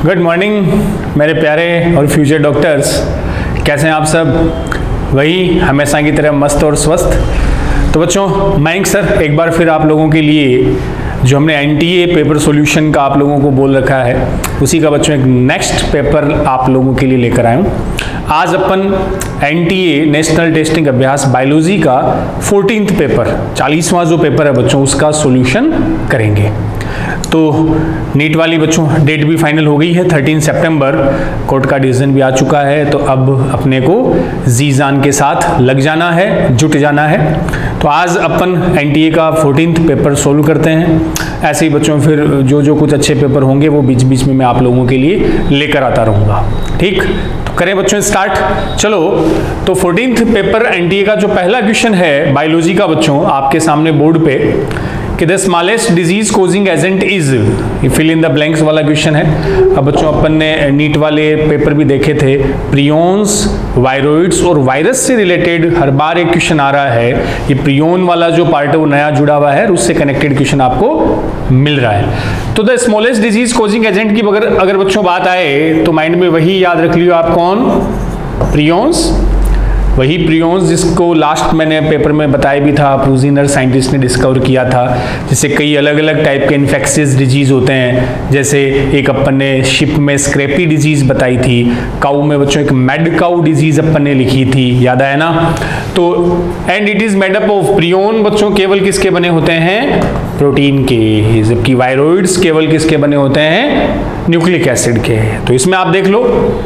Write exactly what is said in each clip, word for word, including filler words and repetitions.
Good morning मेरे प्यारे और फ्यूचर डॉक्टर्स, कैसे हैं आप सब? वही हमेशा की तरह मस्त और स्वस्थ। तो बच्चों, मयंक सर एक बार फिर आप लोगों के लिए जो हमने एनटीए पेपर सॉल्यूशन का आप लोगों को बोल रखा है, उसी का बच्चों एक नेक्स्ट पेपर आप लोगों के लिए लेकर आया हूँ। आज अपन एनटीए नेशनल टेस्टिंग अभ्यास बायोलॉजी का फोर्टीन्थ पेपर, चालीसवां जो पेपर है बच्चों, उसका सॉल्यूशन करेंगे। तो नीट वाली बच्चों डेट भी फाइनल हो गई है, तेरह सितंबर, कोर्ट का डिसीजन भी आ चुका है। तो अब अपने को जी जान के साथ लग जाना है, जुट जाना है। तो आज अपन एनटीए का फोर्टीन्थ पेपर सोल्व करते हैं। ऐसे ही बच्चों फिर जो जो कुछ अच्छे पेपर होंगे वो बीच बीच में मैं आप लोगों के लिए लेकर आता रहूँगा, ठीक? तो करें बच्चों स्टार्ट। चलो, तो फोर्टीन्थ पेपर एनटीए का जो पहला क्वेश्चन है बायोलॉजी का बच्चों, आपके सामने बोर्ड पे कि the smallest disease causing agent is, fill in the blanks वाला क्वेश्चन है। अब बच्चों अपन ने नीट वाले पेपर भी देखे थे, प्रियोन्स, वायरोइड्स और वायरस से रिलेटेड हर बार एक क्वेश्चन आ रहा है। ये प्रियोन वाला जो पार्ट है वो नया जुड़ा हुआ है, उससे कनेक्टेड क्वेश्चन आपको मिल रहा है। तो the smallest disease causing agent की अगर अगर बच्चों बात आए तो माइंड में वही याद रख लियो आप, कौन? प्रियोन्स, वही प्रियोन्स जिसको लास्ट मैंने पेपर में बताया भी था, प्रूजिनर साइंटिस्ट ने डिस्कवर किया था, जिससे कई अलग अलग टाइप के इन्फेक्शियस डिजीज होते हैं। जैसे एक अपन ने शिप में स्क्रैपी डिजीज बताई थी, काऊ में बच्चों एक मैड काऊ डिजीज अपन ने लिखी थी, याद आया ना? तो and it is made up of, prion बच्चों केवल किसके बने होते हैं? प्रोटीन के, जबकि वायरोइड्स केवल किसके बने होते हैं? न्यूक्लिक एसिड के। तो इसमें आप देख लो,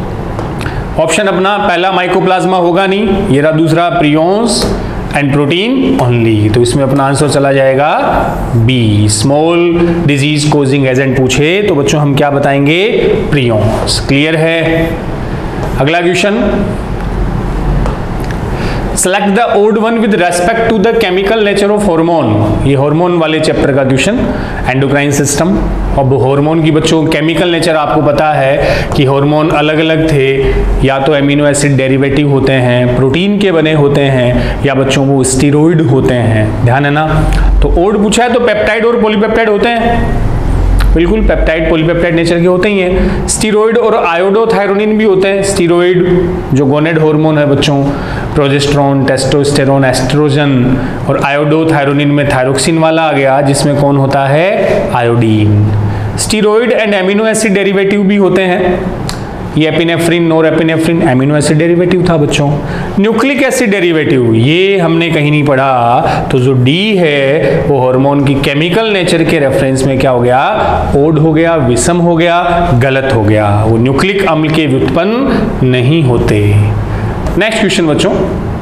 ऑप्शन अपना पहला माइकोप्लाज्मा होगा नहीं, ये रहा दूसरा प्रियोन्स एंड प्रोटीन ओनली। तो इसमें अपना आंसर चला जाएगा B, small disease causing agent पूछे तो बच्चों हम क्या बताएंगे? प्रियोन्स। क्लियर है? अगला question, select the odd one with respect to the chemical nature of hormone. ये हार्मोन वाले चैप्टर का क्वेश्चन, एंडोक्राइन सिस्टम। अब हार्मोन की बच्चों केमिकल नेचर आपको पता है कि हार्मोन अलग अलग थे, या तो एमिनो एसिड डेरिवेटिव होते हैं, प्रोटीन के बने होते हैं, या बच्चों वो स्टीरॉइड होते हैं। ध्यान है ना? तो ओड पूछा है तो पेप्टाइड और पॉलीपेप्टाइड होते हैं, बिल्कुल पेप्टाइड पॉलीपेप्टाइड नेचर के होते ही हैं। स्टीरॉइड और आयोडोथायरोनिन भी होते हैं। स्टीरॉइड जो गोनेड हार्मोन है बच्चों, प्रोजेस्टेरोन, टेस्टोस्टेरोन, एस्ट्रोजन, और आयोडोथायरोनिन में थायरोक्सिन वाला आ गया, जिसमें कौन होता है? Iodine. Steroid and amino acid derivative भी होते हैं, ये epinephrine, norepinephrine amino acid derivative था बच्चों। न्यूक्लिक एसिड डेरिवेटिव ये हमने कहीं नहीं पढ़ा, तो जो डी है वो हार्मोन की केमिकल नेचर के रेफरेंस में क्या हो गया? ओड हो गया, विषम हो गया, गलत हो गया। वो न्यूक्लिक अम्ल के व्युत्पन्न नहीं होते। नेक्स्ट क्वेश्चन बच्चों,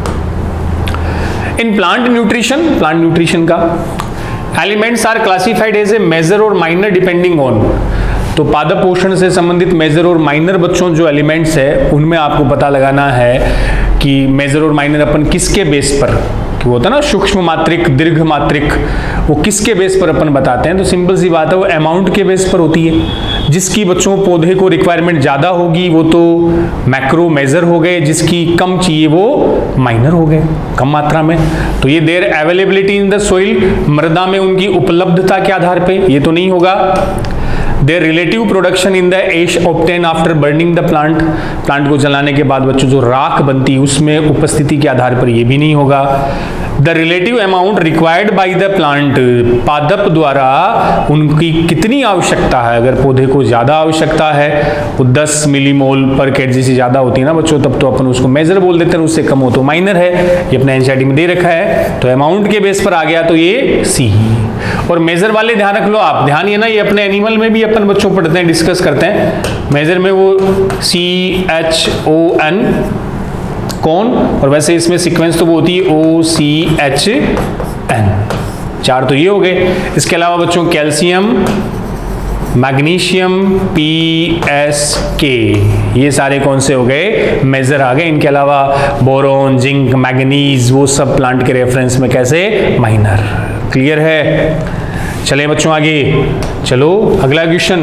in plant nutrition, plant nutrition का elements are classified as a major और माइनर डिपेंडिंग ऑन। तो पादप पोषण से संबंधित मेजर और माइनर बच्चों जो एलिमेंट्स है, उनमें आपको पता लगाना है कि मेजर और माइनर अपन किसके बेस पर, कि वो होता है ना सूक्ष्म मात्रिक, दीर्घ मात्रिक, वो किसके बेस पर अपन बताते हैं? तो सिंपल सी बात है, वो अमाउंट के बेस पर होती है। जिसकी बच्चों पौधे को रिक्वायरमेंट ज्यादा होगी वो तो मैक्रो मेजर हो गए, जिसकी कम चाहिए वो माइनर हो गए, कम मात्रा में। तो ये their availability in the soil, मृदा में उनकी उपलब्धता के आधार पे, ये तो नहीं होगा। Their relative production in the ash obtain after burning the plant, plant को जलाने के बाद बच्चों जो राख बनती है उसमें उपस्थिति के आधार पर, ये भी नहीं होगा। The relative amount required by the plant, पादप द्वारा उनकी कितनी आवश्यकता है। अगर पौधे को ज्यादा आवश्यकता है, वो दस मिलीमोल पर केजी से ज्यादा होती है ना बच्चों, तब तो अपन उसको मेजर बोल देते हैं, उससे कम हो तो माइनर है। ये अपने एनसीईआरटी में दे रखा है, तो अमाउंट के बेस पर आ गया तो ये सी। और मेजर वाले ध्यान रख लो आप, ध्यान ये ना, ये अपने एनिमल में भी अपन बच्चों पढ़ते हैं, डिस्कस करते हैं। मेजर में वो सी एच ओ एन, कौन, और वैसे इसमें सीक्वेंस तो वो होती है ओ सी एच एन। चार तो ये हो गए। इसके अलावा बच्चों कैल्शियम, मैग्नीशियम, पी एस के, ये सारे कौन से हो गए? मेजर आ गए। इनके अलावा बोरोन, जिंक, मैग्नीज, वो सब प्लांट के रेफरेंस में कैसे? माइनर। क्लियर है? चले बच्चों आगे। चलो अगला क्वेश्चन,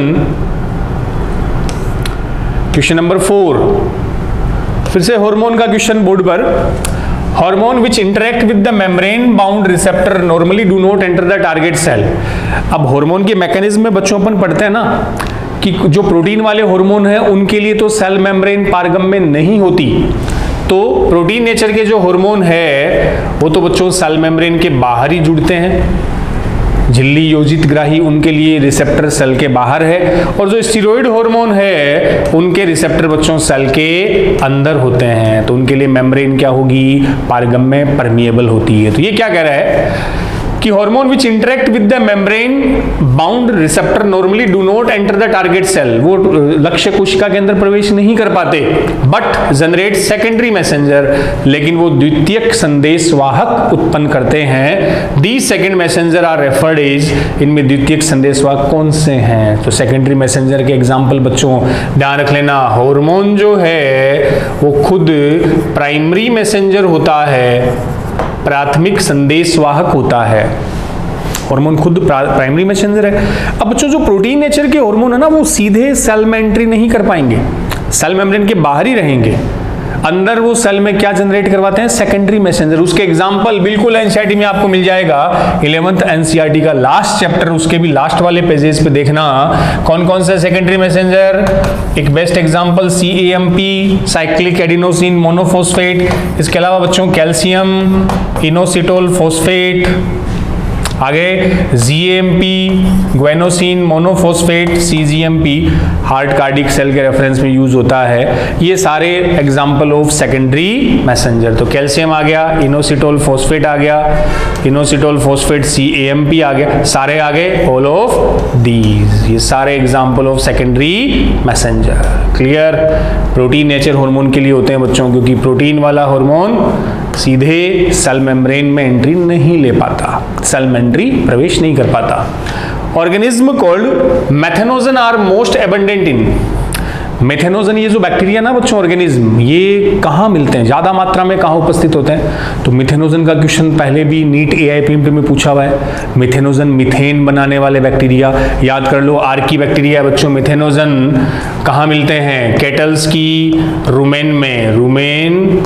क्वेश्चन नंबर फोर, फिर से हार्मोन का क्वेश्चन बोर्ड पर। Hormone which interact with the membrane bound receptor normally do not enter the target cell. अब हार्मोन के मैकेनिज्म में बच्चों अपन पढ़ते हैं ना कि जो प्रोटीन वाले हार्मोन हैं उनके लिए तो सेल मेम्ब्रेन पारगम्य नहीं होती, तो प्रोटीन नेचर के जो हार्मोन है वो तो बच्चों सेल मेम्ब्रेन के बाहर ही जुड़ते हैं। झिल्ली योजित ग्राही उनके लिए रिसेप्टर सेल के बाहर है, और जो स्टीरॉयड हार्मोन है उनके रिसेप्टर बच्चों सेल के अंदर होते हैं, तो उनके लिए मेम्ब्रेन क्या होगी, पारगम्य, परमिएबल होती है। तो ये क्या कह रहा है कि hormone which interact with the membrane bound receptor normally do not enter the target cell, वो लक्ष्य कोशिका के अंदर प्रवेश नहीं कर पाते, बट जनरेट सेकेंडरी मैसेंजर, लेकिन वो द्वितीयक संदेशवाहक उत्पन्न करते हैं। The second messenger are referred as, इनमें द्वितीयक संदेशवाहक कौन से हैं? तो सेकेंडरी मैसेंजर के एग्जाम्पल बच्चों ध्यान रख लेना, हार्मोन जो है वो खुद प्राइमरी मैसेंजर होता है, प्राथमिक संदेशवाहक होता है। हार्मोन खुद प्राइमरी मैसेंजर है। अब बच्चों जो प्रोटीन नेचर के हार्मोन है ना वो सीधे सेल में एंट्री नहीं कर पाएंगे, सेल मेम्ब्रेन के बाहर ही रहेंगे। अंदर वो सेल में क्या जनरेट करवाते हैं, सेकेंडरी मैसेंजर। उसके एग्जांपल बिल्कुल एनसीईआरटी में आपको मिल जाएगा, इलेवेंथ एनसीईआरटी का लास्ट चैप्टर, उसके भी लास्ट वाले पेजेस पे देखना कौन कौन से सेकेंडरी मैसेंजर। एक best example C A M P, cyclic adenosine monophosphate, इसके अलावा बच्चों कैल्शियम, इनोसिटोल फॉस्फेट, आगे G M P, guanosine monophosphate, C G M P, heart cardiac cell के रेफरेंस में यूज होता है। ये सारे एग्जाम्पल ऑफ सेकेंडरी मैसेंजर। तो कैल्शियम आ गया, इनोसिटोल फॉस्फेट आ गया, inositol phosphate C A M P आ गया, सारे आ गए ऑल ऑफ दीज, ये सारे example of secondary messenger. Clear? Protein nature hormone के लिए होते हैं बच्चों, क्योंकि प्रोटीन वाला हार्मोन सीधे सेल मेम्ब्रेन में एंट्री नहीं ले पाता, सेल में एंट्री प्रवेश नहीं कर पाता। Organism called methanogen are most abundant in, methanogen ये जो बैक्टीरिया ना बच्चों ऑर्गेनिज्म, ये कहाँ मिलते हैं, ज्यादा मात्रा में कहाँ उपस्थित होते हैं? तो मिथेनोजन का क्वेश्चन पहले भी नीट एआईपीएमटी में पूछा हुआ है। मिथेनोजन मिथेन बनाने वाले बैक्टीरिया, याद कर लो आर्की बैक्टीरिया बच्चों। मिथेनोजन कहाँ मिलते हैं? केटल्स की रुमेन में, रुमेन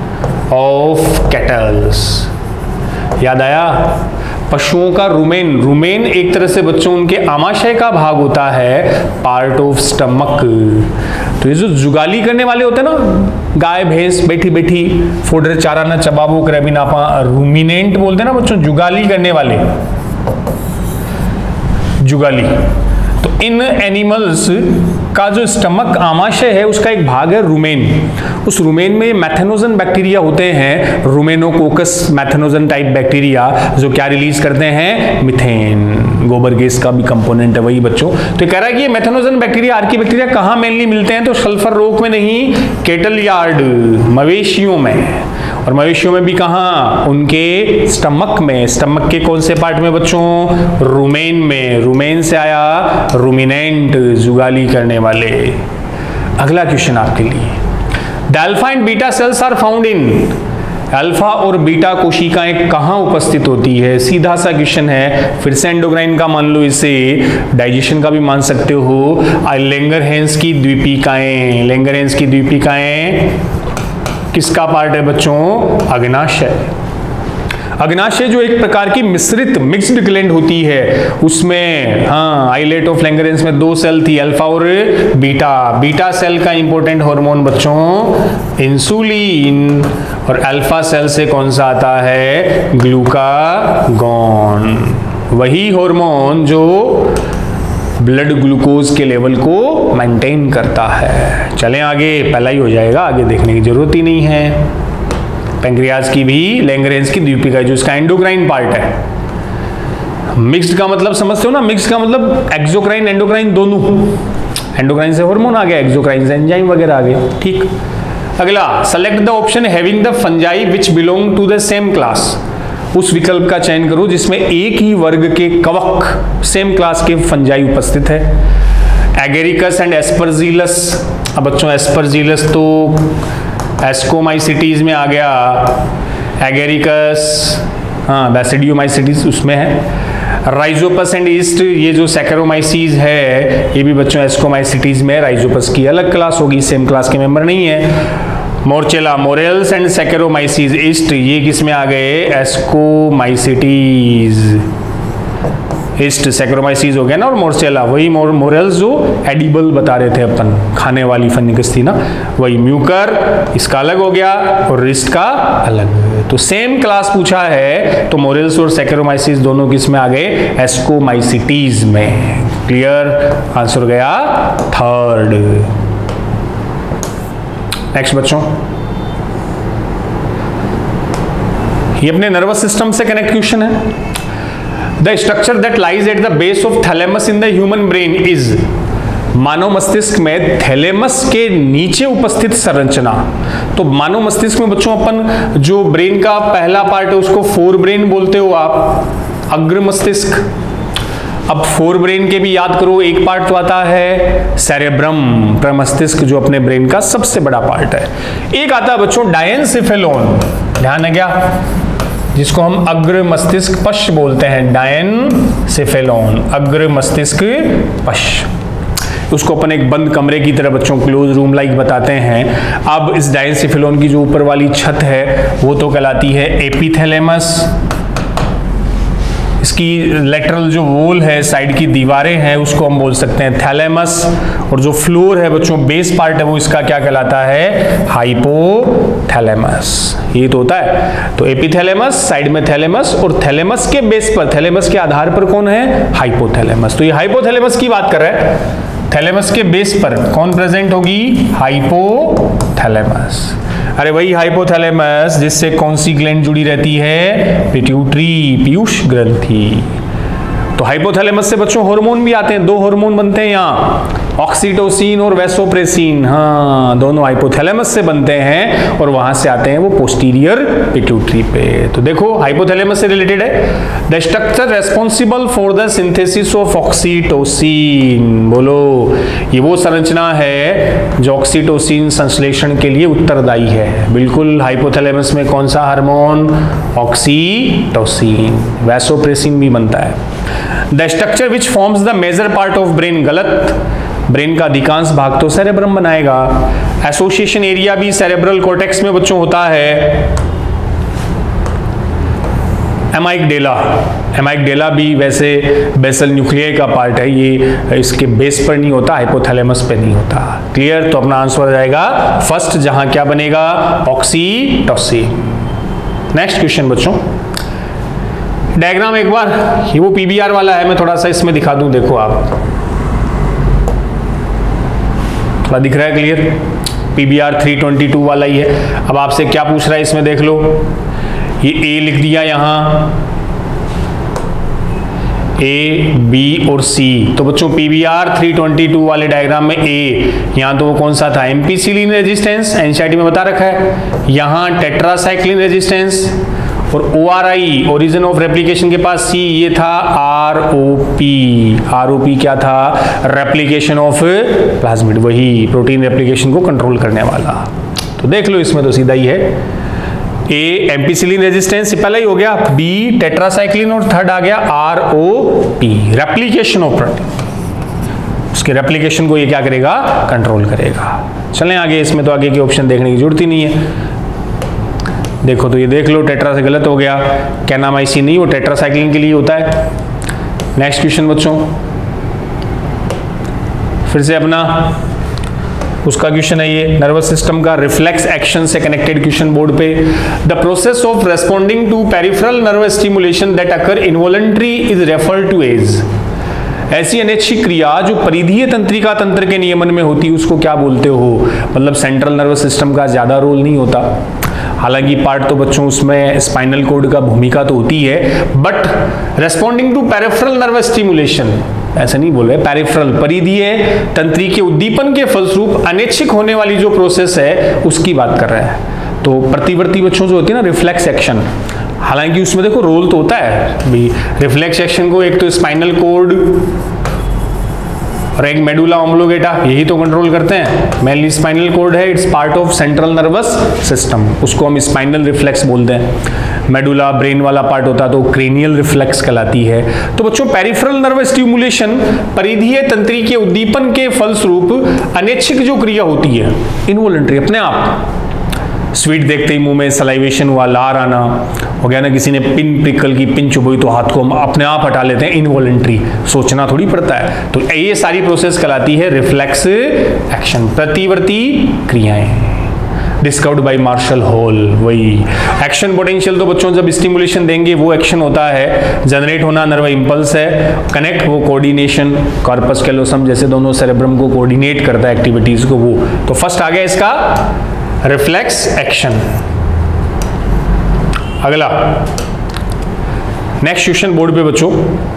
ऑफ कैटल्स, याद आया? पशुओं का रुमेन, रुमेन एक तरह से बच्चों उनके आमाशय का भाग होता है, पार्ट ऑफ स्टमक। तो ये जो जुगाली करने वाले होते हैं ना, गाय भैंस बैठी बैठी फोडर चारा ना चबाबो करे नापा, रूमिनेंट बोलते हैं ना बच्चों, जुगाली करने वाले, जुगाली। तो इन एनिमल्स का जो स्टमक आमाशय है उसका एक भाग है रुमेन। उस रुमेन में मैथेनोजन बैक्टीरिया होते हैं, रुमेनोकोकस मैथेनोजन टाइप बैक्टीरिया, जो क्या रिलीज करते हैं? मिथेन, गोबर गैस का भी कंपोनेंट है वही बच्चों। तो कह रहा है कि ये मैथेनोजन बैक्टीरिया, आर्की बैक्टीरिया कहाँ मेनली मिलते हैं? तो सल्फर रॉक में नहीं, केटल यार्ड, मवेशियों में। और मवेशियों में भी कहाँ? उनके स्टमक में। स्टमक के कौन से पार्ट में बच्चों? रुमेन में। रुमेन से आया रुमिनेंट, जुगाली करने वाले। अगला क्वेश्चन आपके लिए, the alpha and beta cells are found in, alpha और बीटा कोशिकाएं कहाँ उपस्थित होती है? सीधा सा क्वेश्चन है, फिर से एंडोक्राइन का मान लो, इसे डाइजेशन का भी मान सकते हो। लैंगरहैंस की द्वीपिकाएं, लैंगरहैंस की द्वीपिकाएं किसका पार्ट है बच्चों? अग्नाशय। अग्नाशय जो एक प्रकार की मिश्रित मिक्स्ड ग्लैंड होती है, उसमें हाँ आइलेट ऑफ लैंगरहैंस में दो सेल थी, अल्फा और बीटा। बीटा सेल का इंपॉर्टेंट हार्मोन बच्चों इंसुलिन, और अल्फा सेल से कौन सा आता है? ग्लूकागॉन, वही हार्मोन जो ब्लड ग्लूकोज के लेवल को मेंटेन करता है। चलें आगे, पहला ही हो जाएगा, आगे देखने की जरूरत ही नहीं है। पैंक्रियाज की भी लैंगरहैंस की द्वीपिका जो इसका एंडोक्राइन पार्ट है। मिक्स्ड का मतलब समझते हो ना, मिक्स्ड का मतलब एक्सोक्राइन एंडोक्राइन दोनों। एंडोक्राइन से हार्मोन आ गया, एक्सोक्राइन से एंजाइम वगैरह आ गए। ठीक, अगला, select the option having the fungi which belong to the same class, उस विकल्प का चयन करो जिसमें एक ही वर्ग के कवक, सेम क्लास के फंजाई उपस्थित है। एगेरिकस एंड एस्परजीलस, अब बच्चों एस्परजीलस तो एस्कोमाइसिटीज में आ गया, एगेरिकस हाँ बैसिडियोमाइसिटीज उसमें है। राइजोपस एंड ईस्ट, ये जो सैकेरोमाइसीज है ये भी बच्चों एस्कोमाइसिटीज में, राइजोपस की अलग क्लास होगी, सेम क्लास के मेंबर नहीं है। Morchella, morels and Saccharomyces yeast, ये किस में आ गए? एस्कोमाइसिटीज। ईस्ट सैक्रोमाइसीज हो गया ना, और मोर्चेला, वही मोरेल्स जो एडिबल बता रहे थे अपन, खाने वाली फंगिस थी ना, वही म्यूकर इसका अलग हो गया और रिस्ट का अलग। तो सेम क्लास पूछा है तो मोरेल्स और सैक्रोमाइसीज दोनों किस में आ गए, एस्कोमाइसिटीज में। क्लियर, आंसर गया थर्ड। नेक्स्ट बच्चों, ये अपने नर्वस सिस्टम से कनेक्ट क्वेश्चन है। The structure that lies at the base of thalamus in the human brain is, मानव मस्तिष्क में थैलेमस के नीचे उपस्थित संरचना। तो मानव मस्तिष्क में बच्चों अपन जो ब्रेन का पहला पार्ट है उसको फोर ब्रेन बोलते हो आप, अग्र मस्तिष्क। अब फोर ब्रेन के भी याद करो, एक पार्ट तो आता है सेरेब्रम, प्रमस्तिष्क, जो अपने ब्रेन का सबसे बड़ा पार्ट है। एक आता है बच्चों डायनसेफेलोन, ध्यान है क्या, जिसको हम अग्र मस्तिष्क पश्च बोलते हैं, डायनसेफेलोन, अग्र मस्तिष्क पश्च। उसको अपन एक बंद कमरे की तरह बच्चों क्लोज रूम लाइक बताते हैं। अब इस डायनसेफेलोन की जो ऊपर वाली छत है वो तो कहलाती है एपिथैलेमस। इसकी लेटरल जो वॉल है, साइड की दीवारें हैं, उसको हम बोल सकते हैं थैलेमस। और जो फ्लोर है बच्चों, बेस पार्ट है, वो इसका क्या कहलाता है, हाइपोथैलेमस। ये तो होता है, तो एपिथैलेमस, साइड में थैलेमस, और थैलेमस के बेस पर, थैलेमस के आधार पर कौन है, हाइपोथैलेमस। तो ये हाइपोथैलेमस की बात कर रहे हैं। थैलेमस के बेस पर कौन प्रेजेंट होगी, हाइपोथैलेमस। अरे वही हाइपोथैलेमस जिससे कौन सी ग्लैंड जुड़ी रहती है, पिट्यूटरी, पीयूष ग्रंथि। तो हाइपोथैलेमस से बच्चों हार्मोन भी आते हैं, दो हार्मोन बनते हैं यहाँ, ऑक्सीटोसिन और वैसोप्रेसिन। हाँ, दोनों हाइपोथैलेमस से बनते हैं और वहां से आते हैं वो पोस्टीरियर पिट्यूटरी पे। तो देखो हाइपोथैलेमस से रिलेटेड है। The structure responsible for the synthesis of oxytocin, बोलो, ये वो संरचना है जो ऑक्सीटोसिन संश्लेषण के लिए उत्तरदायी है। बिल्कुल, हाइपोथैलेमस में कौन सा हार्मोन, ऑक्सीटोसिन। वैसोप्रेसिन भी बनता है। The structure which forms the major part of brain, गलत, ब्रेन का अधिकांश भाग तो सेरेब्रम बनाएगा। एसोसिएशन एरिया भी सेरेब्रल कॉर्टेक्स में बच्चों होता है। एमाइगडेला, एमाइगडेला भी वैसे बेसल न्यूक्लियर का पार्ट है, ये इसके बेस पर नहीं होता, हाइपोथैलेमस पे नहीं होता। क्लियर, तो अपना आंसर हो जाएगा फर्स्ट, जहां क्या बनेगा, ऑक्सीटोसिन। नेक्स्ट क्वेश्चन बच्चों, डायग्राम एक बार, ये वो पीबीआर वाला है, मैं थोड़ा सा इसमें दिखा दूं, देखो आप, थोड़ा दिख रहा है clear, PBR three twenty two वाला ही है। अब आपसे क्या पूछ रहा है इसमें, देख लो, ये ए लिख दिया यहां, ए, बी और सी। तो बच्चों पीबीआर थ्री ट्वेंटी टू वाले डायग्राम में ए, यहां तो वो कौन सा था, एम्पीसिलिन रेजिस्टेंस, एनसीईआरटी में बता रखा है। यहां टेट्रासाइक्लिन रेजिस्टेंस, और O R I, origin of replication के पास सी, ये था R O P. R O P क्या था, रेप्लिकेशन ऑफ प्लाज्मिड, वही प्रोटीन रेप्लिकेशन को कंट्रोल करने वाला। तो देख लो इसमें तो सीधा ही है, ए एम्पीसिलिन रेजिस्टेंस पहले ही हो गया, बी टेट्रासाइक्लिन, और थर्ड आ गया R O P, replication of protein. उसके रेप्लिकेशन को ये क्या करेगा, कंट्रोल करेगा। चलें आगे, इसमें तो आगे के ऑप्शन देखने की जरूरत ही नहीं है। देखो तो ये देख लो, टेट्रा से गलत हो गया, कैनामाइसिन नहीं, वो टेट्रासाइक्लिन के लिए होता है। नेक्स्ट क्वेश्चन बच्चों, फिर से अपना उसका क्वेश्चन है ये, नर्वस सिस्टम का रिफ्लेक्स एक्शन से कनेक्टेड क्वेश्चन बोर्ड पे। The process of responding to peripheral nervous stimulation that occur involuntary is referred to as, ऐसी अनैच्छिक क्रिया जो परिधीय तंत्रिका तंत्र के नियमन में होती है उसको क्या बोलते हो। मतलब सेंट्रल नर्वस सिस्टम का ज्यादा रोल नहीं होता, हालांकि पार्ट तो बच्चों उसमें स्पाइनल कॉर्ड का भूमिका तो होती है, but responding to peripheral nervous stimulation, ऐसा नहीं बोल रहे, पेरिफेरल, परिधीय तंत्री के उद्दीपन के फलस्वरूप अनैच्छिक होने वाली जो प्रोसेस है उसकी बात कर रहे हैं। तो प्रतिवर्ती बच्चों जो होती है ना, रिफ्लेक्स एक्शन, हालांकि उसमें देखो रोल तो होता है भी, रिफ्लेक्स एक्शन को एक तो स्पाइनल कॉर्ड और एक मेडुला ऑम्ब्लोगेटा, यही तो कंट्रोल करते हैं। मेनली स्पाइनल कॉर्ड है, it's part of central nervous system, उसको हम स्पाइनल रिफ्लेक्स बोलते हैं। मेडुला ब्रेन वाला पार्ट होता है तो क्रेनियल रिफ्लेक्स कहलाती है। तो बच्चों पेरिफेरल नर्वस स्टिमुलेशन, परिधीय तंत्री के उद्दीपन के फलस्वरूप अनैच्छिक जो क्रिया होती है, इनवॉलंटरी, अपने आप, स्वीट देखते ही मुंह में सलाइवेशन हुआ, लार आना हो गया ना, किसी ने पिन प्रिकल की पिन चुभोई तो हाथ को हम अपने आप हटा लेते हैं, इनवॉलेंट्री, सोचना थोड़ी पड़ता है। तो ये सारी प्रोसेस कहलाती है रिफ्लेक्स एक्शन, प्रतिवर्ती क्रियाएं, डिस्कवर्ड बाय मार्शल हॉल। वही एक्शन पोटेंशियल तो बच्चों जब स्टिमुलेशन देंगे वो एक्शन होता है, जनरेट होना नर्व इंपल्स है, कनेक्ट वो कोऑर्डिनेशन, कॉर्पस कैलोसम जैसे दोनों सेरेब्रम को कोऑर्डिनेट करता है एक्टिविटीज को वो। तो फर्स्ट आ गया इसका रिफ्लेक्स एक्शन। अगला नेक्स्ट क्वेश्चन बोर्ड पे बच्चों,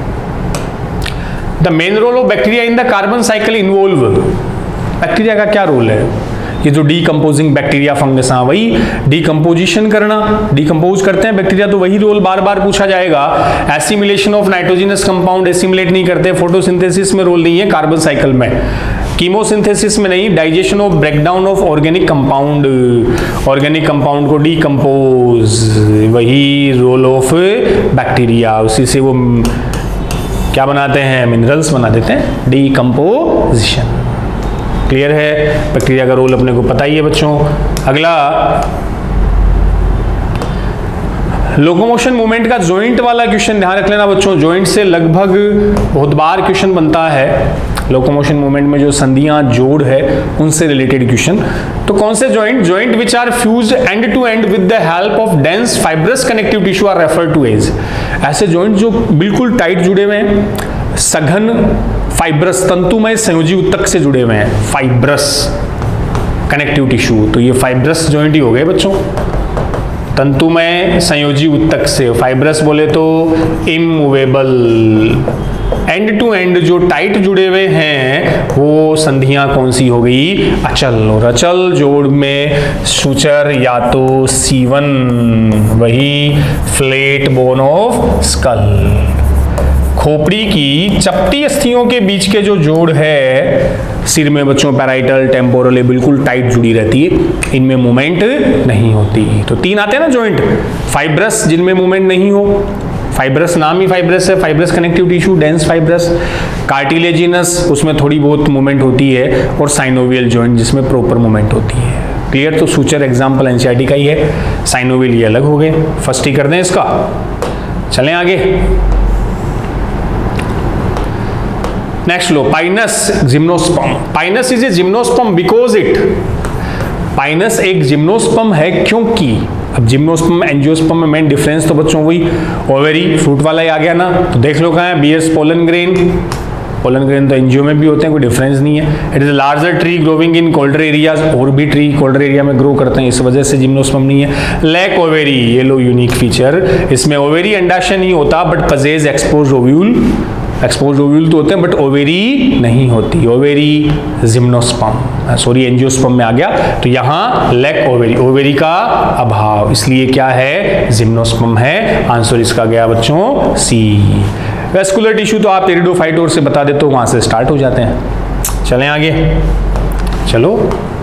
the main role of bacteria in the carbon cycle involve. Bacteria का क्या रोल है? ये जो डीकंपोजिंग बैक्टीरिया फंगस, हाँ वही डीकंपोजिशन करना, डीकंपोज करते हैं बैक्टीरिया, तो वही रोल बार बार पूछा जाएगा। Assimilation of nitrogenous compound assimilate नहीं करते, फोटोसिंथेसिस में रोल नहीं है कार्बन साइकिल में, कीमोसिंथेसिस में नहीं, digestion of breakdown of organic compound, organic compound को डीकंपोज, वही रोल ऑफ बैक्टीरिया, उसी से वो क्या बनाते हैं, मिनरल्स बना देते हैं, डीकंपोजिशन। क्लियर है? बैक्टीरिया का रोल अपने को पता ही है बच्चों। अगला लोकोमोशन मूवमेंट का जॉइंट वाला क्वेश्चन ध्यान रख लेना बच्चों, जॉइंट से लगभग बहुत बार क्वेश्चन बनता है। लोकोमोशन मूवमेंट में जो संधियां जोड़ है उनसे रिलेटेड क्वेश्चन। तो कौन से joint? Joint which are fused end to end with the help of dense fibrous connective tissue are referred to as. ऐसे जॉइंट जो बिल्कुल टाइट जुड़े हुए हैं, सघन फाइब्रस तंतुमय संयोजी ऊतक से जुड़े हुए हैं, फाइब्रस कनेक्टिव टिश्यू, तो ये फाइब्रस जॉइंट ही हो गए बच्चों, तंतुमय संयोजी ऊतक से। फाइब्रस बोले तो इमूवेबल, एंड टू एंड जो टाइट जुड़े हुए हैं वो संधियां कौन सी हो गई? अचल। और अचल जोड़ में सूचर या तो सीवन, वही फ्लैट बोन ऑफ स्कल, खोपड़ी की चपटी अस्थियों के बीच के जो जोड़ है सिर में बच्चों, पैराइटल टेम्पोरल, बिल्कुल टाइट जुड़ी रहती है, इनमें मूवमेंट नहीं होती। तो तीन आते हैं ना जॉइंट, फाइब्रस जिनमें मूवमेंट नहीं हो, फाइब्रस नाम ही फाइब्रस है, fibrous connective tissue, dense fibrous, cartilaginous उसमें थोड़ी बहुत मूवमेंट होती है, और साइनोवियल जॉइंट जिसमें प्रॉपर मूवमेंट होती है। क्लियर? तो सूचर एग्जाम्पल एनसीईआरटी का ही है, साइनोवियल ये अलग हो गए, फर्स्ट ही कर दें इसका। चलें आगे। नेक्स्ट लो, Pinus gymnosperm. Pinus is a gymnosperm because it, Pinus एक जिम्नोस्पर्म है क्योंकि, अब जिम्नोस्पर्म एंजियोस्पर्म में मेन डिफरेंस तो बच्चों वही ओवेरी फ्रूट वाला ही आ गया ना, तो देख लो कहाँ है, bears pollen grain, pollen grain तो एंजियो में भी होते हैं, कोई डिफरेंस नहीं है। It is larger tree growing in colder areas, और भी ट्री कोल्डर एरिया में ग्रो करते हैं, इस वजह से जिम्नोस्पर्म नहीं है। लैक ओवेरी, ये लो यूनिक फीचर, इसमें ओवेरी अंडाशय नहीं होता but possess expose ovule, expose ovule तो होते हैं बट ओवेरी नहीं होती, ओवेरी जिम्नोस्पर्म, सॉरी एंजियोस्पर्म में आ गया, तो यहाँ लैक ओवेरी, ओवेरी का अभाव, इसलिए क्या है, जिम्नोस्पर्म है। आंसर इसका गया बच्चों सी। वेस्कुलर टिश्यू तो आप टेरिडोफाइटोर से बता देते हो, वहां से स्टार्ट हो जाते हैं। चलें आगे, चलो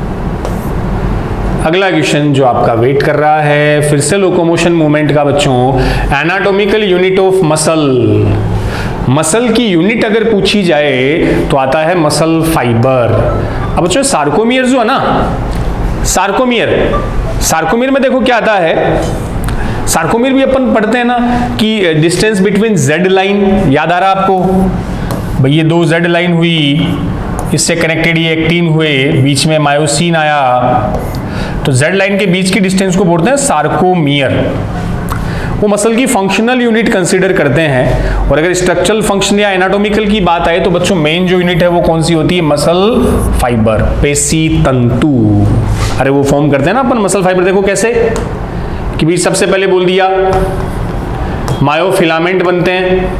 अगला क्वेश्चन जो आपका वेट कर रहा है, फिर से लोकोमोशन मूवमेंट का बच्चों, anatomical unit of muscle. Muscle की यूनिट अगर पूछी जाए तो आता है मसल फाइबर। अब बच्चों सार्कोमियर जो है ना, सार्कोमियर, सार्कोमियर में देखो क्या आता है, सार्कोमियर भी अपन पढ़ते हैं ना कि डिस्टेंस बिटवीन जेड लाइन, याद आ रहा आपको भाई, ये दो जेड लाइन हुई, इससे कनेक्टेड ये एक्टिन हुए, बीच में मायोसिन आया, तो जेड लाइन के बीच की डिस्टेंस को बोलते हैं सार्कोमियर। वो मसल की फंक्शनल यूनिट कंसीडर करते हैं, और अगर स्ट्रक्चरल फंक्शन या एनाटॉमिकल की बात आए तो बच्चों मेन जो यूनिट है वो कौन सी होती है, मसल फाइबर, पेशी तंतु। अरे वो फॉर्म करते हैं ना अपन मसल फाइबर, देखो कैसे कि भी सबसे पहले बोल दिया मायोफिलामेंट बनते हैं,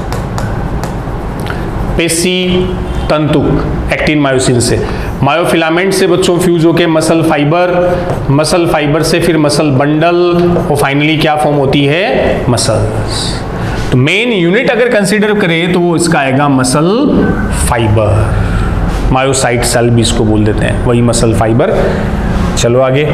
पेशी तंतुक एक्टिन मायोसिन से, मायोफिलामेंट से बच्चों फ्यूज होके मसल फाइबर, मसल फाइबर से फिर मसल बंडल, और फाइनली क्या फॉर्म होती है, मसल्स। तो मेन यूनिट अगर कंसीडर करें तो वो इसका आएगा मसल फाइबर, मायोसाइट सेल भी इसको बोल देते हैं, वही मसल फाइबर। चलो आगे,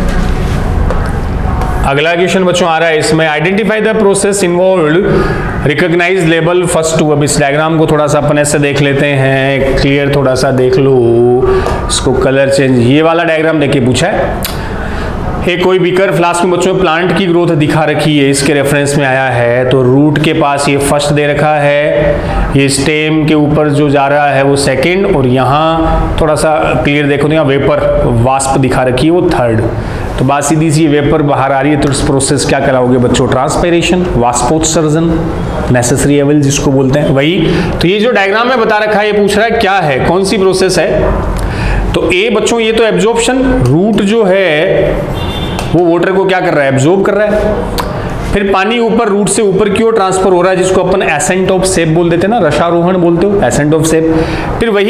अगला क्वेश्चन बच्चों आ रहा है इसमें, identify the process involved, recognise label first two. अब इस डायग्राम को थोड़ा सा अपन ऐसे देख लेते हैं, क्लियर थोड़ा सा देख लो, इसको कलर चेंज, ये वाला डायग्राम देखिए पूछा है, एक कोई बीकर फ्लास्क में बच्चों प्लांट की ग्रोथ दिखा रखी है, इसके रेफरेंस में आया है, तो रूट के पास ये फर्स्ट दे रखा है, ये स्टेम के ऊपर जो जा रहा है वो सेकंड, और यहाँ थोड़ा सा क्लियर देखो तो यहाँ वेपर वास्प दिखा रखी है वो थर्ड। तो बात सीधी सी वेपर बाहर आ रही है तो इस प्रोसेस क्या कराओगे बच्चों, ट्रांसपायरेशन, वाष्पोत्सर्जन, नेसेसरी एवल जिसको बोलते हैं वही। तो ये जो डायग्राम में बता रखा है ये पूछ रहा है क्या है, कौन सी प्रोसेस है। तो ए बच्चों ये तो एब्जॉर्प्शन, रूट जो है वो वाटर को क्या कर रहा है, एब्जॉर्ब कर रहा है। फिर पानी ऊपर रूट से ऊपर की ओर ट्रांसफर हो रहा है जिसको अपन एसेंट ऑफ सेप बोल देते हैं ना, रसारोहण बोलते हो, एसेंट ऑफ सेप। फिर वही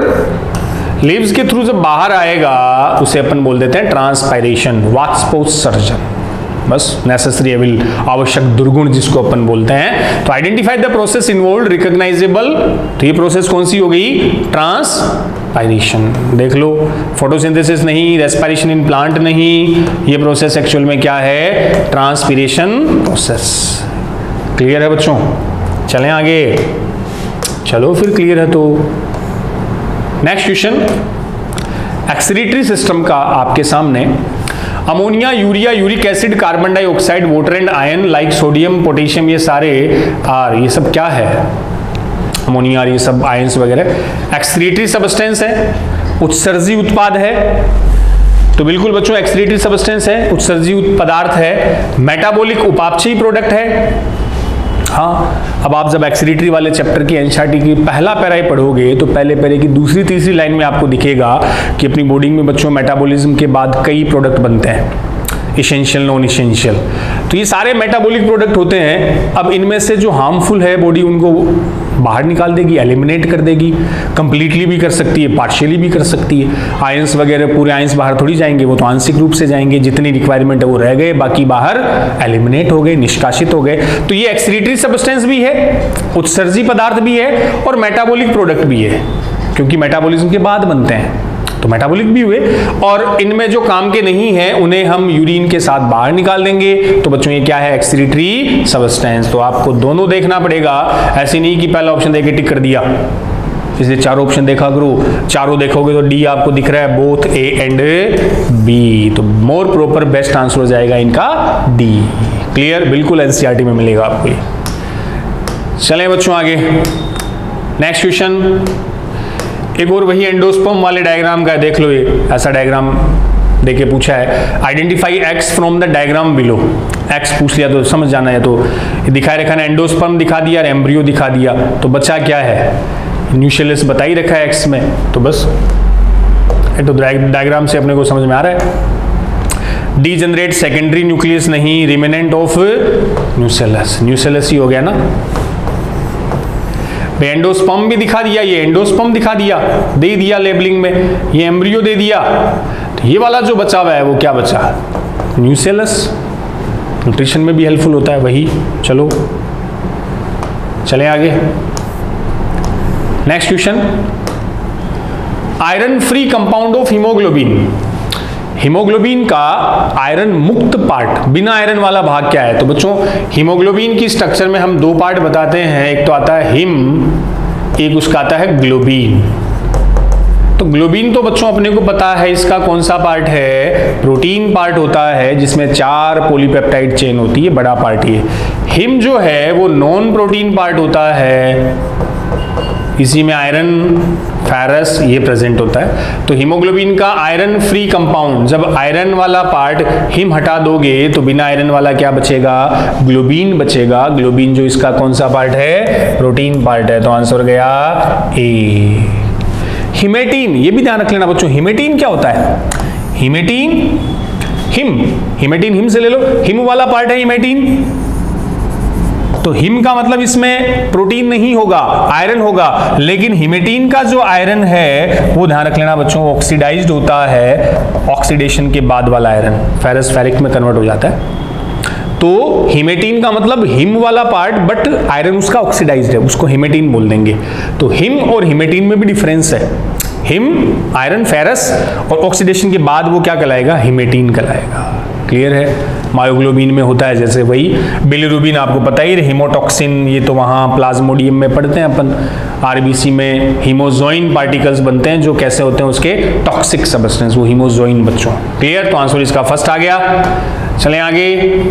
वाटर लीव्स के थ्रू जब बाहर आएगा उसे अपन बोल देते हैं ट्रांसपायरेशन, वाष्पोत्सर्जन, बस नेसेसरी एविल, आवश्यक दुर्गुण जिसको अपन बोलते हैं। तो identify the process involve recognisable, तो ये प्रोसेस कौन सी हो गई, ट्रांसपायरेशन। देख लो, फोटोसिंथेसिस नहीं, रेस्पिरेशन इन प्लांट नहीं, ये प्रोसेस एक्चुअल में क्या है, ट्रांसपिरेशन प्रोसेस। क्लियर है बच्चों, चलें आगे, चलो फिर क्लियर है तो नेक्स्ट क्वेश्चन, एक्सक्रीटरी सिस्टम का आपके सामने। Ammonia, urea, uric acid, carbon dioxide, water and ion like sodium, potassium, ये सारे आर, ये सब क्या है, अमोनिया, ये सब आयंस वगैरह एक्सक्रीटरी सब्सटेंस है, उत्सर्जी उत्पाद है। तो बिल्कुल बच्चों एक्सक्रीटरी सब्सटेंस है, उत्सर्जी पदार्थ है, मेटाबॉलिक उपापचयी प्रोडक्ट है। हाँ, अब आप जब एक्सक्रीटरी वाले चैप्टर की एनसीईआरटी की पहला पैरा पढ़ोगे तो पहले पैरे की दूसरी तीसरी लाइन में आपको दिखेगा कि अपनी बॉडी में बच्चों मेटाबॉलिज्म के बाद कई प्रोडक्ट बनते हैं, इसेंशियल, नॉन इसेंशियल। तो ये सारे मेटाबॉलिक प्रोडक्ट होते हैं। अब इनमें से जो हार्मफुल है बॉडी उनको बाहर निकाल देगी, एलिमिनेट कर देगी, कंप्लीटली भी कर सकती है, पार्शियली भी कर सकती है। आयंस वगैरह पूरे आयंस बाहर थोड़ी जाएंगे, वो तो आंशिक रूप से जाएंगे, जितनी रिक्वायरमेंट है वो रह गए, बाकी बाहर एलिमिनेट हो गए, निष्कासित हो गए। तो ये एक्सक्रीटरी सब्सटेंस भी है, उत्सर्जी पदार्थ भी है और मेटाबॉलिक प्रोडक्ट भी है, क्योंकि मेटाबॉलिज्म के बाद बनते हैं तो मेटाबॉलिक भी हुए। और इनमें जो काम के नहीं है उन्हें हम यूरिन के साथ बाहर निकाल देंगे। तो बच्चों ये क्या है, एक्सक्रीटरी सब्सटेंस। तो आपको दोनों देखना पड़ेगा, ऐसे नहीं कि पहला ऑप्शन देके टिक कर दिया, इसलिए चारों ऑप्शन देखा करो। चारों देखोगे तो डी आपको दिख रहा है, बोथ ए एंड बी, तो मोर प्रॉपर बेस्ट आंसर हो जाएगा इनका डी। क्लियर, बिल्कुल एनसीईआरटी में मिलेगा आपको ये। चलें बच्चों आगे, नेक्स्ट क्वेश्चन, एक और वही एंडोस्पर्म वाले डायग्राम का है, देख लो ये ऐसा डायग्राम देके पूछा है, identify X from the diagram below. X पूछ लिया तो समझ जाना है, तो दिखाई रखा ना, एंडोस्पर्म दिखा दिया और एम्ब्रियो दिखा दिया, तो बच्चा क्या है, न्यूक्लियस बता ही रखा है एक्स में, तो बस तो डायग्राम से अपने को समझ में आ रहा है। डीजेनरेट सेकेंडरी न्यूक्लियस नहीं, रिमेनेंट ऑफ न्यूसेलस, न्यूसेलस ही हो गया ना। एंडोस्पर्म भी दिखा दिया, ये एंडोस्पर्म दिखा दिया, दे दिया लेबलिंग में, ये एम्ब्रियो दे दिया, तो ये वाला जो बचा हुआ है वो क्या बचा, न्यूसेलस। न्यूट्रिशन में भी हेल्पफुल होता है वही। चलो चलें आगे, next question, iron free compound of haemoglobin. Haemoglobin का आयरन मुक्त पार्ट, बिना आयरन वाला भाग क्या है, तो बच्चों हीमोग्लोबिन की स्ट्रक्चर में हम दो पार्ट बताते हैं, एक तो आता है हिम, एक उसका आता है ग्लोबिन। तो ग्लोबिन तो बच्चों अपने को पता है इसका कौन सा पार्ट है, प्रोटीन पार्ट होता है जिसमें चार पॉलीपेप्टाइड चेन होती है, बड़ा पार्ट ये। हिम जो है वो नॉन प्रोटीन पार्ट होता है, इसी में आयरन, फेरस ये प्रेजेंट होता है। तो हीमोग्लोबिन का आयरन फ्री कंपाउंड, जब आयरन वाला पार्ट हिम हटा दोगे तो बिना आयरन वाला क्या बचेगा, ग्लोबिन बचेगा। ग्लोबिन जो इसका कौन सा पार्ट है, प्रोटीन पार्ट है, तो आंसर गया ए। हिमेटीन, ये भी ध्यान रख लेना बच्चों, हिमेटीन क्या होता है, हिमेटीन हिम, हिमेटीन हिम से ले लो, हिम वाला पार्ट है हिमेटीन। तो हिम का मतलब इसमें प्रोटीन नहीं होगा, आयरन होगा, लेकिन हिमेटीन का जो आयरन है वो ध्यान रख लेना बच्चों, ऑक्सीडाइज्ड होता है, ऑक्सीडेशन के बाद वाला आयरन फेरस फेरिक में कन्वर्ट हो जाता है। तो हिमेटीन का मतलब हिम वाला पार्ट, बट आयरन उसका ऑक्सीडाइज्ड है, उसको हिमेटीन बोल देंगे। तो हिम और हिमेटीन में भी डिफरेंस है, हिम आयरन फेरस और ऑक्सीडेशन के बाद वो क्या कहलाएगा, हिमेटीन कहलाएगा। क्लियर है। मायोग्लोबिन में होता है, जैसे वही बिलिरुबिन आपको पता ही, हीमोटॉक्सिन ये तो वहाँ प्लाज्मोडियम में पढ़ते हैं अपन, आरबीसी में हीमोजोइन पार्टिकल्स बनते हैं जो कैसे होते हैं उसके टॉक्सिक सब्सटेंस, वो हीमोजोइन बच्चों। क्लियर, तो आंसर इसका फर्स्ट आ गया। चलें आगे,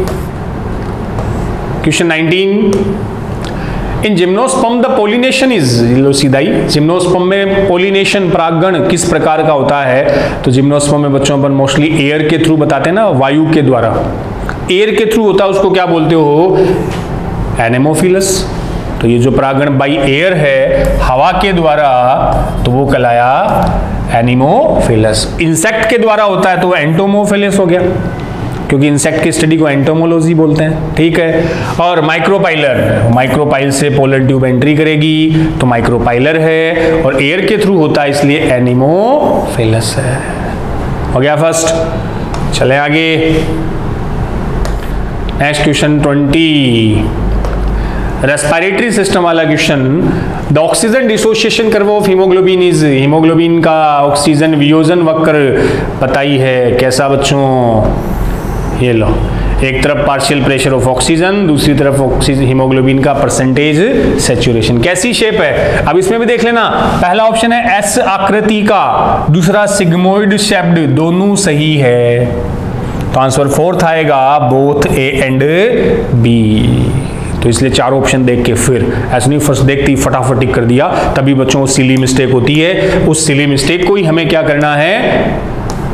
question nineteen, in gymnosperm the pollination is, लो सीधा ही, जिम्नोस्पर्म में पोलिनेशन परागण किस प्रकार का होता है? तो जिम्नोस्पर्म में बच्चों अपन मोस्टली एयर के थ्रू बताते हैं ना, वायु के द्वारा, एयर के थ्रू होता है, उसको क्या बोलते हो? एनेमोफिलस। तो ये जो परागण बाई एयर है, हवा के द्वारा, तो वो कहलाया एनिमोफिलस। इंसेक्ट के द्वारा होता है तो एंटोमोफिलस हो गया, क्योंकि इंसेक्ट की स्टडी को एंटोमोलॉजी बोलते हैं, ठीक है। और माइक्रोपाइलर, माइक्रोपाइल से पोलर ट्यूब एंट्री करेगी तो माइक्रोपाइलर है, और एयर के थ्रू होता है इसलिए एनिमोफिलस है। हो गया फर्स्ट। चले आगे, next question twenty, respiratory system वाला question. The oxygen dissociation curve of haemoglobin is, haemoglobin का ऑक्सीजन वियोजन वक्र पता ही है कैसा बच्चों? ये लो, एक तरफ पार्शियल प्रेशर ऑफ ऑक्सीजन, दूसरी तरफ ऑक्सीजन हीमोग्लोबिन का परसेंटेज सैचुरेशन, कैसी शेप है? अब इसमें भी देख लेना, पहला ऑप्शन है एस आकृति का, दूसरा सिग्मोइड शेप्ड, दोनों सही है, तो आंसर फोर्थ आएगा, बोथ ए एंड बी। तो इसलिए चार ऑप्शन देख के फिर ऐसा नहीं फर्स्ट देखते ही फटाफट टिक कर दिया, तभी बच्चों को सिली मिस्टेक होती है। उस सिली मिस्टेक को ही हमें क्या करना है?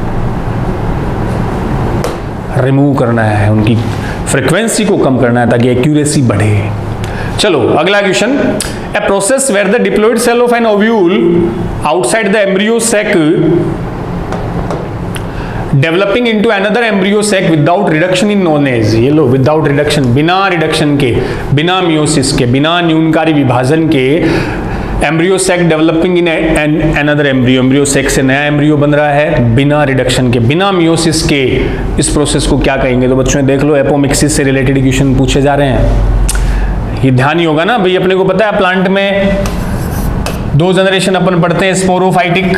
रिमूव करना है, उनकी फ्रीक्वेंसी को कम करना है ताकि एक्यूरेसी बढ़े। चलो अगला question, a process where the diploid cell of an ovule outside the embryo sac developing into another embryo sac without reduction in known as, ये लो विदाउट रिडक्शन, बिना रिडक्शन के, बिना मियोसिस के, बिना न्यूनकारी विभाजन के embryo sac developing in an another embryo, embryo sac से नया एम्ब्रियो बन रहा है बिना रिडक्शन के, बिना मियोसिस के, इस प्रोसेस को क्या कहेंगे? तो बच्चों देख लो, एपोमिक्सिस से रिलेटेड क्वेश्चन पूछे जा रहे हैं, ये ध्यान ही होगा ना भाई। अपने को पता है प्लांट में दो जनरेशन अपन पढ़ते हैं, स्पोरोफाइटिक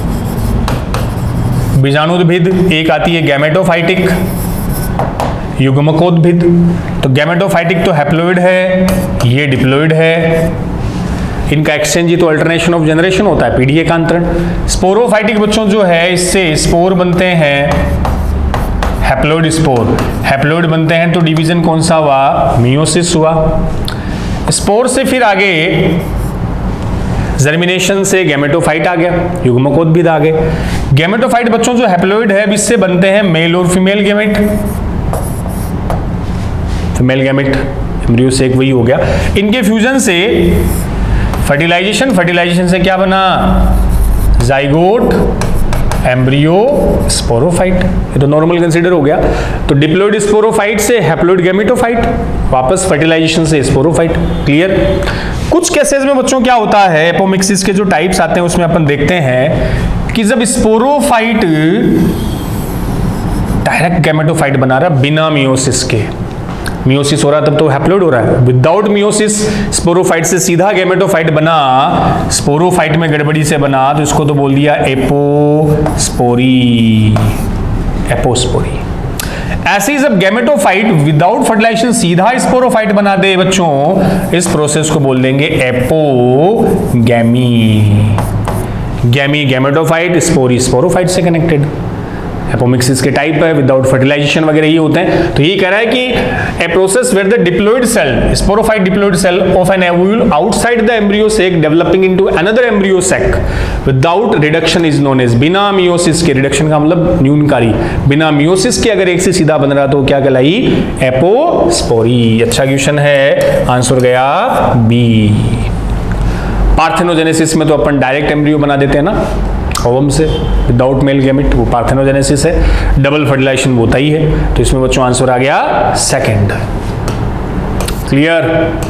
बीजाणुद्भिद, एक आती है गैमेटोफाइटिक युग्मकोद्भिद। तो गैमेटोफाइटिक तो हैप्लोइड है, ये डिप्लोइड है, इनका एक्सचेंज ही तो अल्टरनेशन ऑफ जनरेशन होता है, पीढ़ी एकांतरण। स्पोरोफाइटिक बच्चों जो है, इससे स्पोर बनते हैं, हैप्लोइड स्पोर, हैप्लोइड बनते हैं तो डिवीजन कौन सा हुआ? मियोसिस हुआ। स्पोर से फिर आगे जर्मिनेशन से गैमेटोफाइट आ गया, युग्मकोद्भिद आ गए। गैमेटोफाइट बच्चों जो हैप्लोइड है, इससे बनते हैं मेल और female gamete, female gamete, embryo से एक वही हो गया। इनके फ्यूजन से फर्टिलाइजेशन, फर्टिलाइजेशन से क्या बना? जाइगोट, एम्ब्रियो, स्पोरोफाइट, ये तो नॉर्मल कंसीडर हो गया। तो डिप्लोइड स्पोरोफाइट से हैप्लोइड गैमेटोफाइट, वापस फर्टिलाइजेशन से स्पोरोफाइट। क्लियर। कुछ केसेस में बच्चों क्या होता है, एपोमिक्सिस के जो टाइप्स आते हैं उसमें अपन देखते हैं कि जब स्पोरोफाइट डायरेक्ट गैमेटोफाइट बना रहा है बिना मियोसिस के, मियोसिस हो रहा है तब तो हैप्लोइड हो रहा है, विदाउट मियोसिस स्पोरोफाइट से सीधा गैमेटोफाइट बना, स्पोरोफाइट में गड़बड़ी से बना, तो इसको तो बोल दिया एपोस्पोरी, एपोस्पोरी। ऐसे ही जब गैमेटोफाइट विदाउट फर्टिलाइजेशन सीधा स्पोरोफाइट बना दे बच्चों, इस प्रोसेस को बोल देंगे apogamy. Gamy gametophyte, spory sporophyte से कनेक्टेड। एपोमिक्सिस के टाइप है, विदाउट फर्टिलाइजेशन वगैरह ये होते हैं। तो ये कह रहा है कि a process where the diploid cell, sporophyte diploid cell of an ovule outside the embryo sac developing into another embryo sac without reduction is known as, बिना मियोसिस के, रिडक्शन का मतलब न्यूनकारी, बिना मियोसिस के अगर एक से सीधा बन रहा तो क्या कहलाई? एपोस्पोरी। अच्छा क्वेश्चन है, आंसर गया बी। पार्थेनोजेनेसिस में तो अपन डायरेक्ट एम्ब्रियो बना देते हैं ना ओवम से, विदाउट मेल गैमेट, वो पार्थेनोजेनेसिस है। डबल फर्टिलाइजेशन होता ही है, तो इसमें बच्चों आंसर आ गया सेकंड। क्लियर।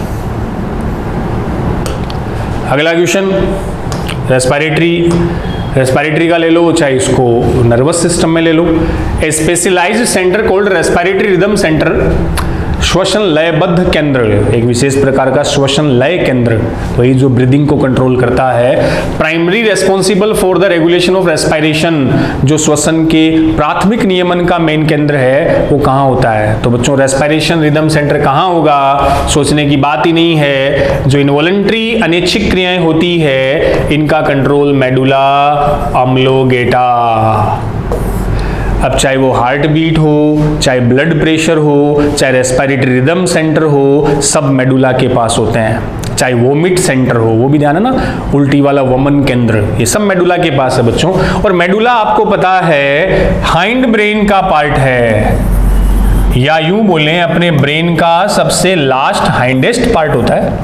अगला क्वेश्चन रेस्पिरेटरी, रेस्पिरेटरी का ले लो, चाहे इसको नर्वस सिस्टम में ले लो। A specialised centre called respiratory rhythm centre श्वसन लयबद्ध केंद्र, एक विशेष प्रकार का श्वसन लय केंद्र, वही जो ब्रीदिंग को कंट्रोल करता है। Primary responsible for the regulation of respiration, जो श्वसन के प्राथमिक नियमन का मेन केंद्र है, वो कहाँ होता है? तो बच्चों रेस्पिरेशन रिदम सेंटर कहाँ होगा? सोचने की बात ही नहीं है। जो इनवॉलंटरी अनैच्छिक क्रियाएं होती है, इनका कंट्रोल मेडुला ऑब्लोंगेटा। अब चाहे वो हार्ट बीट हो, चाहे ब्लड प्रेशर हो, चाहे रेस्पिरेटरी रिदम सेंटर हो, सब मेडुला के पास होते हैं। चाहे वोमिट सेंटर हो, वो भी ध्यान है ना, उल्टी वाला वमन केंद्र, ये सब मेडुला के पास है बच्चों। और मेडुला आपको पता है हाइंड ब्रेन का पार्ट है, या यूं बोलें अपने ब्रेन का सबसे लास्ट हाइंडेस्ट पार्ट होता है।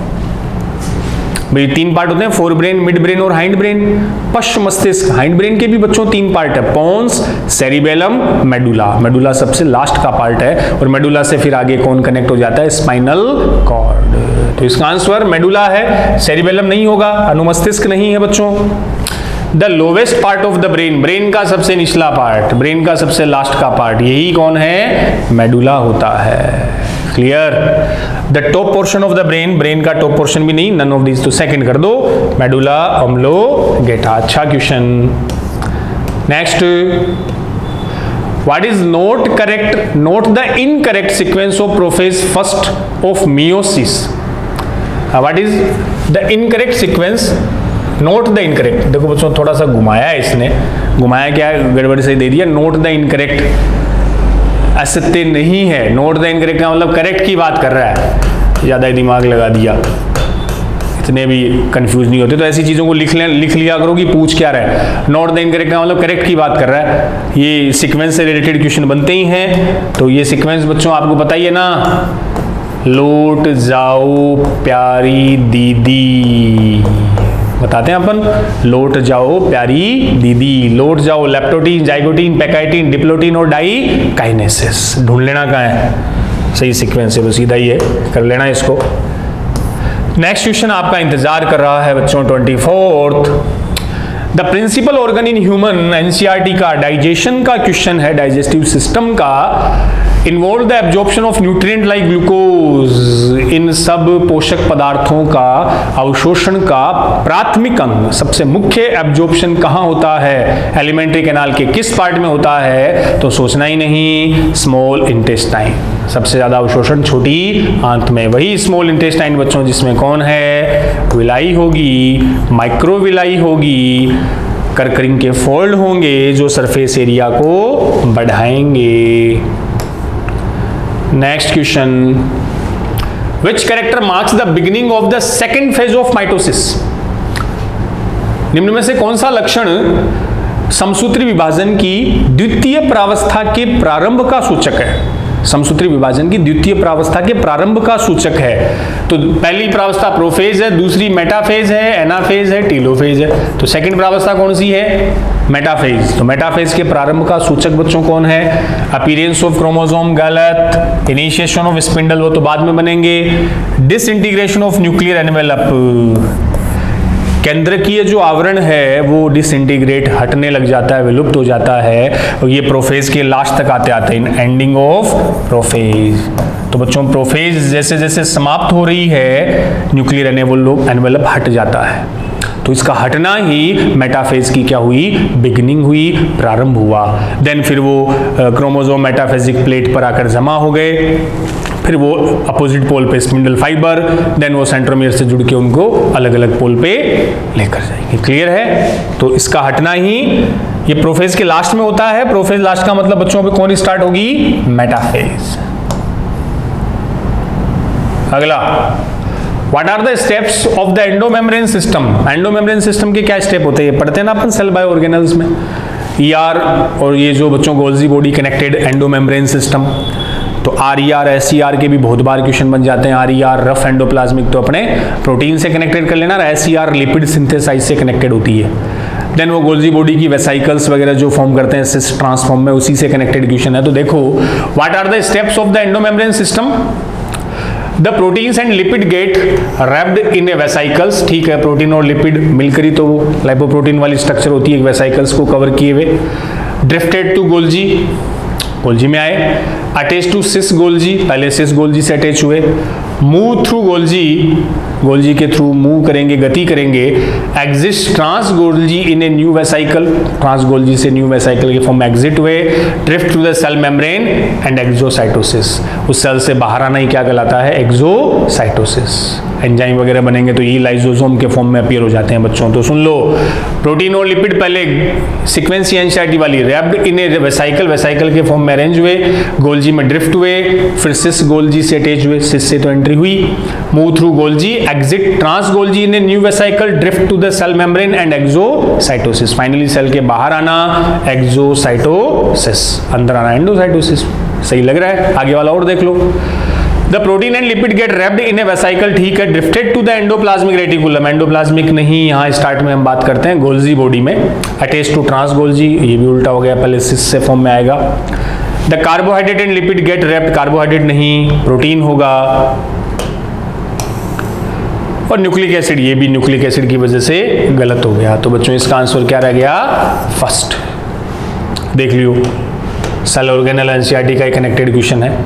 भाई तीन पार्ट होते हैं, फोर ब्रेन, मिड ब्रेन और हाइंड ब्रेन। पश्च मस्तिष्क, हाइंड ब्रेन के भी बच्चों तीन पार्ट है, पोन्स, सेरिबेलम, मेडुला। मेडुला सबसे लास्ट का पार्ट है, और मेडुला से फिर आगे कौन कनेक्ट हो जाता है? Spinal cord. तो इसका आंसर मेडुला है, सेरिबेलम नहीं होगा, अनुमस्तिष्क नहीं है बच्चों। The lowest part of the brain, brain का सबसे निचला पार्ट, ब्रेन का सबसे लास्ट का पार्ट, यही कौन है? मेडुला होता है। Clear? The top portion of the brain, brain का टॉप पोर्शन भी नहीं, नन ऑफ दिस, तो सेकंड कर दो, मेडुला ऑब्लोंगेटा। अच्छा question. Next, what is not correct not the incorrect sequence of prophase first of meiosis. What is the incorrect sequence? Not the incorrect. देखो बच्चों थोड़ा सा घुमाया है इसने, घुमाया क्या है, गड़बड़ से दे दिया। नोट द इनकरेक्ट असत्य नहीं है, नोट द इनकरेक्ट का मतलब करेक्ट की बात कर रहा है, ज्यादा ही दिमाग लगा दिया, इतने भी कंफ्यूज नहीं होते। तो ऐसी चीजों को लिख ले लिख लिया करो कि पूछ क्या रहा है। नोट द इनकरेक्ट का मतलब करेक्ट की बात कर रहा है। ये सीक्वेंस से रिलेटेड क्वेश्चन बनते ही हैं। तो ये सीक्वेंस बच्चों आपको पता ही है ना, लौट जाओ प्यारी दीदी, बताते हैं अपन, लौट जाओ प्यारी दीदी, लौट जाओ, लेप्टोटीन, जाइगोटीन, पैकाइटिन, डिप्लोटीन और डाई काइनेसिस। ढूंढ लेना कहाँ है, सही सीक्वेंस है, तो सीधा ही है, कर लेना इसको। नेक्स्ट क्वेश्चन आपका इंतजार कर रहा है बच्चों, twenty fourth. The principal organ in human, NCERT का डाइजेशन का क्वेश्चन है, डाइजेस्टिव सिस्टम का। Involve the absorption of nutrient like glucose, इन सब पोषक पदार्थों का अवशोषण का प्राथमिक अंग, सबसे मुख्य एब्जॉर्प्शन कहाँ होता है? एलिमेंट्री कैनाल के किस पार्ट में होता है? तो सोचना ही नहीं, स्मॉल इंटेस्टाइन। सबसे ज्यादा अवशोषण छोटी आंत में, वही स्मॉल इंटेस्टाइन बच्चों, जिसमें कौन है? विलाई होगी, माइक्रोविलाई होगी, कर्करिंग के फोल्ड होंगे जो सरफेस एरिया को बढ़ाएंगे। Next question, which character marks the beginning of the second phase of mitosis? निम्न में से कौन सा लक्षण समसूत्री विभाजन की द्वितीय प्रावस्था के प्रारंभ का सूचक है? समसूत्री विभाजन की द्वितीय प्रावस्था के प्रारंभ का सूचक है। तो पहली प्रावस्था प्रोफेज है, दूसरी मेटाफेज है, एनाफेज है, टीलोफेज है। तो सेकंड प्रावस्था कौन सी है? मेटाफेज। तो मेटाफेज के प्रारंभ का सूचक बच्चों कौन है? अपीयरेंस ऑफ क्रोमोसोम गलत, इनिशिएशन ऑफ स्पिंडल वो तो बाद में बनेंगे, डिसइंटीग्रेशन ऑफ न्यूक्लियर एनवेलप, केंद्रकीय जो आवरण है वो डिसइंटीग्रेट, हटने लग जाता है, विलुप्त हो जाता है, और ये प्रोफेज के लास्ट तक आते आते हैं, एंडिंग ऑफ प्रोफेज। तो बच्चों प्रोफेज जैसे जैसे समाप्त हो रही है, न्यूक्लियर एनवेलप हट जाता है। तो इसका हटना ही मेटाफेज की क्या हुई? बिगिनिंग हुई, प्रारंभ हुआ। देन फिर वो क्रोमोसोम मेटाफेजिक प्लेट पर आकर जमा हो गए, फिर वो अपोजिट पोल पे स्पिंडल फाइबर, देन वो सेंट्रोमियर से जुड़ के उनको अलग अलग पोल पे लेकर जाएंगे। क्लियर है? तो इसका हटना ही ये प्रोफेज के लास्ट में होता है। प्रोफेज लास्ट का मतलब बच्चों पे कौन स्टार्ट होगी? मेटाफेज। अगला, what are the steps of the endomembrane system? Endomembrane system के क्या स्टेप होते हैं? पढ़ते हैं ना अपन सेल बायो ऑर्गेनल्स में, ईआर और ये जो बच्चों Golgi body connected endomembrane system. तो R E R, S E R के भी बहुत बार क्वेश्चन बन जाते हैं। R E R rough endoplasmic, तो अपने प्रोटीन से कनेक्टेड कर लेना, S E R lipid synthesise से कनेक्टेड होती है। देन वो गोल्जी बॉडी की वेसाइकल्स वगैरह जो फॉर्म करते हैं सिस ट्रांसफॉर्म में, उसी से कनेक्टेड क्वेश्चन है। तो देखो, what are the steps of the endomembrane system? The proteins and lipid get wrapped in a vesicles. ठीक है, प्रोटीन और लिपिड मिलकर ही तो लाइपोप्रोटीन वाली स्ट्रक्चर होती है, वेसाइकल्स को कवर किए हुए। ड्रिफ्टेड टू गोल्जी, गोल्जी में आए। अटैच टू सिस गोल्जी, पहले सिस गोल्जी से अटैच हुए, मूव थ्रू गोल्जी, गोल्जी के थ्रू मूव करेंगे, गति करेंगे, exist trans Golgi in a new vesicle, trans Golgi से न्यू वेसाइकल के फॉर्म में एग्जिट हुए, drift to the cell membrane and exocytosis, उस सेल से बाहर आना ही क्या कहलाता है, एक्सोसाइटोसिस। एंजाइम वगैरह बनेंगे तो ये लाइसोसोम के फॉर्म में अपीयर हो जाते हैं बच्चों। तो सुन लो, प्रोटीन और लिपिड पहले सीक्वेंस एनसीईआरटी वाली, wrapped in a vesicle, vesicle के फॉर्म में अरेंज हुए, गोल्जी में ड्रिफ्ट हुए, फिर सिस गोल्जी से अटैच हुए, सिस से तो एंट्री हुई, move through Golgi, exit trans Golgi in a new vesicle, drift to the cell membrane and exocytosis, finally cell के बाहर आना, एक्सोसाइटोसिस, अंदर आना एंडोसाइटोसिस। सही लग रहा है? आगे वाला और देख लो। The protein and lipid get wrapped in a vesicle, ठीक है, drifted to the endoplasmic reticulum, endoplasmic नहीं, यहाँ स्टार्ट में हम बात करते हैं गोल्जी बॉडी में, अटैच टू ट्रांस गोल्जी, ये भी उल्टा हो गया, पहले सिस से फॉर्म में आएगा। The carbohydrate and lipid get wrapped, carbohydrate नहीं, प्रोटीन होगा, और न्यूक्लिक एसिड, ये भी न्यूक्लिक एसिड की वजह से गलत हो गया। तो बच्चों इसका आंसर क्या रह गया, फर्स्ट। देख लियो, सेल ऑर्गेनेल एनसीईआरटी का कनेक्टेड क्वेश्चन है।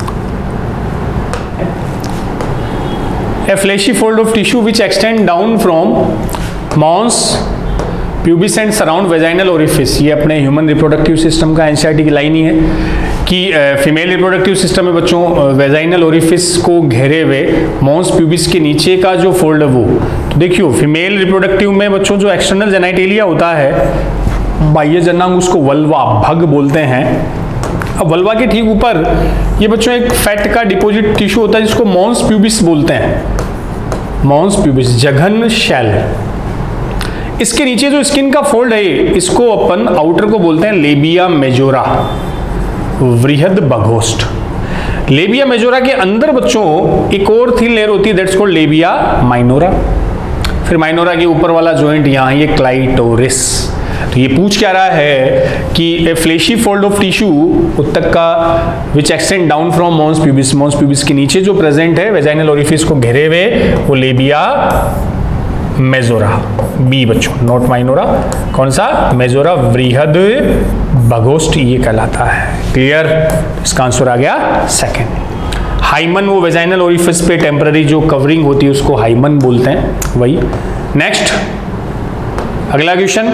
A fleshy fold of tissue which extend down from mons pubis and surround vaginal orifice, ये अपने ह्यूमन रिप्रोडक्टिव सिस्टम का एनसीईआरटी की लाइन ही है कि फीमेल रिप्रोडक्टिव सिस्टम में बच्चों वेजाइनल ओरिफिस को घेरे हुए मॉन्स प्यूबिस के नीचे का जो फोल्ड है वो, तो देखियो फीमेल रिप्रोडक्टिव में बच्चों जो एक्सटर्नल जेनाइटेलिया होता है, बाह्य जनांग, उसको वल्वा, भग बोलते हैं। अब वल्वा के ठीक ऊपर ये बच्चों एक फैट का डिपॉजिट टिश्यू होता है जिसको मॉन्स प्यूबिस बोलते हैं, मॉन्स प्यूबिस, जघन शैल। इसके नीचे जो स्किन का फोल्ड है इसको अपन आउटर को बोलते हैं लेबिया मेजोरा, वृहद बघोष्ठ। लेबिया मेजोरा के अंदर बच्चों एक और थिन लेयर होती है, दैट्स कॉल्ड लेबिया माइनोरा। फिर माइनोरा के ऊपर वाला जॉइंट यहाँ ये क्लाइटोरिस। तो ये पूछ क्या रहा है कि a fleshy fold of tissue उत्तक का which extend down from mons pubis, mons pubis के नीचे जो प्रेजेंट है वेजाइनल ओरिफिस को घेरे हुए वो लेबिया मेजोरा, बी बच्चों, नॉट माइनोरा। कौन सा? मेजोरा वृहद बघोष्ठ ये कहलाता है। क्लियर? इसका आंसर आ गया सेकंड। हाइमन वो वेजाइनल ओरिफिस पे टेम्पररी जो कवरिंग होती है उसको हाइमन बोलते हैं, वही। नेक्स्ट अगला question,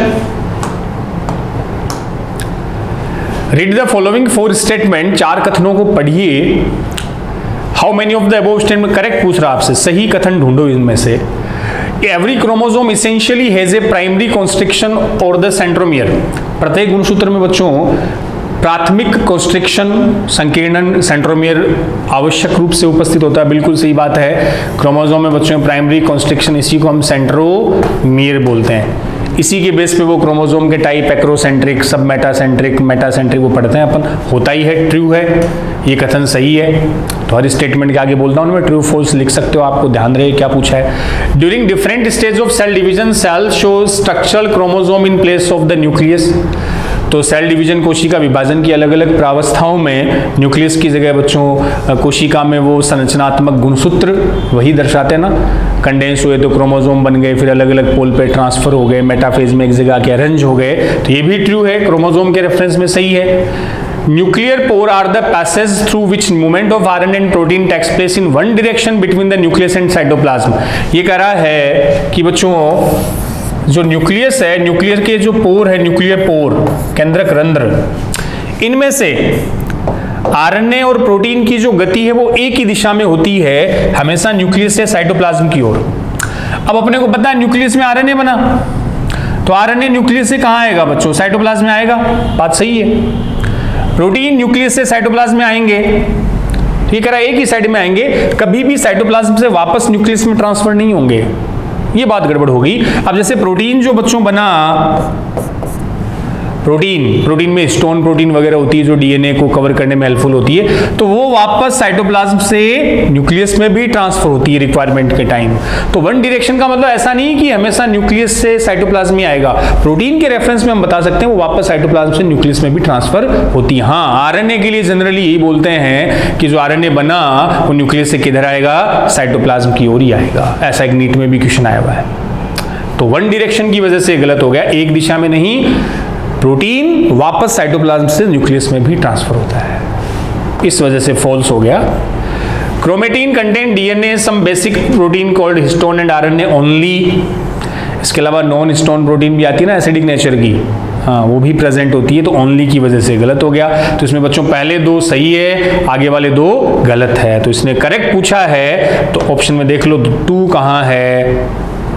read the following four statement, चार कथनों को पढ़िए। How many of the above statement, correct पूछ रहा आपसे, सही कथन ढूंढो इनमें से। Every chromosome essentially has a primary constriction और द सेंट्रोमियर, प्रत्येक गुणसूत्र में बच्चों प्राथमिक कॉन्स्ट्रिक्शन संकीर्णन सेंट्रोमियर आवश्यक रूप से उपस्थित होता है। बिल्कुल सही बात है, क्रोमोसोम में बच्चों प्राइमरी कॉन्स्ट्रिक्शन, इसी को हम सेंट्रोमियर बोलते हैं। इसी के बेस पे वो क्रोमोसोम के टाइप एक्रोसेंट्रिक, सब मेटासेंट्रिक, मेटासेंट्रिक वो पढ़ते हैं अपन, होता ही है, ट्रू है, ये कथन सही है। तो हर स्टेटमेंट के आगे बोलता हूँ मैं ट्रू फॉल्स लिख सकते हो, आपको ध्यान रहे क्या पूछा है। During different stage of cell division cell show structural chromosome in place of the nucleus. तो सेल डिवीजन कोशिका विभाजन की अलग अलग प्रावस्थाओं में न्यूक्लियस की जगह बच्चों कोशिका में वो संरचनात्मक गुणसूत्र वही दर्शाते हैं ना, कंडेंस हुए तो क्रोमोसोम बन गए, फिर अलग अलग पोल पे ट्रांसफर हो गए, मेटाफेज में एक जगह के अरेंज हो गए। तो ये भी ट्रू है, क्रोमोसोम के रेफरेंस में सही है। Nuclear pore are the passage through which movement of RNA and protein takes place in one direction between the nucleus and cytoplasm. ये कह रहा है कि बच्चों जो न्यूक्लियस है, न्यूक्लियर के जो पोर है, न्यूक्लियर पोर, केंद्रक रंध्र, इनमें से आरएनए और प्रोटीन की जो गति है वो एक ही दिशा में होती है, हमेशा न्यूक्लियस से साइटोप्लाज्म की ओर। अब अपने को पता है न्यूक्लियस में आरएनए बना, तो आरएनए न्यूक्लियस से कहां आएगा बच्चों? साइटोप्लाज्म में आएगा, बात सही है। प्रोटीन न्यूक्लियस से साइटोप्लाज्म में आएंगे, ठीक है, एक ही साइड में आएंगे, कभी भी साइटोप्लाज्म से वापस न्यूक्लियस में ट्रांसफर नहीं होंगे, ये बात गड़बड़ हो गई। अब जैसे प्रोटीन जो बच्चों बना, प्रोटीन प्रोटीन में स्टोन प्रोटीन वगैरह होती है जो डीएनए को कवर करने में हेल्पफुल होती है, तो वो वापस साइटोप्लाज्म से न्यूक्लियस में भी ट्रांसफर होती है रिक्वायरमेंट के टाइम। तो वन डायरेक्शन का मतलब ऐसा नहीं कि हमेशा न्यूक्लियस से साइटोप्लाज्म में आएगा, प्रोटीन के रेफरेंस में हम बता सकते हैं वो वापस साइटोप्लाज्म से न्यूक्लियस में भी ट्रांसफर होती है। हाँ, आरएनए के लिए जनरली यही बोलते हैं कि जो आरएनए बना वो न्यूक्लियस से किधर आएगा? साइटोप्लाज्म की ओर ही आएगा। ऐसा एक नीट में भी क्वेश्चन आया हुआ है। तो वन डायरेक्शन की वजह से गलत हो गया, एक दिशा में नहीं, प्रोटीन वापस साइटोप्लाज्म से न्यूक्लियस में भी ट्रांसफर होता है। इस वजह से फॉल्स हो गया। Chromatin contain DNA some basic protein called histone and RNA only. इसके अलावा नॉन हिस्टोन प्रोटीन भी आती है ना एसिडिक नेचर की, हाँ वो भी प्रेजेंट होती है, तो ओनली की वजह से गलत हो गया। तो इसमें बच्चों पहले दो सही है, आगे वाले दो गलत है, तो इसने करेक्ट पूछा है। तो ऑप्शन में देख लो टू कहां है,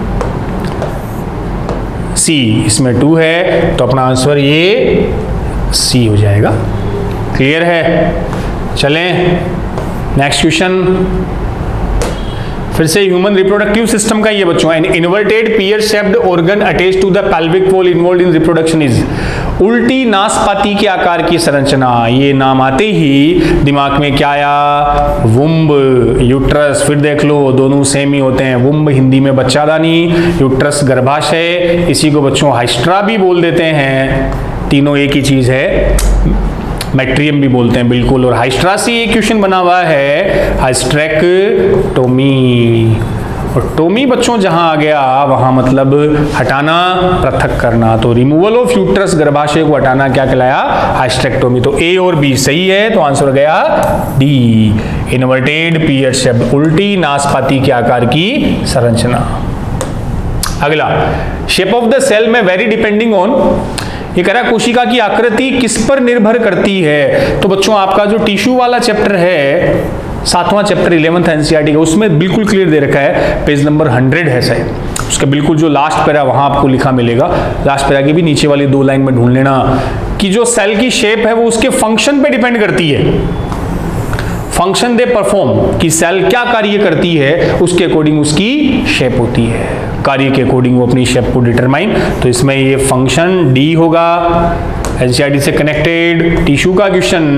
सी, इसमें टू है, तो अपना आंसर ये सी हो जाएगा। क्लियर है? चलें नेक्स्ट क्वेश्चन। फिर से ह्यूमन रिप्रोडक्टिव सिस्टम का ये बच्चों, an inverted pear shaped organ attached to the pelvic wall involved in reproduction is. उल्टी नासपाती के आकार की संरचना, ये नाम आते ही दिमाग में क्या आया, वुम्ब, यूट्रस। फिर देख लो दोनों सेम ही होते हैं, वुम्ब हिंदी में बच्चादानी, यूट्रस गर्भाशय, इसी को बच्चों हाइस्ट्रा भी बोल देते हैं, तीनों एक ही चीज है, मैट्रियम भी बोलते हैं बिल्कुल। और हाइस्ट्रा से ये क्वेश्चन बना हुआ है हाइस्ट्रेक्टोमी, और टोमी बच्चों जहां आ गया वहां मतलब हटाना, पृथक करना, तो रिमूवल ऑफ यूट्रस, गर्भाशय को हटाना क्या कहलाया, हाइस्ट्रेक्टोमी। तो ए और बी सही है, तो आंसर गया डी, इन्वर्टेड पियर शेप्ड, उल्टी नासपाती के आकार की संरचना। अगला, शेप ऑफ द सेल में वेरी डिपेंडिंग ऑन, ये कह रहा है कोशिका की आकृति किस पर निर्भर करती है। तो बच्चों आपका जो टिश्यू वाला चैप्टर है, सातवां चैप्टर इलेवंथ एनसीईआरटी का, उसमें बिल्कुल क्लियर दे रखा है, पेज नंबर हंड्रेड है शायद, उसका बिल्कुल जो लास्ट पैरा वहां आपको लिखा मिलेगा, लास्ट पैरा की भी नीचे वाली दो लाइन में ढूंढ लेना कि जो सेल की शेप है वो उसके फंक्शन पे डिपेंड करती है। फंक्शन दे परफॉर्म, कि सेल क्या कार्य करती है उसके अकॉर्डिंग उसकी शेप होती है, कार्य के अकॉर्डिंग वो अपनी शेप को डिटरमाइन। तो इसमें ये फंक्शन डी होगा, एनसीईआरटी से कनेक्टेड टिश्यू का क्वेश्चन।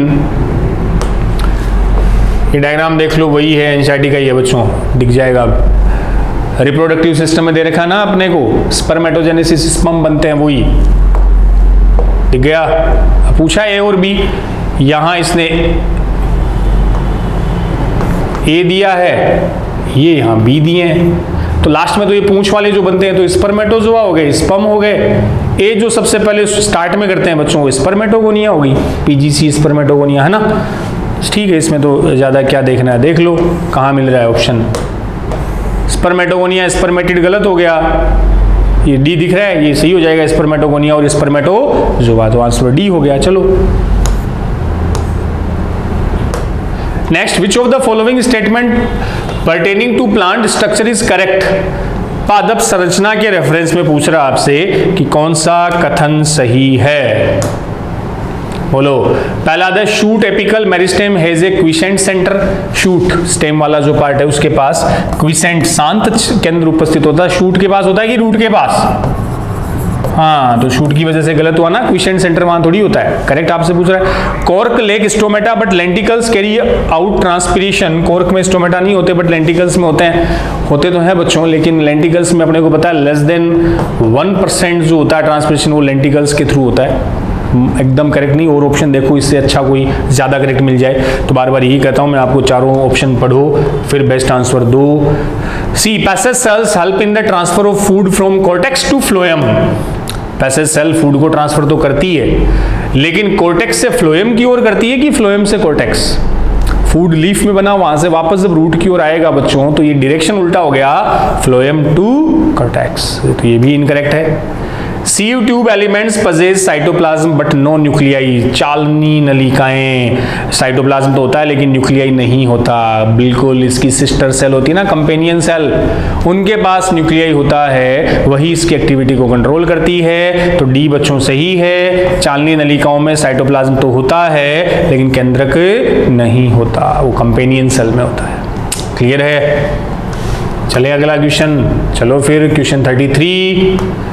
ये डायग्राम देख लो, वही है एनसीईआरटी का, ये बच्चों दिख जाएगा। रिप्रोडक्टिव सिस्टम में दे रखा ना अपने को, स्पर्मेटोजेनेसिस, स्पर्म बनते हैं, वही दिख गया। पूछा ए और बी, यहां इसने ए दिया है, ये यहां बी दिए हैं, तो लास्ट में तो ये पूंछ वाले जो बनते हैं तो स्पर्मेटोजोआ हो गए, स्पर्म हो गए। ए जो सबसे पहले स्टार्ट में करते हैं बच्चों वो स्पर्मेटोगोनिया होगी, पीजीसी स्पर्मेटोगोनिया, है ना। ठीक है, इसमें तो ज्यादा क्या देखना है, देख लो कहां मिल रहा है ऑप्शन। स्पर्मेटोगोनिया, स्पर्मेटिड गलत हो गया, ये डी दिख रहा है, ये सही हो जाएगा, स्पर्मेटोगोनिया और स्पर्मेटोजोआ, तो आंसर डी हो गया। चलो next, which of the following statement pertaining to plant structure is correct. पादप संरचना के रेफरेंस में पूछ रहा आपसे कि कौन सा कथन सही है, बोलो। पहला, the shoot apical meristem has a quiescent centre, shoot stem वाला जो पार्ट है उसके पास क्विसेंट शांत केंद्र उपस्थित होता है, शूट के पास होता है कि रूट के पास, हाँ तो शूट की वजह से गलत हुआ ना, क्विसेंट सेंटर वहां थोड़ी होता है, करेक्ट आपसे पूछ रहा है। Cork lack stomata but lenticels carry out transpiration, cork में स्टोमेटा नहीं होते बट लेंटिकल्स में होते हैं, होते तो हैं बच्चों, लेकिन लेंटिकल्स में अपने को पता है लेस देन वन परसेंट जो होता है ट्रांसपिरेशन वो लेंटिकल्स के थ्रू होता है, एकदम करेक्ट नहीं। और ऑप्शन देखो, इससे अच्छा कोई ज्यादा करेक्ट मिल जाए, तो बार बार यही कहता हूं मैं आपको, चारों ऑप्शन पढ़ो फिर बेस्ट आंसर दो। C, passage cells help in the transfer of food from cortex to phloem, passage cell food को ट्रांसफर तो करती है, लेकिन कॉर्टेक्स से फ्लोएम की ओर करती है कि फ्लोएम से कॉर्टेक्स। फूड लीफ में बना, वहां से वापस जब रूट की ओर आएगा बच्चों तो ये डायरेक्शन उल्टा हो गया, फ्लोएम टू कॉर्टेक्स, तो ये भी इनकरेक्ट है। Sieve tube elements possess cytoplasm but no nuclei, चालनी नलिकाएं, साइटोप्लाज्म तो होता है लेकिन न्यूक्लियाई नहीं होता, बिल्कुल इसकी सिस्टर सेल होती है ना कंपेनियन सेल, उनके पास न्यूक्लियाई होता है, वही इसकी एक्टिविटी को कंट्रोल करती है। तो डी बच्चों सही है, चालनी नलिकाओं में साइटोप्लाज्म तो होता है लेकिन केंद्रक नहीं होता, वो कंपेनियन सेल में होता है। क्लियर है? चले अगला क्वेश्चन, चलो फिर question thirty three.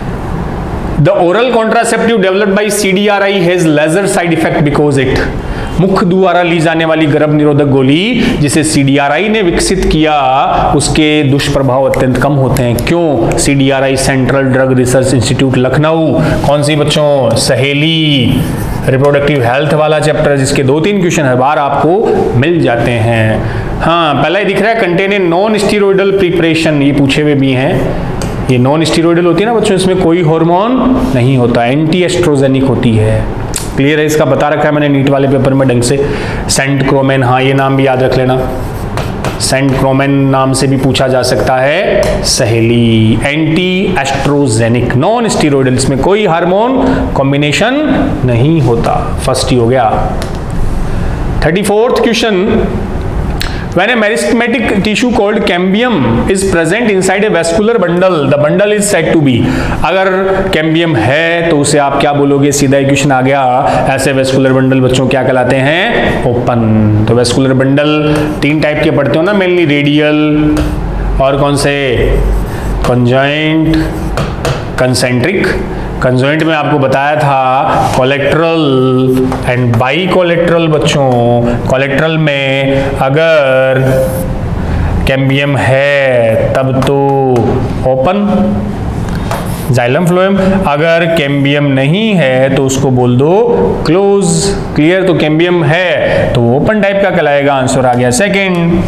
The oral contraceptive developed by C D R I has lesser side effect because it, मुख द्वारा ली जाने वाली गर्भ निरोधक गोली जिसे C D R I ने विकसित किया उसके दुष्प्रभाव अत्यंत कम होते हैं। क्यों? C D R I central drug research institute Lucknow, कौन सी बच्चों? सहेली, रिप्रोडक्टिव हेल्थ वाला चैप्टर, जिसके दो तीन क्वेश्चन हर बार आपको मिल जाते हैं। हाँ, पहला ही दिख रहा है, contain a non steroidal preparation, ये पूछे हुए भी हैं। ये नॉन स्टीरोइडल होती है ना बच्चों, इसमें कोई हार्मोन नहीं होता, एंटी एस्ट्रोजेनिक होती है। क्लियर है, इसका बता रखा है मैंने नीट वाले पेपर में ढंग से। सेंट क्रोमेन, हाँ ये नाम भी याद रख लेना, सेंट क्रोमेन नाम से भी पूछा जा सकता है सहेली। एंटी एस्ट्रोजेनिक, नॉन स्टीरोइडल, इसमें कोई हार्मोन कॉम्बिनेशन नहीं होता। फर्स्ट ही हो गया। Thirty fourth question, When a meristematic tissue called cambium is present inside a vascular bundle, the bundle is said to be। अगर कैम्बियम है तो उसे आप क्या बोलोगे? सीधा इक्वेशन आ गया। ऐसे वेस्कुलर बंडल बच्चों क्या कहलाते हैं? ओपन। तो वेस्कुलर बंडल तीन टाइप के पढ़ते हो ना मेनली, रेडियल और कौन से? Conjoint, concentric. कंजॉइंट में आपको बताया था कोलेट्रल एंड बाई कोलेट्रल बच्चों। कोलेट्रल में अगर कैम्बियम है तब तो ओपन, जाइलम फ्लोएम। अगर कैम्बियम नहीं है तो उसको बोल दो क्लोज। क्लियर? तो कैम्बियम है तो ओपन टाइप का कहलाएगा। आंसर आ गया सेकेंड।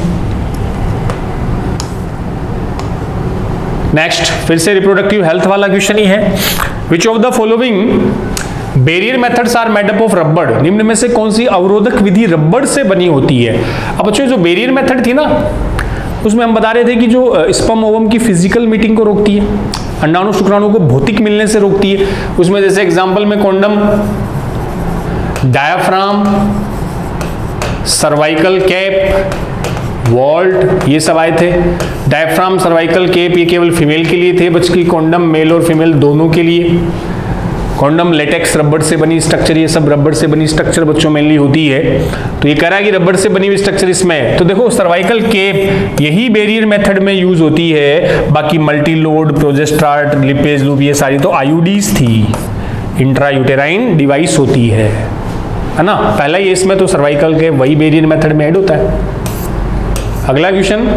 नेक्स्ट फिर से रिप्रोडक्टिव हेल्थ वाला क्वेश्चन ही है। Which of the following barrier methods are made up of rubber? निम्न में से कौन सी अवरोधक विधि रबड़ से बनी होती है? अब बच्चों जो बैरियर मेथड थी ना, उसमें हम बता रहे थे कि जो स्पर्म ओवम की फिजिकल मीटिंग को रोकती है, अंडाणु शुक्राणु को भौतिक मिलने से रोकती है। उसमें जैसे एग्जांपल में condom, diaphragm, cervical cap, vault, ये सब आए थे। डायफ्राम, सर्वाइकल केप ये केवल फीमेल के लिए थे, बल्कि कॉन्डम मेल और फीमेल दोनों के लिए। कॉन्डम लेटेक्स रबड़ से बनी स्ट्रक्चर, ये सब रबड़ से बनी स्ट्रक्चर बच्चों मेनली होती है। तो ये कह रहा है कि रबड़ से बनी हुई स्ट्रक्चर इसमें। तो देखो सर्वाइकल केप यही बैरियर मेथड में यूज होती है। बाकी multiload, progestasert, Lippes loop ये सारी तो आईयूडीज थी, इंट्रा यूटेराइन डिवाइस होती है, है ना। पहला ये इसमें तो सर्वाइकल केप वही बैरियर मेथड में ऐड होता है। अगला क्वेश्चन,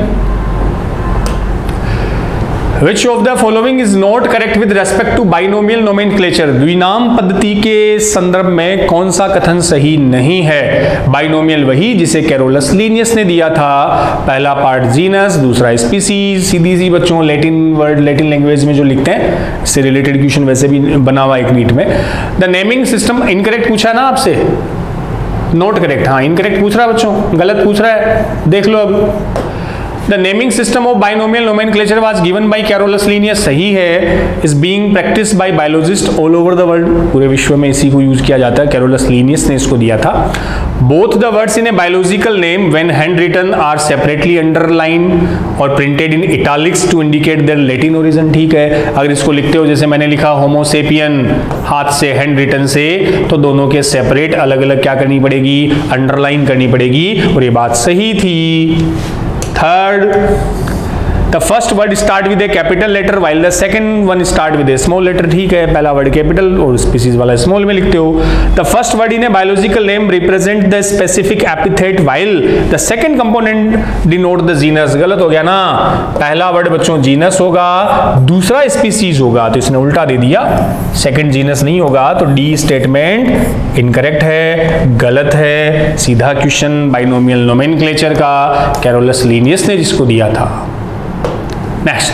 Which of the following is not correct with respect to binomial nomenclature? द्विनाम पद्धति के संदर्भ में कौन सा कथन सही नहीं है? बाइनोमियल वही जिसे कैरोलस लीनियस ने दिया था। पहला पार्ट जीनस, दूसरा स्पीसीज। सीधी सी बच्चों लैटिन वर्ड, लैटिन लैंग्वेज में जो लिखते हैं, इससे रिलेटेड क्वेश्चन वैसे भी बना हुआ एक नीट में। द नेमिंग सिस्टम इनकरेक्ट पूछा ना आपसे, नोट करेक्ट, हाँ इनकरेक्ट पूछ रहा है बच्चों, गलत पूछ रहा है, देख लो अब। The naming system of binomial nomenclature was given by Carolus Linnaeus, सही है, is being practiced by biologists all over the world, पूरे विश्व में इसी को यूज किया जाता है। Carolus Linnaeus ने इसको दिया था। Both the words in a biological name when handwritten are separately underlined or printed in italics to indicate their Latin origin। ठीक है, अगर इसको लिखते हो जैसे मैंने लिखा होमो सेपियन हाथ से, हैंड रिटन से, तो दोनों के सेपरेट अलग अलग क्या करनी पड़ेगी? अंडरलाइन करनी पड़ेगी, और ये बात सही थी। Third, the first word start with a capital letter while the second one start with a small letter। ठीक है, पहला वर्ड कैपिटल और स्पीसीज वाला स्मॉल में लिखते हो। The first word in a biological name represent the specific epithet while the second component denote the genus। गलत हो गया ना, पहला वर्ड बच्चों जीनस होगा, दूसरा स्पीसीज होगा, तो इसने उल्टा दे दिया, सेकंड जीनस नहीं होगा। तो डी स्टेटमेंट इनकरेक्ट है, गलत है। सीधा क्वेश्चन बाइनोमियल नोमेनक्लेचर का कैरोलस लीनियस ने जिसको दिया था। Next,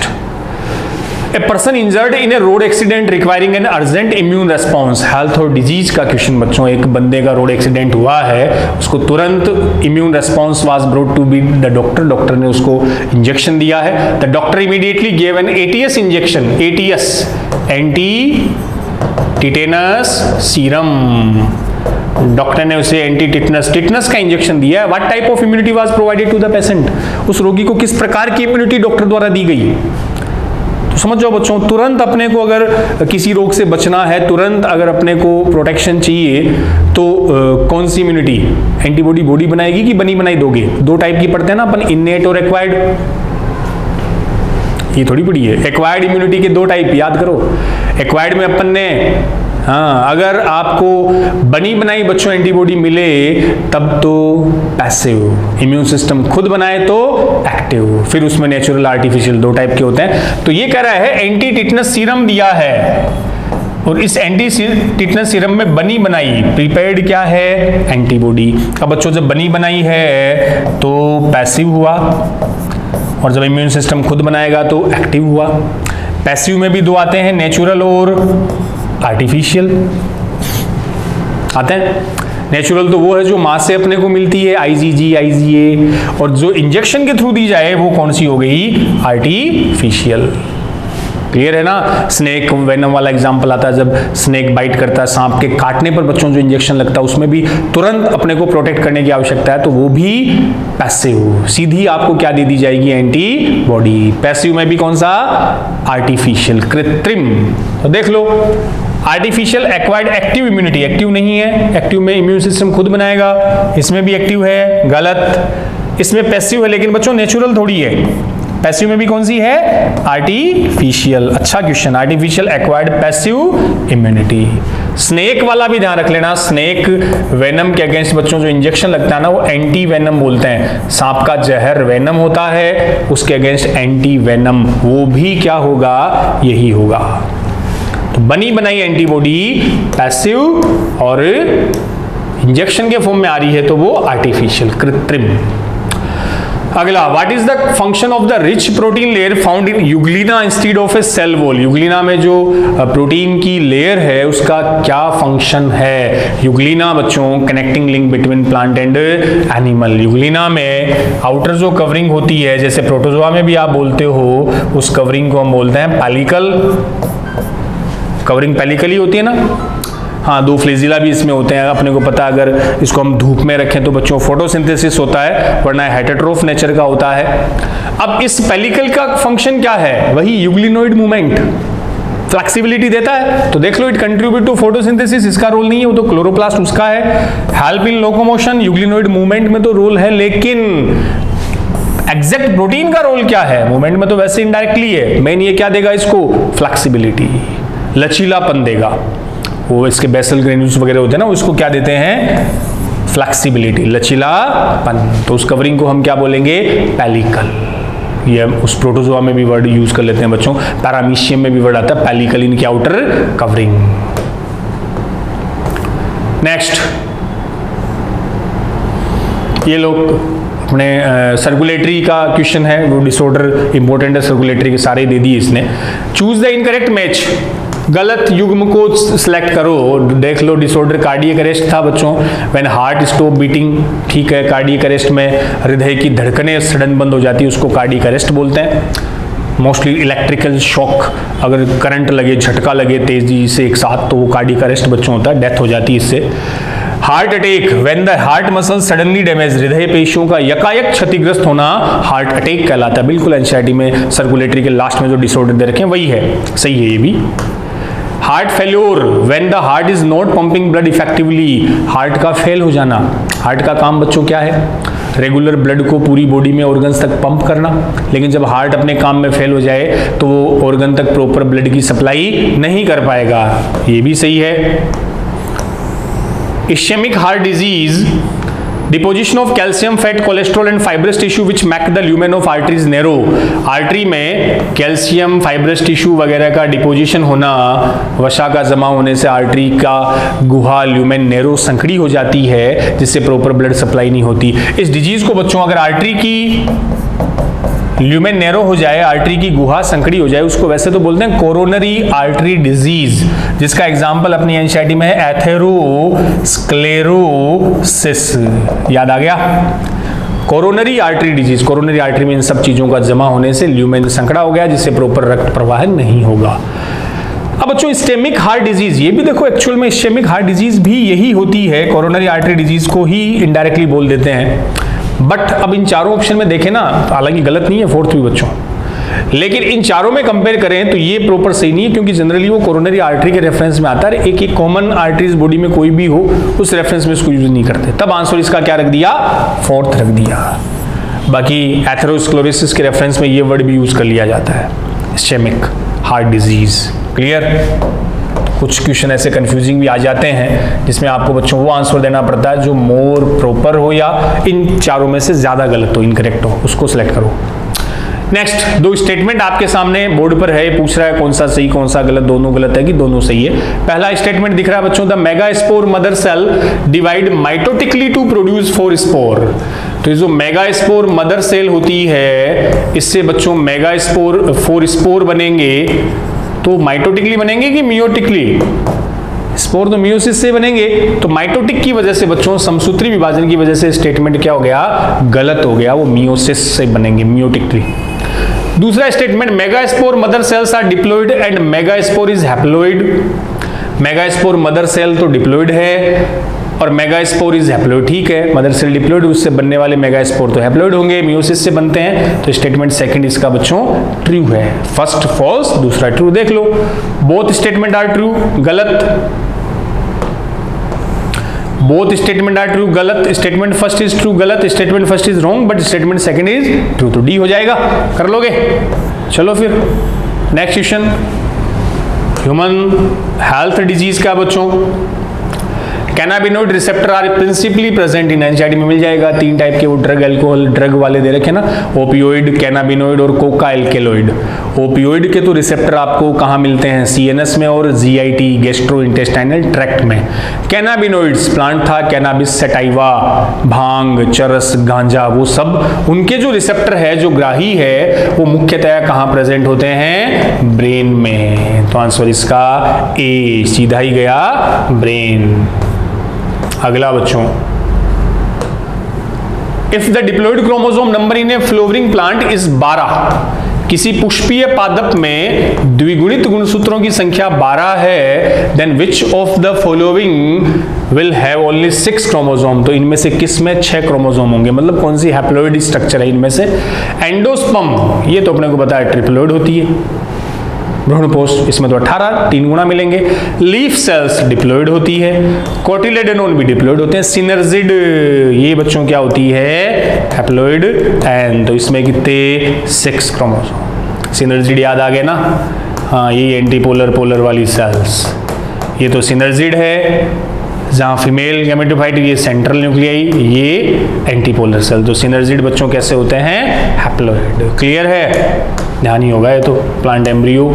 a person injured in a road accident requiring an urgent immune response. Health और डिजीज का क्वेश्चन बच्चों, एक बंदे का रोड एक्सीडेंट हुआ है, उसको तुरंत immune response was brought to be the doctor, doctor ने उसको इंजेक्शन दिया है। The doctor immediately give an ATS injection, ATS anti tetanus serum, doctor ने उसे एंटी टिटनस टिटनस का इंजेक्शन दिया है। What type of immunity was provided to the patient? उस रोगी को किस प्रकार की इम्यूनिटी डॉक्टर द्वारा दी गई? तो समझ जाओ बच्चों, तुरंत अपने को अगर किसी रोग से बचना है, तुरंत अगर अपने को प्रोटेक्शन चाहिए, तो आ, कौन सी इम्यूनिटी? एंटीबॉडी बॉडी बनाएगी कि बनी बनाई दोगे? दो टाइप की पढ़ते हैं ना अपन, इननेट और एक्वायर्ड। ये थोड़ी पढ़ी है, एक्वायर्ड इम्यूनिटी के दो टाइप याद करो। एक्वायर्ड में अपन ने, हाँ अगर आपको बनी बनाई बच्चों एंटीबॉडी मिले तब तो पैसिव, इम्यून सिस्टम खुद बनाए तो एक्टिव, फिर उसमें नेचुरल आर्टिफिशियल, दो टाइप के होते हैं। तो ये कह रहा है एंटी टिटनस सीरम दिया है, और इस एंटी टिटनस सीरम में बनी बनाई प्रिपेयर्ड क्या है? एंटीबॉडी। अब बच्चों जब बनी बनाई है तो पैसिव हुआ, और जब इम्यून सिस्टम खुद बनाएगा तो एक्टिव हुआ। पैसिव में भी दो आते हैं, नेचुरल और आर्टिफिशियल। आते हैं। नेचुरल तो वो है जो माँ से अपने को मिलती है, आईजीजी, आईजीए, और जो इंजेक्शन के थ्रू दी जाए वो कौन सी हो गई, आर्टिफिशियल। क्लियर है ना। स्नेक वेनम वाला एग्जांपल आता है, जब स्नेक बाइट करता है, सांप के काटने पर बच्चों जो इंजेक्शन लगता है उसमें भी तुरंत अपने को प्रोटेक्ट करने की आवश्यकता है, तो वो भी पैसिव, सीधी आपको क्या दे दी जाएगी, एंटीबॉडी। पैसिव में भी कौन सा, आर्टिफिशियल, कृत्रिम। तो देख लो, artificial acquired active immunity, active नहीं है, एक्टिव में इम्यून सिस्टम खुद बनाएगा, इसमें भी एक्टिव है, गलत। इसमें पैसिव है लेकिन बच्चों नेचुरल थोड़ी है, पैसिव में भी कौन सी है, आर्टिफिशियल। अच्छा question, artificial acquired passive immunity. Snake वाला भी ध्यान रख लेना, स्नेक वेनम के अगेंस्ट बच्चों जो इंजेक्शन लगता है ना वो एंटी वेनम बोलते हैं। सांप का जहर वेनम होता है, उसके अगेंस्ट एंटी वेनम, वो भी क्या होगा, यही होगा। तो बनी बनाई एंटीबॉडी पैसिव और इंजेक्शन के फॉर्म में आ रही है तो वो आर्टिफिशियल, कृत्रिम। अगला, what is the function of the rich protein layer found in euglena instead of a cell wall. Euglena में जो प्रोटीन की लेयर है उसका क्या फंक्शन है। यूग्लिना बच्चों connecting link between plant and animal. Euglena में आउटर जो कवरिंग होती है, जैसे प्रोटोजोआ में भी आप बोलते हो, उस कवरिंग को हम बोलते हैं पेलिकल। कवरिंग पेलिकल ही होती है ना। हाँ, दो फ्लेजिला भी इसमें होते हैं, अपने को पता है। अगर इसको हम धूप में रखें तो बच्चों फोटोसिंथेसिस होता है, वरना हेटेरोट्रोफ नेचर का होता है। अब इस पेलिकल का फंक्शन क्या है, वही यूग्लिनोइड मूवमेंट, फ्लेक्सिबिलिटी देता है। तो देख लो, इट कंट्रीब्यूट टू फोटोसिंथेसिस, इसका रोल नहीं है, वो तो क्लोरोप्लास्ट उसका है। Help in locomotion, euglenoid movement में तो रोल है, लेकिन एग्जैक्ट प्रोटीन का रोल क्या है, मूवमेंट में तो वैसे इनडायरेक्टली है। मेन ये क्या देगा इसको, फ्लेक्सिबिलिटी, लचीलापन देगा। वो इसके बेसल ग्रेन्यूल्स वगैरह होते हैं ना, उसको क्या देते हैं, फ्लेक्सिबिलिटी, लचीलापन। तो उस कवरिंग को हम क्या बोलेंगे, पेलिकल। ये उस प्रोटोजोआ में भी वर्ड यूज कर लेते हैं बच्चों, पैरामीशियम में भी वर्ड आता है पेलिकल, इनकी आउटर कवरिंग। नेक्स्ट, ये लोग अपने सर्कुलेटरी uh, का क्वेश्चन है, वो डिसऑर्डर इंपॉर्टेंट है, सर्कुलेटरी के सारे दे दिए इसने। चूज द इनकरेक्ट मैच, गलत युग्म को सिलेक्ट करो। देख लो, डिसऑर्डर कार्डियक अरेस्ट था बच्चों, व्हेन हार्ट स्टॉप बीटिंग, ठीक है। कार्डियक अरेस्ट में हृदय की धड़कनें सडन बंद हो जाती है, उसको कार्डियक अरेस्ट बोलते हैं। मोस्टली इलेक्ट्रिकल शॉक, अगर करंट लगे, झटका लगे तेजी से एक साथ, तो वो कार्डियक अरेस्ट बच्चों होता है, डेथ हो जाती है इससे। Heart attack, when the heart muscle suddenly damage, हृदय पेशियों का यकायक क्षतिग्रस्त होना हार्ट अटैक कहलाता है। बिल्कुल एनसीईआरटी में सर्कुलेटरी के लास्ट में जो डिसऑर्डर दे रखे हैं वही है, सही है ये भी। Heart failure, when the heart is not pumping blood effectively, heart का फेल हो जाना। हार्ट का काम बच्चों क्या है, रेगुलर ब्लड को पूरी बॉडी में ऑर्गन्स तक पंप करना, लेकिन जब हार्ट अपने काम में फेल हो जाए तो वो ऑर्गन तक प्रॉपर ब्लड की सप्लाई नहीं कर पाएगा, ये भी सही है। Ischemic heart disease, deposition of calcium, fat, cholesterol and fibrous tissue which make the lumen of arteries narrow. Artery में कैल्शियम, फाइब्रस टिश्यू वगैरह का डिपोजिशन होना, वसा का जमा होने से आर्टरी का गुहा ल्यूमेन नैरो, संकड़ी हो जाती है, जिससे प्रॉपर ब्लड सप्लाई नहीं होती। इस डिजीज को बच्चों, अगर आर्टरी की ल्यूमेन नैरो हो जाए, आर्टरी की गुहा संकड़ी हो जाए, उसको वैसे तो बोलते हैं कोरोनरी आर्टरी डिजीज, जिसका एग्जांपल अपनी एनसीईआरटी में है एथेरोस्क्लेरोसिस। याद आ गया, coronary artery disease. Coronary artery में इन सब चीजों का जमा होने से ल्यूमेन संकड़ा हो गया, जिससे प्रॉपर रक्त प्रवाह नहीं होगा। अब बच्चों, इस्केमिक हार्ट डिजीज, ये भी देखो, एक्चुअल में इस्केमिक हार्ट डिजीज भी यही होती है, कोरोनरी आर्टरी डिजीज को ही इनडायरेक्टली बोल देते हैं। बट अब इन चारों ऑप्शन में देखें ना, हालांकि गलत नहीं है फोर्थ भी बच्चों, लेकिन इन चारों में कंपेयर करें तो ये प्रॉपर सही नहीं है, क्योंकि जनरली वो कोरोनरी आर्टरी के रेफरेंस में आता है। एक एक कॉमन आर्टरीज बॉडी में कोई भी हो, उस रेफरेंस में इसको यूज नहीं करते, तब आंसर इसका क्या रख दिया, फोर्थ रख दिया। बाकी एथेरोस्क्लेरोसिस के रेफरेंस में ये वर्ड भी यूज कर लिया जाता है, इस्केमिक हार्ट डिजीज। क्लियर। कुछ क्वेश्चन ऐसे कंफ्यूजिंग भी आ जाते हैं जिसमें आपको बच्चों वो आंसर देना पड़ता है जो मोर प्रॉपर हो या इन चारों में से ज्यादा गलत हो, इनकरेक्ट हो, उसको सिलेक्ट करो। नेक्स्ट, दो स्टेटमेंट आपके सामने बोर्ड पर है, पूछ रहा है कौन सा सही कौन सा गलत, दोनों गलत है कि दोनों सही है। पहला स्टेटमेंट दिख रहा है बच्चों, the megaspore mother cell divide mitotically to produce four spore. तो ये जो मेगास्पोर मदर सेल होती है, इससे बच्चों मेगास्पोर फोर स्पोर बनेंगे, तो माइटोटिकली बनेंगे कि मियोटिकली? स्पोर तो मियोसिस से बनेंगे, तो माइटोटिक की वजह से बच्चों समसूत्री विभाजन की वजह से स्टेटमेंट क्या हो गया, गलत हो गया, वो मियोसिस से बनेंगे, मियोटिक ट्री। दूसरा statement, megaspore mother cells are diploid and megaspore is haploid. Megaspore mother cell तो डिप्लॉइड है और मेगास्पोर इज हैप्लॉइड, ठीक है, मदर सेल डिप्लॉइड, उससे बनने वाले मेगास्पोर तो हैप्लॉइड होंगे, मियोसिस से बनते हैं, तो स्टेटमेंट सेकंड इसका बच्चों ट्रू है। फर्स्ट फॉल्स, दूसरा ट्रू। देख लो, बोथ स्टेटमेंट आर ट्रू, गलत, बोथ स्टेटमेंट आर ट्रू, गलत, स्टेटमेंट फर्स्ट इज ट्रू, गलत, statement first is wrong but statement second is true, तो डी हो जाएगा। कर लोगे? चलो फिर next question, human health disease का बच्चों, cannabinoid receptor are principally present in, NCERT में मिल जाएगा, तीन टाइप के वो ड्रग अल्कोहल ड्रग वाले दे रखे ना, ओपियोइड, कैनाबिनोइड और कोका एल्केलॉइड। ओपियोइड के तो रिसेप्टर आपको कहाँ मिलते हैं, सीएनएस में और जीआईटी गैस्ट्रो इंटेस्टाइनल ट्रैक्ट में। कैनाबिनोइड्स प्लांट था, कैनाबिस सटाइवा, भांग, चरस, गांजा, वो सब उनके जो रिसेप्टर है, जो ग्राही है, वो मुख्यतः कहाँ प्रेजेंट होते हैं, ब्रेन में। तो आंसर इसका ए, सीधा ही गया ब्रेन। अगला बच्चों, if the diploid chromosome number in a flowering plant is बारह, किसी पुष्पीय पादप में द्विगुणित गुणसूत्रों की संख्या बारह है, then which of the following will have only six chromosome, तो इनमें से किस में छह क्रोमोसोम होंगे, मतलब कौन सी हैप्लॉइड स्ट्रक्चर है इनमें से। एंडोस्पर्म, ये तो अपने को पता है ट्रिप्लॉइड होती है, भ्रूणपोष, इसमें तो अठारह, तीन गुना मिलेंगे। लीफ सेल्स डिप्लॉइड होती है, कोटिलेडोनोन भी डिप्लॉइड होते हैं। सिनर्जिड, ये बच्चों क्या होती है, हैप्लॉइड एंड, तो इसमें कितने, सिक्स क्रोमोसोम। सिनर्जिड याद आ गए ना, हाँ, ये एंटीपोलर पोलर वाली सेल्स, ये तो सिनर्जिड है, जहाँ फीमेल गैमेटोफाइट, ये सेंट्रल न्यूक्लियाई, ये एंटीपोलर सेल। तो सिनर्जिड बच्चों कैसे होते हैं, हैप्लॉइड। क्लियर है, ध्यान ही होगा ये तो, plant embryo.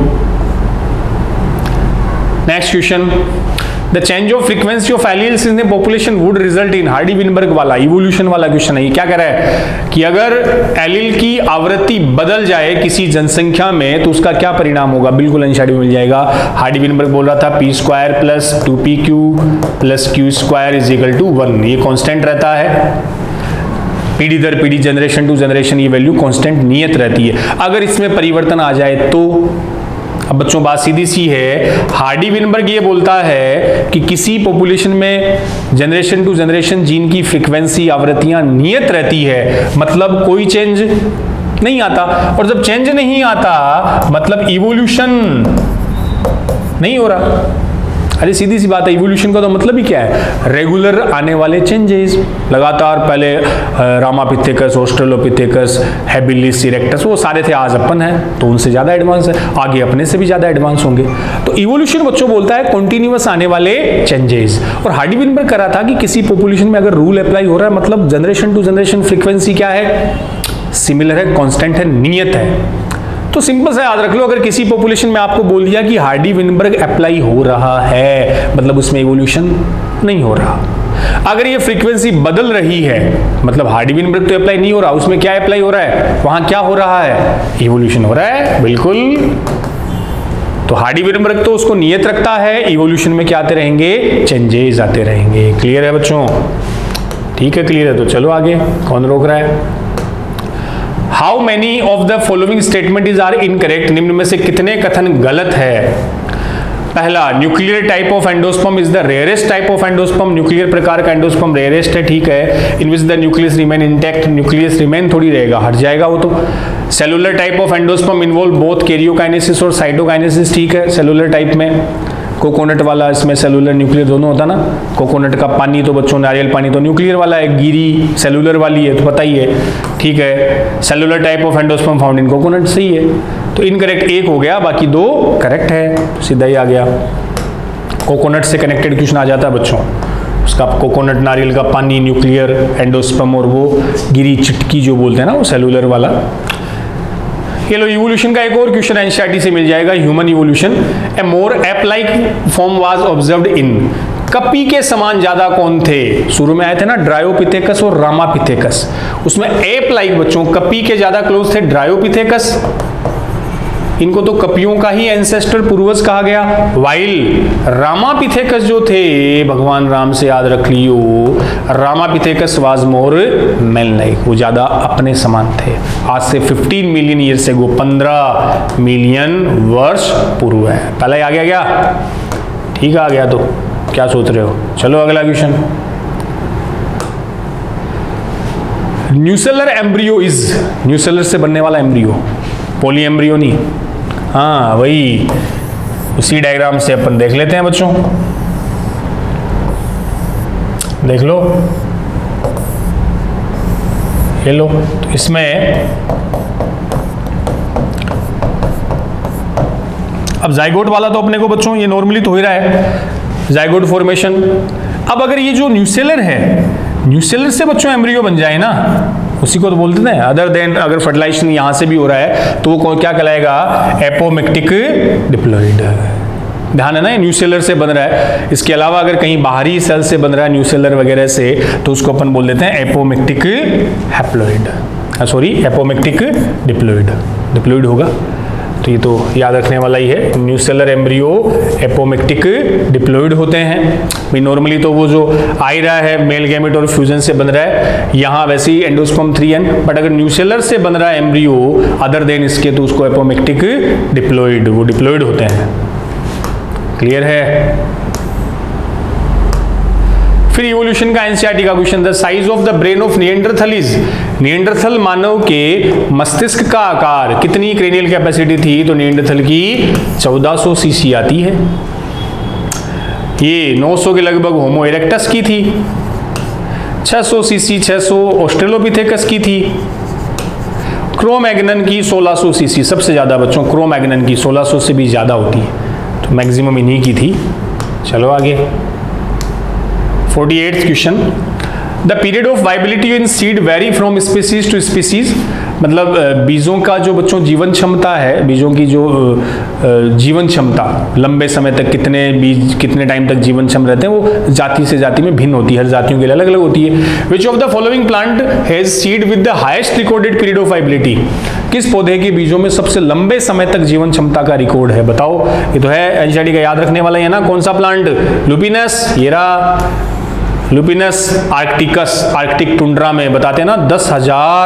Next question, the change of frequency of alleles in the population would result in, Hardy Weinberg वाला इवोल्यूशन वाला क्वेश्चन है। ये क्या कह रहा है कि अगर एलील की आवृत्ति बदल जाए किसी जनसंख्या में तो उसका क्या परिणाम होगा, बिल्कुल एनसीईआरटी में मिल जाएगा। हार्डी विनबर्ग बोल रहा था P square plus two P Q plus Q square is equal to one, ये कांस्टेंट रहता है, पीढ़ी दर पीढ़ी, जनरेशन टू जनरेशन, ये वैल्यू कांस्टेंट नियत रहती है। अगर इसमें परिवर्तन आ जाए तो, अब बच्चों बात सीधी सी है, हार्डी विनबर्ग ये बोलता है कि किसी पॉपुलेशन में जनरेशन टू जनरेशन जीन की फ्रीक्वेंसी, आवृत्तियां नियत रहती है, मतलब कोई चेंज नहीं आता, और जब चेंज नहीं आता मतलब इवोल्यूशन नहीं हो रहा। अरे सीधी सी बात है, इवोल्यूशन का तो मतलब ही क्या है, रेगुलर आने वाले चेंजेस, लगातार। पहले रामापिथेकस, ऑस्ट्रेलोपिथेकस, हैबिलिस इरेक्टस, वो सारे थे, आज अपन है तो उनसे ज्यादा एडवांस है, आगे अपने से भी ज्यादा एडवांस होंगे। तो इवोल्यूशन बच्चों बोलता है कंटिन्यूअस आने वाले चेंजेस। और हार्डी विनबर्ग कर रहा था कि किसी पॉपुलेशन में अगर रूल अप्लाई हो रहा है मतलब जनरेशन टू जनरेशन फ्रीक्वेंसी क्या है, सिमिलर है, कांस्टेंट है, नियत है। तो सिंपल से याद रख लो, अगर किसी पॉपुलेशन में आपको बोल दिया कि हार्डी विनबर्ग अप्लाई हो रहा है मतलब उसमें इवोल्यूशन नहीं हो रहा। अगर ये फ्रीक्वेंसी बदल रही है मतलब हार्डी विनबर्ग तो अप्लाई नहीं हो रहा, उसमें क्या अप्लाई हो रहा है, वहां क्या हो रहा है, इवोल्यूशन हो रहा है, बिल्कुल। तो हार्डी विनबर्ग तो उसको नियत रखता है, इवोल्यूशन में क्या आते रहेंगे, चेंजेस आते रहेंगे। क्लियर है बच्चों, ठीक है, क्लियर है। तो चलो आगे, कौन रोक रहा है। How many of the following statement is are incorrect, निम्न में से कितने कथन गलत है। पहला, nuclear type of endosperm is the rarest type of endosperm, nuclear प्रकार का एंडोस्पर्म रेयरेस्ट है, ठीक है। In which the nucleus remain intact, nucleus remain थोड़ी रहेगा, हट जाएगा वो तो। Cellular type of endosperm involve both karyokinesis और साइटोकाइनेसिस, ठीक है, सेलुलर टाइप में। कोकोनट वाला, इसमें सेलुलर न्यूक्लियर दोनों होता ना, कोकोनट का पानी तो बच्चों, नारियल पानी तो न्यूक्लियर वाला है, गिरी सेलुलर वाली है, तो पता ही है, ठीक है। Cellular type of endosperm found in coconut, सही है। तो इनकरेक्ट एक हो गया, बाकी दो करेक्ट है, तो सीधा ही आ गया। कोकोनट से कनेक्टेड क्वेश्चन आ जाता है बच्चों, उसका कोकोनट, नारियल का पानी, न्यूक्लियर एंडोस्पर्म, और वो गिरी चिटकी जो बोलते हैं ना, वो सेलुलर वाला। ये लो, इवोल्यूशन का एक और क्वेश्चन एनसीईआरटी से मिल जाएगा, human evolution. A more ape like form was observed in, कपी के समान ज्यादा कौन थे, शुरू में आए थे ना ड्रायोपिथेकस और रामापिथेकस, उसमें एप लाइक बच्चों कपी के ज्यादा क्लोज थे ड्रायोपिथेकस, इनको तो कपियों का ही एंसेस्टर पूर्वज कहा गया। वाइल रामापिथेकस जो थे, भगवान राम से याद रख लियो, Ramapithecus was more man like, वो ज्यादा अपने समान थे। आज से पंद्रह मिलियन ईयर से गो, पंद्रह मिलियन वर्ष पूर्व है। पहले आ गया क्या? ठीक आ गया, तो क्या सोच रहे हो? चलो अगला question. Nucellar embryo is, nucellar से बनने वाला एम्ब्रियो, पॉली एम्ब्रियो नहीं, हाँ वही, उसी डायग्राम से अपन देख लेते हैं बच्चों, देख लो, ये लो। तो इसमें अब जाइगोट वाला तो अपने को बच्चों ये नॉर्मली तो हो ही रहा है, जाइगोट फॉर्मेशन। अब अगर ये जो न्यूसेलर है, न्यूसेलर से बच्चों एम्ब्रियो बन जाए ना, उसी को तो बोलते हैं। अदर देन अगर फर्टिलाइजेशन यहां से भी हो रहा है तो वो क्या कहलाएगा? Apomictic diploid. ध्यान है ना, न्यूसेलर से बन रहा है। इसके अलावा अगर कहीं बाहरी सेल से बन रहा है न्यूसेलर वगैरह से, तो उसको अपन बोल देते हैं apomictic haploid, sorry apomictic diploid, diploid होगा। तो ये तो याद रखने वाला ही है। न्यूसेलर एम्ब्रियो एपोमिक्टिक डिप्लॉइड होते हैं भाई। नॉर्मली तो वो जो आ ही रहा है मेल गैमेट और फ्यूजन से बन रहा है, यहाँ वैसे ही एंडोस्पर्म थ्री एन, बट अगर न्यूसेलर से बन रहा है एम्ब्रियो अदर देन इसके, तो उसको एपोमिक्टिक डिप्लॉइड, वो डिप्लॉइड होते हैं। क्लियर है? फिर इवोल्यूशन का एनसीईआरटी का question, the size of the brain of Neanderthal is, Neanderthal मानव के मस्तिष्क का आकार, कितनी क्रेनियल कैपेसिटी थी? तो निएंडरथल की चौदह सौ सीसी आती है। ये नौ सौ के लगभग होमो इरेक्टस की थी, छह सौ सीसी छह सौ ऑस्ट्रेलोपिथेकस की थी, क्रोमैग्नन की सोलह सौ सीसी, सबसे ज्यादा बच्चों क्रोमैग्नन की सोलह सौ से भी ज्यादा होती है, तो मैक्सिमम इन्हीं की थी। चलो आगे, अड़तालीसवां question, the period of viability in seed vary from species to species, मतलब बीजों का जो बच्चों जीवन क्षमता है, बीजों की जो जीवन क्षमता लंबे समय तक, कितने बीज कितने टाइम तक जीवन क्षम रहते हैं, वो जाति से जाति में भिन्न होती है, हर जातियों के लिए अलग अलग होती है। Which of the following plant has seed with the highest recorded period of viability, किस पौधे के बीजों में सबसे लंबे समय तक जीवन क्षमता का रिकॉर्ड है? बताओ। ये तो है एनसीईआरटी का याद रखने वाला है ना, कौन सा प्लांट? लुपिनस, ये रहा लुपिनस आर्कटिकस, आर्कटिक टुंड्रा में बताते हैं ना, दस हजार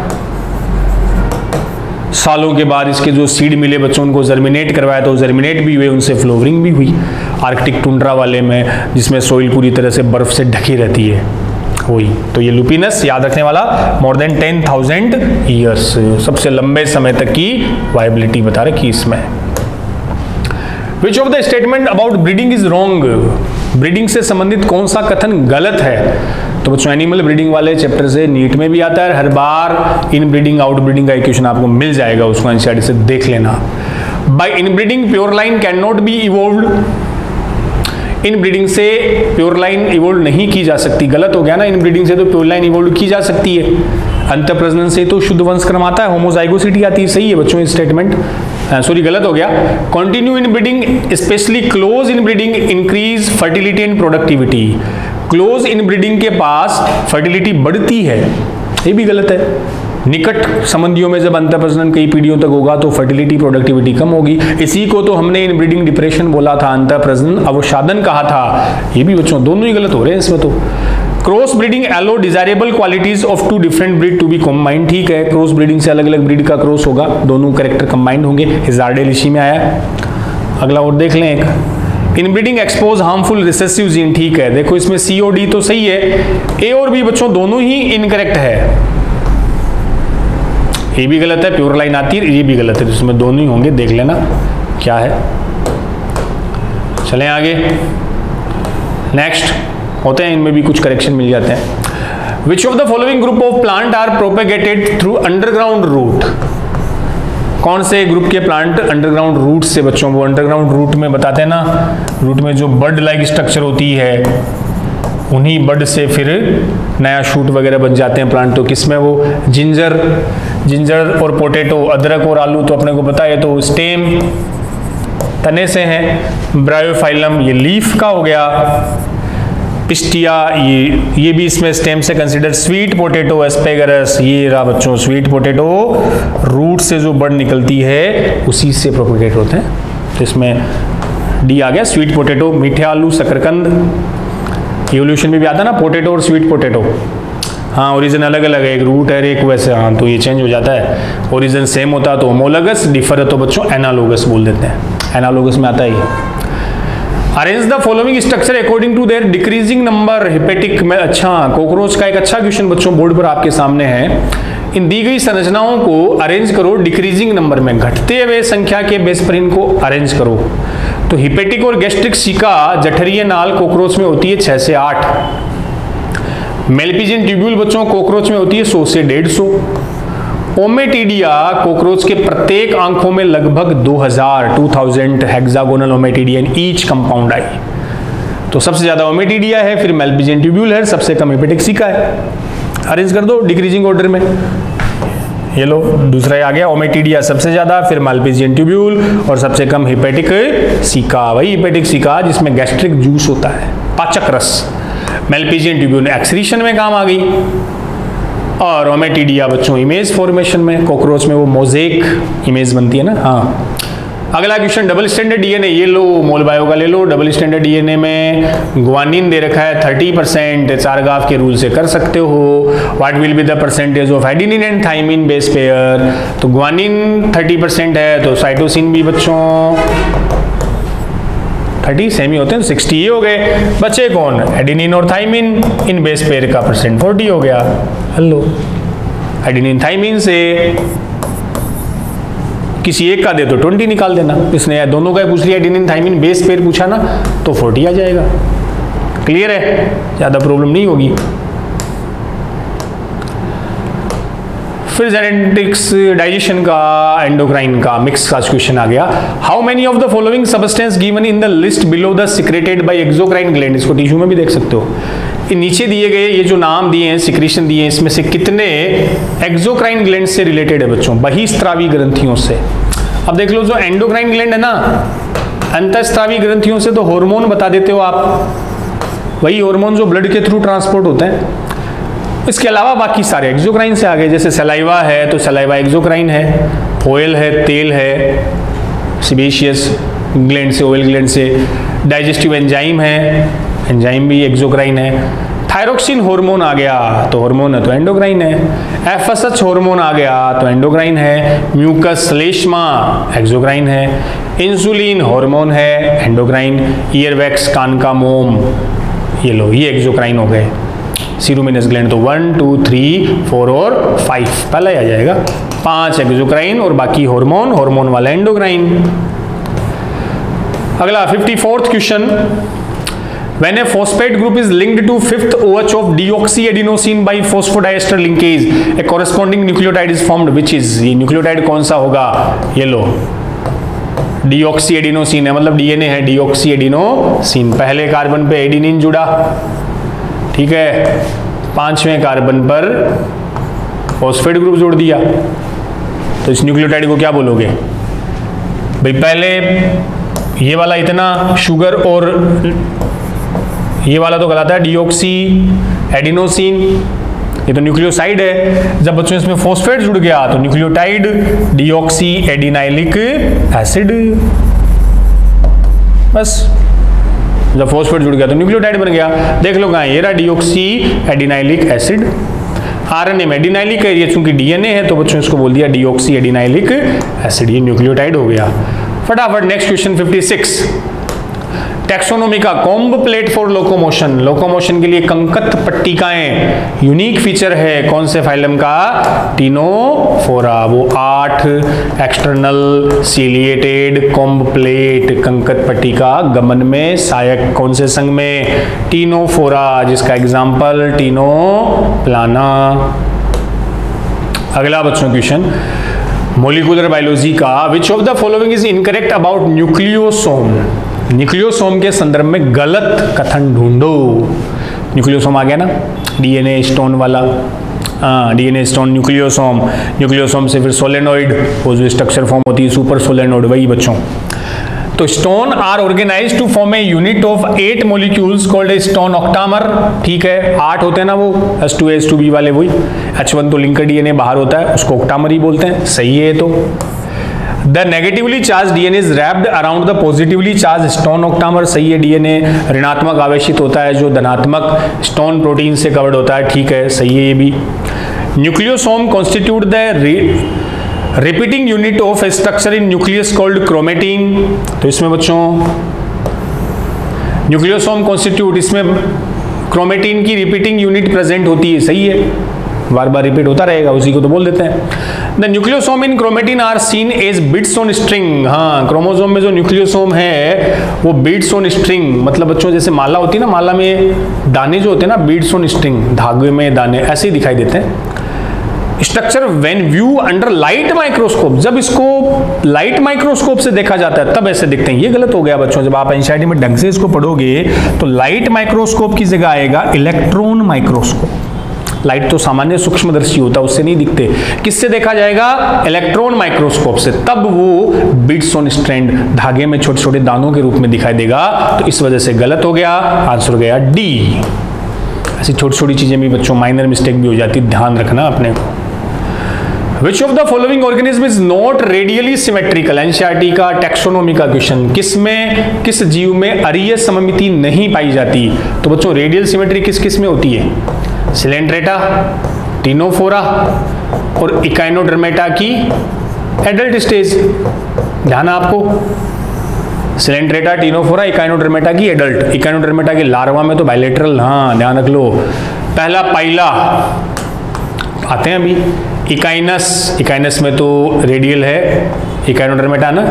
सालों के बाद इसके जो सीड मिले बच्चों, उनको जर्मिनेट करवाया, तो जर्मिनेट भी हुए, उनसे फ्लोवरिंग भी हुई। आर्कटिक टुंड्रा वाले में, जिसमें सोइल पूरी तरह से बर्फ से ढकी रहती है, वही। तो ये लुपिनस याद रखने वाला, more than ten thousand years, सबसे लंबे समय तक की वाइबिलिटी बता रखी इसमें। Which of the statement about breeding is wrong, breeding से संबंधित कौन सा कथन गलत है? तो बच्चों एनिमल ब्रीडिंग वाले चैप्टर से नीट में भी आता है, हर बार इन ब्रीडिंग आउट ब्रीडिंग का इक्वेशन आपको मिल जाएगा, उसको एनसीईआरटी से देख लेना। By inbreeding pure line cannot B इवोल्व्ड, inbreeding से प्योर लाइन इवोल्व नहीं की जा सकती, गलत हो गया ना, इन ब्रीडिंग से तो प्योर लाइन इवोल्व की जा सकती है। अंतःप्रजनन से तो शुद्ध वंश क्रम आता है, होमोजाइगोसिटी आती है, सही है बच्चों स्टेटमेंट, सॉरी गलत हो गया। Continue inbreeding especially close inbreeding increase fertility and productivity, close inbreeding के पास फर्टिलिटी बढ़ती है, ये भी गलत है। निकट संबंधियों में जब अंतःप्रजनन कई पीढ़ियों तक होगा तो फर्टिलिटी प्रोडक्टिविटी कम होगी, इसी को तो हमने इन ब्रीडिंग डिप्रेशन बोला था, अंतःप्रजनन अवसादन कहा था। ये भी बच्चों दोनों ही गलत हो रहे हैं इसमें। तो cross breeding allow desirable qualities of two different breed to be combined, ठीक है, क्रॉस ब्रीडिंग से अलग अलग ब्रीड का क्रॉस होगा, दोनों कैरेक्टर कंबाइंड होंगे, हिजार्डेल इसी में आया। अगला और देख लें एक, inbreeding expose harmful recessive gene, ठीक है, देखो इसमें सी और डी तो सही है, ए और बी बच्चों दोनों ही इनकरेक्ट है, ये भी गलत है, प्योर लाइन आती है, ये भी गलत है, तो इसमें दोनों ही होंगे, देख लेना क्या है। चलें आगे, नेक्स्ट होते हैं, इनमें भी कुछ करेक्शन मिल जाते हैं। Which of the following group of plant are propagated through underground root, कौन से ग्रुप के प्लांट अंडरग्राउंड रूट से बच्चों, वो अंडरग्राउंड रूट में बताते हैं ना, रूट में जो बर्ड लाइक स्ट्रक्चर होती है, उन्हीं बर्ड से फिर नया शूट वगैरह बन जाते हैं प्लांट। तो किसमें वो जिंजर, जिंजर और पोटैटो, अदरक और आलू तो अपने को पता है, तो स्टेम तने से हैं। ब्रायोफाइलम ये लीफ का हो गया, पिस्टिया, ये ये भी इसमें स्टेम से कंसिडर। स्वीट पोटैटो, एस्पेगरस, ये रहा बच्चों स्वीट पोटैटो, रूट से जो बड निकलती है उसी से प्रोपेगेट होते हैं, तो इसमें डी आ गया स्वीट पोटैटो। मीठे आलू, शकरकंद, इवोल्यूशन में भी आता है ना पोटैटो और स्वीट पोटैटो, हाँ ओरिजिन अलग अलग है, एक रूट है एक वैसे, हाँ तो ये चेंज हो जाता है। ओरिजिन सेम होता तो होमोलगस, डिफर है तो बच्चों एनालोगस बोल देते हैं, एनालोगस में आता ही। Arrange the following structure according to their decreasing number hepatic में। अच्छा, कॉकरोच का एक अच्छा क्वेश्चन बच्चों बोर्ड पर आपके सामने है। इन दी गई संरचनाओं को अरेंज करो डिक्रीजिंग नंबर में, घटते हुए संख्या के बेस पर इनको अरेंज करो। तो हिपेटिक और गैस्ट्रिक सिका जठरीय नाल कॉकरोच में होती है छह से आठ। मेलपिजियन ट्यूब्यूल बच्चों कॉकरोच में होती है सौ से डेढ़ सौ। ओमेटिडिया कॉकरोच के प्रत्येक आंखों में लगभग दो हज़ार two thousand hexagonal ommatidia in each compound eye. तो सबसे ज्यादा ओमेटिडिया है, फिर मेलपिजियन ट्यूब्यूल है, सबसे कम हिपेटिक सिका है। अरेंज कर दो डिक्रीजिंग ऑर्डर में, ये लो दूसरा आ गया, ओमेटिडिया सबसे ज्यादा, फिर मेलपिजियन ट्यूब्यूल और सबसे कम हिपेटिक सिका। वही हिपेटिक सिका जिसमें गैस्ट्रिक जूस होता है, पाचक रस। मेलपिजियन ट्यूब्यूल एक्सक्रीशन में काम आ गई, और ओमेटिडिया बच्चों इमेज फॉर्मेशन में, कॉकरोच में वो मोजेक इमेज बनती है ना। हाँ, अगला क्वेश्चन डबल स्टैंडर्ड डीएनए, ये लो मोल बायो का ले लो। डबल स्टैंडर्ड डीएनए में ग्वानिन दे रखा है थर्टी परसेंट, चारगाफ के रूल से कर सकते हो। What will be the percentage of adenine and thymine base pair, तो ग्वानिन थर्टी परसेंट है तो साइटोसिन भी बच्चों थर्टी सेमी होते हैं, सिक्सटी ही हो गए। बचे कौन, एडेनिन और थाइमिन, इन बेस पेयर का परसेंट फोर्टी हो गया। हेलो, एडेनिन थाइमिन से किसी एक का दे तो ट्वेंटी निकाल देना, इसने दोनों का पूछ लिया, एडेनिन थाइमिन बेस पेयर पूछा ना तो फोर्टी आ जाएगा। क्लियर है, ज्यादा प्रॉब्लम नहीं होगी। फिर जेनेटिक्स, डाइजेशन का, एंडोक्राइन का मिक्स का क्वेश्चन आ गया। How many of the following substance given in the list below the secreted by exocrine gland, इसको टिश्यू में भी देख सकते हो। ये नीचे दिए गए ये जो नाम दिए हैं, सिक्रीशन दिए हैं, इसमें से कितने एक्सोक्राइन ग्लैंड से रिलेटेड है बच्चों, बहिस्त्रावी ग्रंथियों से। अब देख लो, जो एंडोक्राइन ग्लैंड है ना, अंतःस्त्रावी ग्रंथियों से तो हार्मोन बता देते हो आप, वही हार्मोन जो ब्लड के थ्रू ट्रांसपोर्ट होते हैं। इसके अलावा बाकी सारे एक्सोक्राइन से आ गए, जैसे सलाइवा है तो सलाइवा एक्सोक्राइन है, ऑयल है, तेल है, सिबेशियस ग्लैंड से, ऑयल ग्लैंड से। डाइजेस्टिव एंजाइम है, एंजाइम भी एक्सोक्राइन है। थायरोक्सिन हार्मोन आ गया तो हार्मोन है तो एंडोक्राइन है। एफएसएच हार्मोन आ गया तो एंडोक्राइन है। म्यूकस श्लेष्मा एक्सोक्राइन है। इंसुलिन हार्मोन है, एंडोक्राइन। ईयरवैक्स, कान का मोम, ये लो ये एक्सोक्राइन हो गए। सीरोमिनस ग्लैंड तो वन टू थ्री फोर और फाइव पहला ही आ जाएगा, पांच एक्सोक्राइन और बाकी हार्मोन, हार्मोन वाला एंडोक्राइन। अगला fifty fourth question, when a phosphate group is linked to fifth OH of deoxyadenosine by phosphodiester linkage, a corresponding nucleotide is formed, which is, ये न्यूक्लियोटाइड कौन सा होगा, ये लो डीऑक्सीएडिनोसिन है, मतलब डीएनए है डीऑक्सीएडिनोसिन। पहले कार्बन पे एडिनिन जुड़ा, ठीक है, पांचवें कार्बन पर फॉस्फेट ग्रुप जोड़ दिया, तो इस न्यूक्लियोटाइड को क्या बोलोगे भाई। पहले ये वाला इतना शुगर और ये वाला तो कहलाता है डीऑक्सी एडिनोसिन, ये तो न्यूक्लियोसाइड है। जब बच्चों इसमें फॉस्फेट जुड़ गया तो न्यूक्लियोटाइड डीऑक्सी एडिनाइलिक एसिड, बस जब फॉस्फेट जुड़ गया तो न्यूक्लियोटाइड बन गया। देख लो कहाँ, ये रहा डीऑक्सी एडिनाइलिक एसिड। आरएनए में एडिनाइलिक है, ये चूंकि डीएनए है तो बच्चों इसको बोल दिया डीऑक्सी एडिनाइलिक एसिड, ये न्यूक्लियोटाइड हो गया। फटाफट next question fifty six, taxonomy का comb plate for locomotion, locomotion के लिए कंकत पट्टिकाएं यूनिक फीचर है कौन से फाइलम का, टीनोफोरा। वो आठ एक्सटर्नल सीलिएटेड कॉम्ब प्लेट कंकत पट्टिका गमन में सहायक कौन से संघ में, टीनोफोरा, जिसका एग्जाम्पल टीनोप्लाना। अगला बच्चों क्वेश्चन मोलिकुलर बायोलॉजी का, which of the following is incorrect about nucleosome, nucleosome के संदर्भ में गलत कथन ढूंढो। न्यूक्लियोसोम आ गया ना, डीएनए स्टोन वाला, हाँ डीएनए स्टोन न्यूक्लियोसोम, न्यूक्लियोसोम से फिर सोलेनोइड, वो जो स्ट्रक्चर फॉर्म होती है सुपर सोलेनोइड, वही बच्चों। तो histone are organised to form a unit of eight molecules called a histone octamer. ठीक है, आठ होते हैं ना वो H two A H two B वाले, वही एच वन तो लिंकर डीएनए बाहर होता है, उसको ऑक्टामर ही बोलते हैं। सही है। तो the negatively charge DNA is wrapped around the positively charge histone octamer. सही है, डीएनए ऋणात्मक आवेशित होता है जो धनात्मक स्टोन प्रोटीन से कवर्ड होता है। ठीक है, सही है ये भी। Nucleosome constitute the repeating unit of structure in nucleus called chromatin. तो इसमें बच्चों न्यूक्लियोसोम कॉन्स्टिट्यूट, इसमें क्रोमेटिन की रिपीटिंग यूनिट प्रेजेंट होती है। सही है, बार बार रिपीट होता रहेगा, उसी को तो बोल देते हैं। The nucleosome in chromatin are seen as beads on string. हाँ, क्रोमोसोम में जो न्यूक्लियोसोम है वो बीड्स ऑन स्ट्रिंग, मतलब बच्चों जैसे माला होती है ना, माला में दाने जो होते हैं ना, बीड्स ऑन स्ट्रिंग, धागे में दाने ऐसे ही दिखाई देते हैं। Structure when view under light microscope, जब इसको लाइट माइक्रोस्कोप से देखा जाता है तब ऐसे दिखते हैं। ये गलत हो गया बच्चों, जब आप एनसीईआरटी में ढंग से इसको पढ़ोगे तो लाइट माइक्रोस्कोप की जगह आएगा इलेक्ट्रॉन माइक्रोस्कोप। लाइट तो सामान्य सूक्ष्मदर्शी होता है, उससे नहीं दिखते। किससे देखा जाएगा? इलेक्ट्रॉन माइक्रोस्कोप से, तब वो बिट्स ऑन स्ट्रैंड, धागे में छोटे छोटे दानों के रूप में दिखाई देगा। तो इस वजह से गलत हो गया, आंसर हो गया डी। ऐसी छोटी छोटी चीजें भी बच्चों, माइनर मिस्टेक भी हो जाती, ध्यान रखना अपने को। Which of the following organism is not radially symmetrical? NCERT का टैक्सोनॉमी का क्वेश्चन, किस में, किस जीव में अरीय सममिति नहीं पाई जाती? तो बच्चों रेडियल सिमेट्री किस किस में होती है? सिलेंट्रेटा, टिनोफोरा और इकाइनोडर्मेटा की एडल्ट स्टेज। ध्यान है आपको, सिलेंट्रेटा, टिनोफोरा, इकाइनोडर्मेटा की एडल्ट। इकाइनोडर्मेटा के लार्वा में तो बायलेटरल, हाँ ध्यान रख लो। पहला पाइला आते हैं अभी, इकाइनस, इकाइनस में तो रेडियल है, इकाइनोडर्मेटा ना,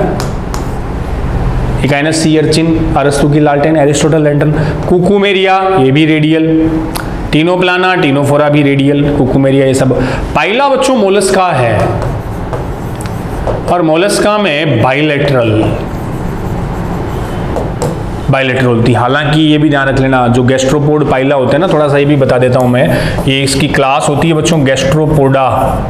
इकाइनस सी अर्चिन, अरस्तु की लालटेन, एरिस्टोटल लैंटर्न। कुकुमेरिया ये भी रेडियल, टिनोप्लाना, टिनोफोरा भी रेडियल, कुकुमेरिया ये सब। पाइला बच्चों मोलस्का है, और मोलस्का में बाइलेटरल बाइलेटरल होती है। हालांकि ये भी ध्यान रख लेना, जो गैस्ट्रोपोड पाइला होते हैं ना, थोड़ा सा ये भी बता देता हूं मैं, ये इसकी क्लास होती है बच्चों गैस्ट्रोपोडा।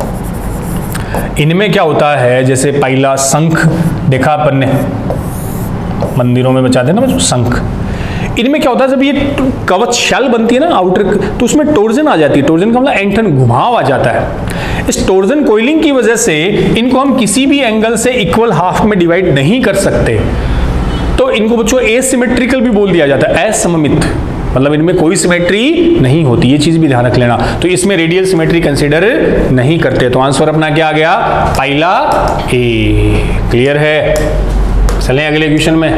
इनमें क्या होता है, जैसे पाइला, शंख देखा अपन ने मंदिरों में बचाते हैं ना बच्चों, शंख। इनमें क्या होता है, जब ये कवच शैल बनती है ना आउटर, तो उसमें टोर्जन आ जाती है। टोर्जन का मतलब एंटन, घुमाव आ जाता है। इस टोर्जन कोइलिंग की वजह से इनको हम किसी भी एंगल से इक्वल हाफ में डिवाइड नहीं कर सकते, तो इनको बच्चों एसिमेट्रिकल भी बोल दिया जाता है, असममित, मतलब इनमें कोई सिमेट्री नहीं होती। ये चीज भी ध्यान रख लेना। तो इसमें रेडियल सिमेट्री कंसीडर नहीं करते। तो आंसर अपना क्या आ गया? पाइला ए। क्लियर है? चलें अगले क्वेश्चन में।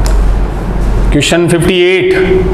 क्वेश्चन अट्ठावन,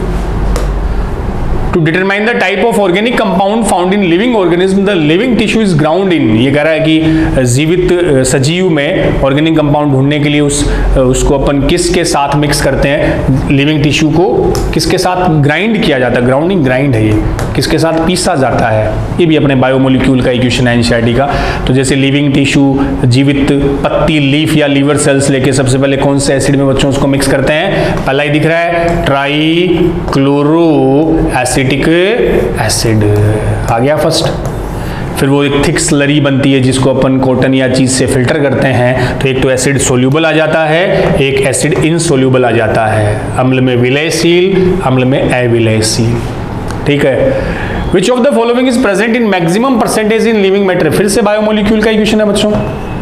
to determine the type of organic compound found in living organism the living tissue is ground in. ये कह रहा है कि जीवित सजीव में ऑर्गेनिक कंपाउंड ढूंढने के लिए उस उसको अपन किसके साथ मिक्स करते हैं? लिविंग टिश्यू को किसके साथ ग्राइंड किया जाता है? ग्राउंडिंग, ग्राइंड है ये, किसके साथ पीसा जाता है? ये भी अपने बायोमोलिक्यूल का इक्वेशन है एनसीईआरटी का। तो जैसे लिविंग टिश्यू, जीवित पत्ती, लीफ या लीवर सेल्स लेके सबसे पहले कौन से एसिड में बच्चों उसको मिक्स करते हैं? पहला ही दिख रहा है, ट्राई क्लोरो एसिड एसिड आ गया फर्स्ट। फिर वो एक थिक स्लरी बनती है जिसको अपन कॉटन या चीज से फिल्टर करते हैं। तो एक तो एसिड सोल्यूबल आ जाता है, एक एसिड इनसोल्यूबल आ जाता है। अम्ल में विलयशील, अम्ल में अविलयशील। ठीक है। Which of the following is present in maximum percentage in living matter? फिर से बायोमोलिक्यूल का इक्वेशन है बच्चों।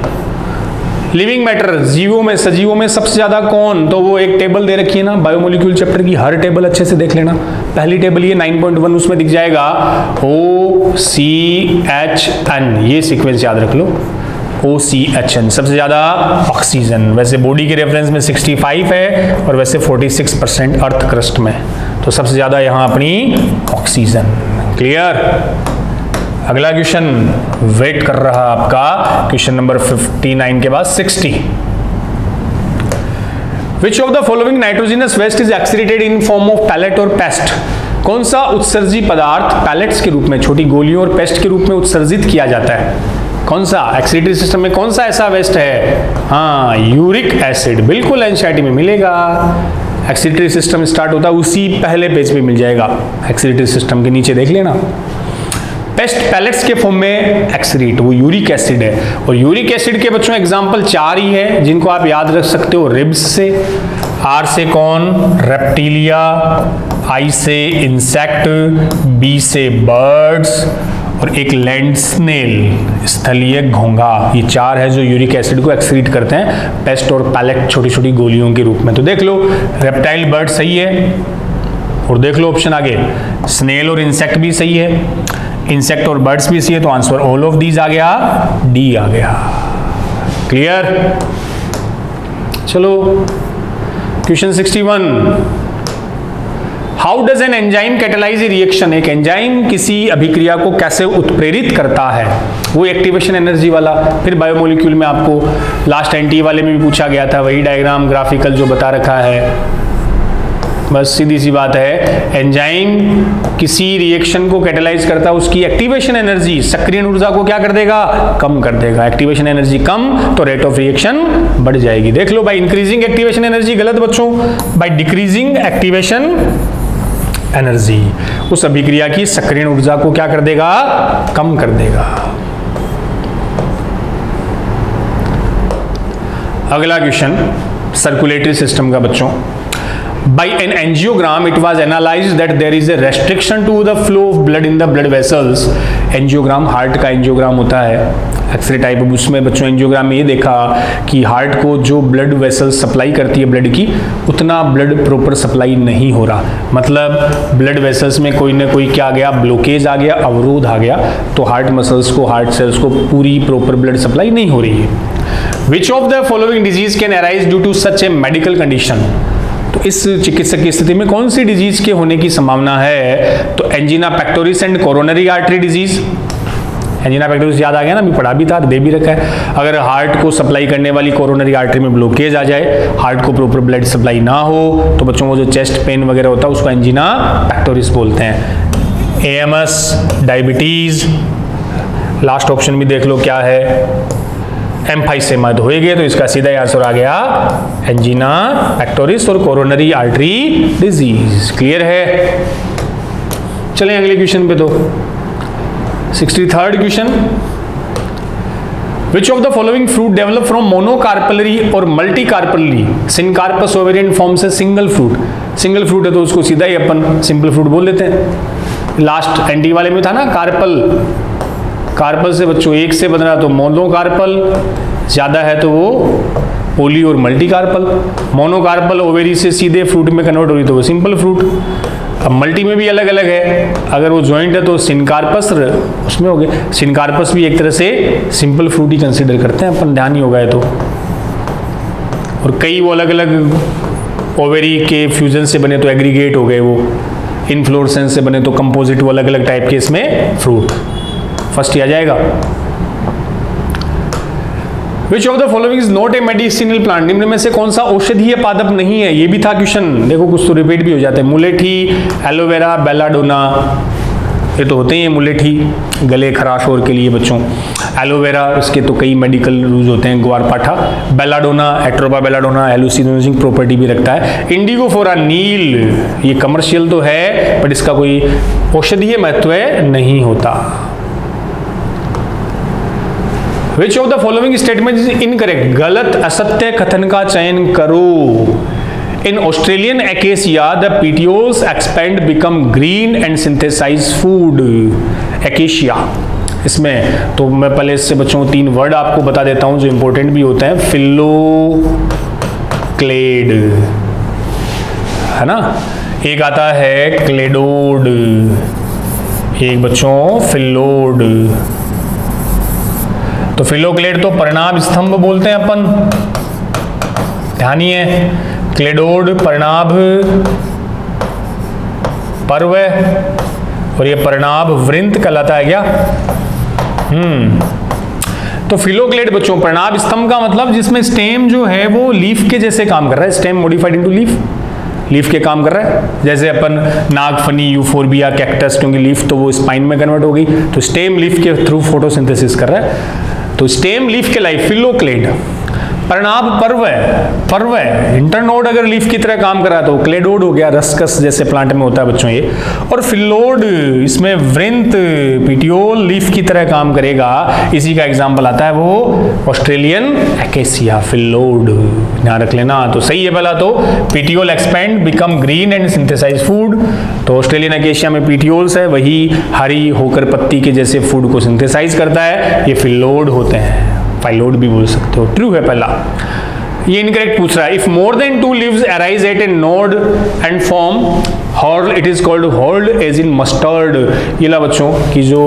लिविंग मैटर, जीवों में, सजीवों में सबसे ज्यादा कौन? तो वो एक टेबल दे रखी है ना बायोमोलिक्यूल चैप्टर की, हर टेबल अच्छे से देख लेना। पहली टेबल ये नाइन पॉइंट वन, उसमें दिख जाएगा ओ सी एच एन, ये सीक्वेंस याद रख लो, ओ सी एच एन। सबसे ज्यादा ऑक्सीजन, वैसे बॉडी के रेफरेंस में सिक्सटी फाइव है और वैसे forty six percent earth crust में, तो सबसे ज्यादा यहां अपनी ऑक्सीजन। क्लियर? अगला क्वेश्चन वेट कर रहा आपका, क्वेश्चन नंबर उनसठ के बाद साठ। Which of the following nitrogenous waste is excreted in form of pellet और पेस्ट? कौन सा उत्सर्जी पदार्थ पैलेट्स के रूप में, छोटी गोलियों और पेस्ट के रूप में उत्सर्जित किया जाता है? कौन सा एक्सीडेटरी सिस्टम में कौन सा ऐसा वेस्ट है? हाँ, यूरिक एसिड। बिल्कुल एनसीईआरटी में मिलेगा। एक्सीडेटरी सिस्टम स्टार्ट होता है उसी पहले पेज पे मिल जाएगा, एक्सीडेटरी सिस्टम के नीचे देख लेना। पेस्ट पैलेट्स के फॉर्म में एक्सक्रीट, वो यूरिक एसिड है। और यूरिक एसिड के बच्चों एग्जांपल चार ही है जिनको आप याद रख सकते हो। रिब्स से, आर से कौन, रेप्टिलिया, आई से इंसेक्ट, बी से बर्ड्स, और एक लैंड स्नेल, स्थलीय घोंघा। ये चार है जो यूरिक एसिड को एक्सक्रीट करते हैं पेस्ट और पैलेट छोटी छोटी गोलियों के रूप में। तो देख लो रेप्टाइल बर्ड सही है, और देख लो ऑप्शन आगे स्नेल और इंसेक्ट भी सही है, इंसेक्ट और बर्ड्स भी सही है। तो आंसर ऑल ऑफ दीज आ गया, डी आ गया। क्लियर? चलो question sixty one, how does an enzyme catalyse a reaction. एक एंजाइम किसी अभिक्रिया को कैसे उत्प्रेरित करता है, वो एक्टिवेशन एनर्जी वाला। फिर बायोमोलिक्यूल में आपको लास्ट एनटी वाले में भी पूछा गया था, वही डायग्राम ग्राफिकल जो बता रखा है। बस सीधी सी बात है, एंजाइम किसी रिएक्शन को कैटेलाइज करता है, उसकी एक्टिवेशन एनर्जी सक्रियण ऊर्जा को क्या कर देगा, कम कर देगा। एक्टिवेशन एनर्जी कम तो रेट ऑफ रिएक्शन बढ़ जाएगी। देख लो, बाय इंक्रीजिंग एक्टिवेशन एनर्जी गलत बच्चों, बाय डिक्रीजिंग एक्टिवेशन एनर्जी उस अभिक्रिया की सक्रियण ऊर्जा को क्या कर देगा, कम कर देगा। अगला क्वेश्चन सर्कुलेटरी सिस्टम का बच्चों। By an angiogram, it was analyzed that there is a restriction to the flow of blood in the blood vessels. Angiogram heart का एंजियोग्राम होता है, एक्सरे टाइप। उसमें बच्चों एंजियोग्राम में ये देखा कि हार्ट को जो ब्लड वेसल्स सप्लाई करती है ब्लड की, उतना ब्लड प्रॉपर सप्लाई नहीं हो रहा। मतलब ब्लड वेसल्स में कोई ना कोई क्या आ गया, ब्लॉकेज आ गया, अवरोध आ गया, तो हार्ट मसल्स को, हार्ट सेल्स को पूरी प्रॉपर ब्लड सप्लाई नहीं हो रही है। Which of the following disease can arise due to such a medical condition? तो इस चिकित्सक की स्थिति में कौन सी डिजीज के होने की संभावना है? तो angina pectoris and coronary artery disease. Angina pectoris याद आ गया ना, अभी पढ़ा भी था, दे भी रखा है। अगर हार्ट को सप्लाई करने वाली कोरोनरी आर्टरी में ब्लॉकेज आ जाए, हार्ट को प्रॉपर ब्लड सप्लाई ना हो, तो बच्चों को जो चेस्ट पेन वगैरह होता है उसको एंजीना पेक्टोरिस बोलते हैं। एएमएस, डायबिटीज, लास्ट ऑप्शन भी देख लो क्या है, एम्फाइसेमा। तो हो गए, तो इसका सीधा आंसर आ गया एंजीना पेक्टोरिस और कोरोनरी आर्टरी डिजीज। क्लियर है? चलें अगले क्वेश्चन पे। तो sixty third question, which of the following fruit develop from monocarpellary और मल्टीकार्पलरी सिनकार्पस ओवेरियन फॉर्म से सिंगल फ्रूट। सिंगल फ्रूट है तो उसको सीधा ही अपन सिंपल फ्रूट बोल देते हैं। लास्ट एंटी वाले में था ना कार्पल, कार्पल से बच्चों एक से बन रहा तो मोनोकार्पल, ज्यादा है तो वो पोली और मल्टीकार्पल। मोनोकार्पल ओवेरी से सीधे फ्रूट में कन्वर्ट हो रही तो वो सिंपल फ्रूट। अब मल्टी में भी अलग अलग है, अगर वो जॉइंट है तो सिनकार्पस उसमें हो गए। सिनकार्पस भी एक तरह से सिंपल फ्रूट ही कंसीडर करते हैं अपन, ध्यान ही होगा तो। और कई वो अलग अलग ओवेरी के फ्यूजन से बने तो एग्रीगेट हो गए, वो इनफ्लोरेसेंस से बने तो कंपोजिट, वो अलग अलग टाइप के इसमें फ्रूट। फर्स्ट ही आ जाएगा। Which of the following is not a medicinal plant? निम्न में से कौन सा औषधीय पादप नहीं है? ये भी था क्वेश्चन, देखो कुछ तो रिपीट भी हो जाते हैं। मुलेठी, एलोवेरा, बेलाडोना, ये तो होते ही हैं। मुलेठी गले खराश और के लिए बच्चों, एलोवेरा इसके तो कई मेडिकल यूज होते हैं, ग्वारपाठा। Belladonna, atropa belladonna hallucinogenic property भी रखता है। इंडिगोफोरा नील, ये कमर्शियल तो है बट इसका कोई औषधीय महत्व नहीं होता। Which of the following statement is incorrect? गलत असत्य कथन का चयन करो। In Australian acacia, the petioles expand, become green and synthesize food. Acacia, इसमें तो मैं पहले इससे बच्चों तीन वर्ड आपको बता देता हूं जो इंपॉर्टेंट भी होते हैं। फिलोक्लेड है ना, एक आता है क्लेडोड, एक बच्चों फिलोड। तो फिलोक्लेड तो परिणाम स्तंभ बोलते हैं अपन, ध्यान ही है। क्लेडोड परिणाम पर्व, और ये परिणाम वृंत कहलाता है क्या? हम्म तो फिलोक्लेड बच्चों परिणाम स्तंभ का मतलब जिसमें स्टेम जो है वो लीफ के जैसे काम कर रहा है। Stem modified into leaf, leaf के काम कर रहा है। जैसे अपन नागफनी, यूफोरबिया, कैक्टस, क्योंकि लीफ तो वो स्पाइन में कन्वर्ट हो गई, तो स्टेम लीफ के थ्रू फोटोसिंथेसिस कर रहा है। तो स्टेम लीफ के लाइफ फिलोक्लेड परिणाम पर्व है, पर्व है। इंटरनोड अगर लीफ की तरह काम कर रहा है तो क्लेडोड हो गया, रस्कस जैसे प्लांट में होता है बच्चों ये। और फिलोड इसमें वृंत पीटियोल लीफ की तरह काम करेगा, इसी का एग्जाम्पल आता है वो ऑस्ट्रेलियन एकेसिया, फिलोड, ध्यान रख लेना। तो सही है पहला, तो petiole expand become green and synthesise food. तो ऑस्ट्रेलियन एकेसिया में पीटियोल्स है, वही हरी होकर पत्ती के जैसे फूड को सिंथेसाइज करता है, ये फिलोड होते हैं, फाइलोड भी बोल सकते हो। ट्रू है पहला। ये इनकरेक्ट पूछ रहा है। If more than two leaves arise at a node and form whorl, it is called whorl as in mustard. ये ला बच्चों कि जो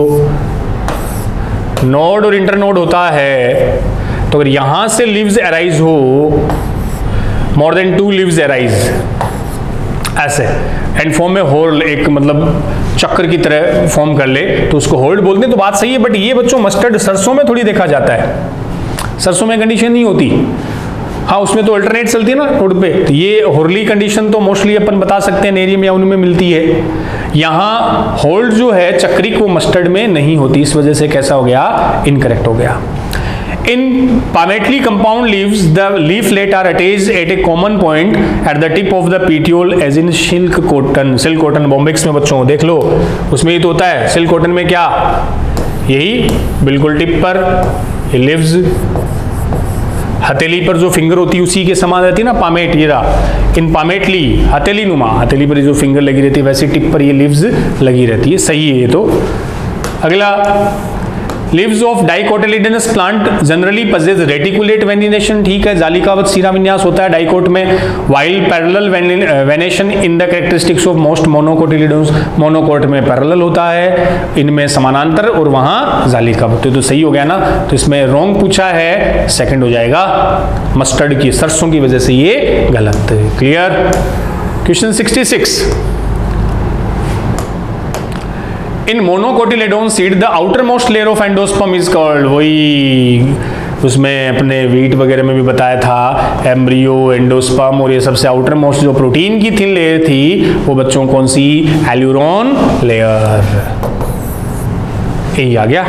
नोड और इंटरनोड होता है, तो अगर यहां से लीव्स अराइज हो, more than two leaves arise ऐसे एंड फॉर्म में होल्ड, एक मतलब चक्कर की तरह फॉर्म कर ले, तो उसको होल्ड बोलते हैं। तो बात सही है, बट ये बच्चों मस्टर्ड सरसों में थोड़ी देखा जाता है, सरसों में कंडीशन नहीं होती। हाँ, उसमें तो अल्टरनेट चलती है ना रोड पे। तो ये होर्ली कंडीशन तो मोस्टली अपन बता सकते हैं नेरियम या उनमें मिलती है। यहाँ होल्ड जो है चक्रिक, वो मस्टर्ड में नहीं होती, इस वजह से कैसा हो गया, इनकरेक्ट हो गया। In palmately compound leaves, the leaflet are attached at a common point at the tip of the petiole, as in silk cotton. Silk cotton Bombyx में बच्चों देख लो, उसमें ही तो होता है। सिल्क कॉटन में क्या, यही बिल्कुल टिप पर ये लीव्स, हथेली पर जो फिंगर होती है उसी के समान रहती है ना, पामेट, ये रहा। इन पामेटली हथेली नुमा, हथेली पर जो फिंगर लगी रहती है वैसे टिप पर ये लीव्स लगी रहती है। सही है ये तो। अगला, Leaves of dicotyledonous plant generally possess reticulate venation, ठीक है, जालिकावत शिरा विन्यास होता है डाइकोट में। while parallel venation in the characteristics of most monocotyledons, monocot में पैरेलल होता है, इनमें समानांतर और वहां जालिकावत। तो सही हो गया ना। तो इसमें रॉन्ग पूछा है, सेकंड हो जाएगा, मस्टर्ड की सरसों की वजह से ये गलत। Clear. Question sixty six. In monocotyledon seed the outer most layer of endosperm is called, वही उसमें अपने वीट वगैरह में भी बताया था, एम्ब्रियो, एंडोस्पर्म, और ये सबसे आउटर मोस्ट जो प्रोटीन की थिन लेयर थी वो बच्चों कौन सी, एल्यूरोन लेयर। यही आ गया।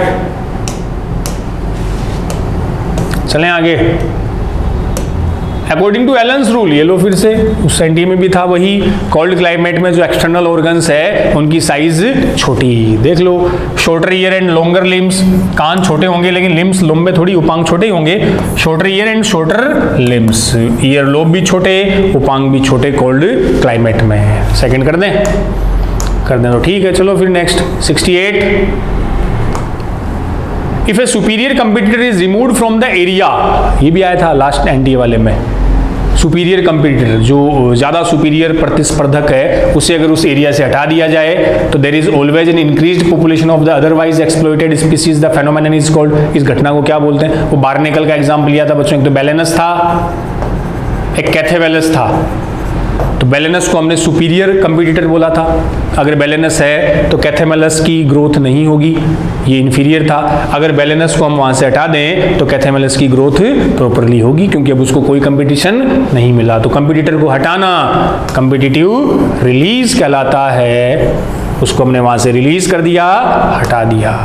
चलें आगे। अकॉर्डिंग टू एलन्स रूल, ये लो फिर से उस एनटीए में भी था वही, कोल्ड क्लाइमेट में जो एक्सटर्नल ऑर्गन्स है उनकी साइज छोटी। देख लो, shorter ear and longer limbs, कान छोटे होंगे लेकिन लिम्स लंबे थोड़ी, उपांग छोटे ही होंगे। Shorter ear and shorter limbs, ear lobe भी छोटे, उपांग भी छोटे कोल्ड क्लाइमेट में। सेकंड कर दें, कर दें तो ठीक है। चलो फिर next sixty eight. If a superior competitor is removed from the area, ये भी आया था लास्ट एनटीए वाले में। सुपीरियर कंपिटिटर, जो ज्यादा सुपीरियर प्रतिस्पर्धक है, उसे अगर उस एरिया से हटा दिया जाए तो there is always an increased population of the otherwise exploited species, the phenomenon is called. इस घटना को क्या बोलते हैं, वो बार्नेकल का एग्जाम्पल लिया था बच्चों। एक तो बैलेनस था, एक कैथेवेलस था। तो बैलेनस को हमने सुपीरियर कंपिटिटर बोला था। अगर बैलेनस है तो कैथेमेलस की ग्रोथ नहीं होगी, ये इंफीरियर था। अगर बैलेनस को हम वहां से हटा दें तो कैथेमेलस की ग्रोथ प्रॉपरली होगी, क्योंकि अब उसको कोई कंपटीशन नहीं मिला। तो कंपिटिटर को हटाना कंपिटिटिव रिलीज कहलाता है। उसको हमने वहां से रिलीज कर दिया, हटा दिया।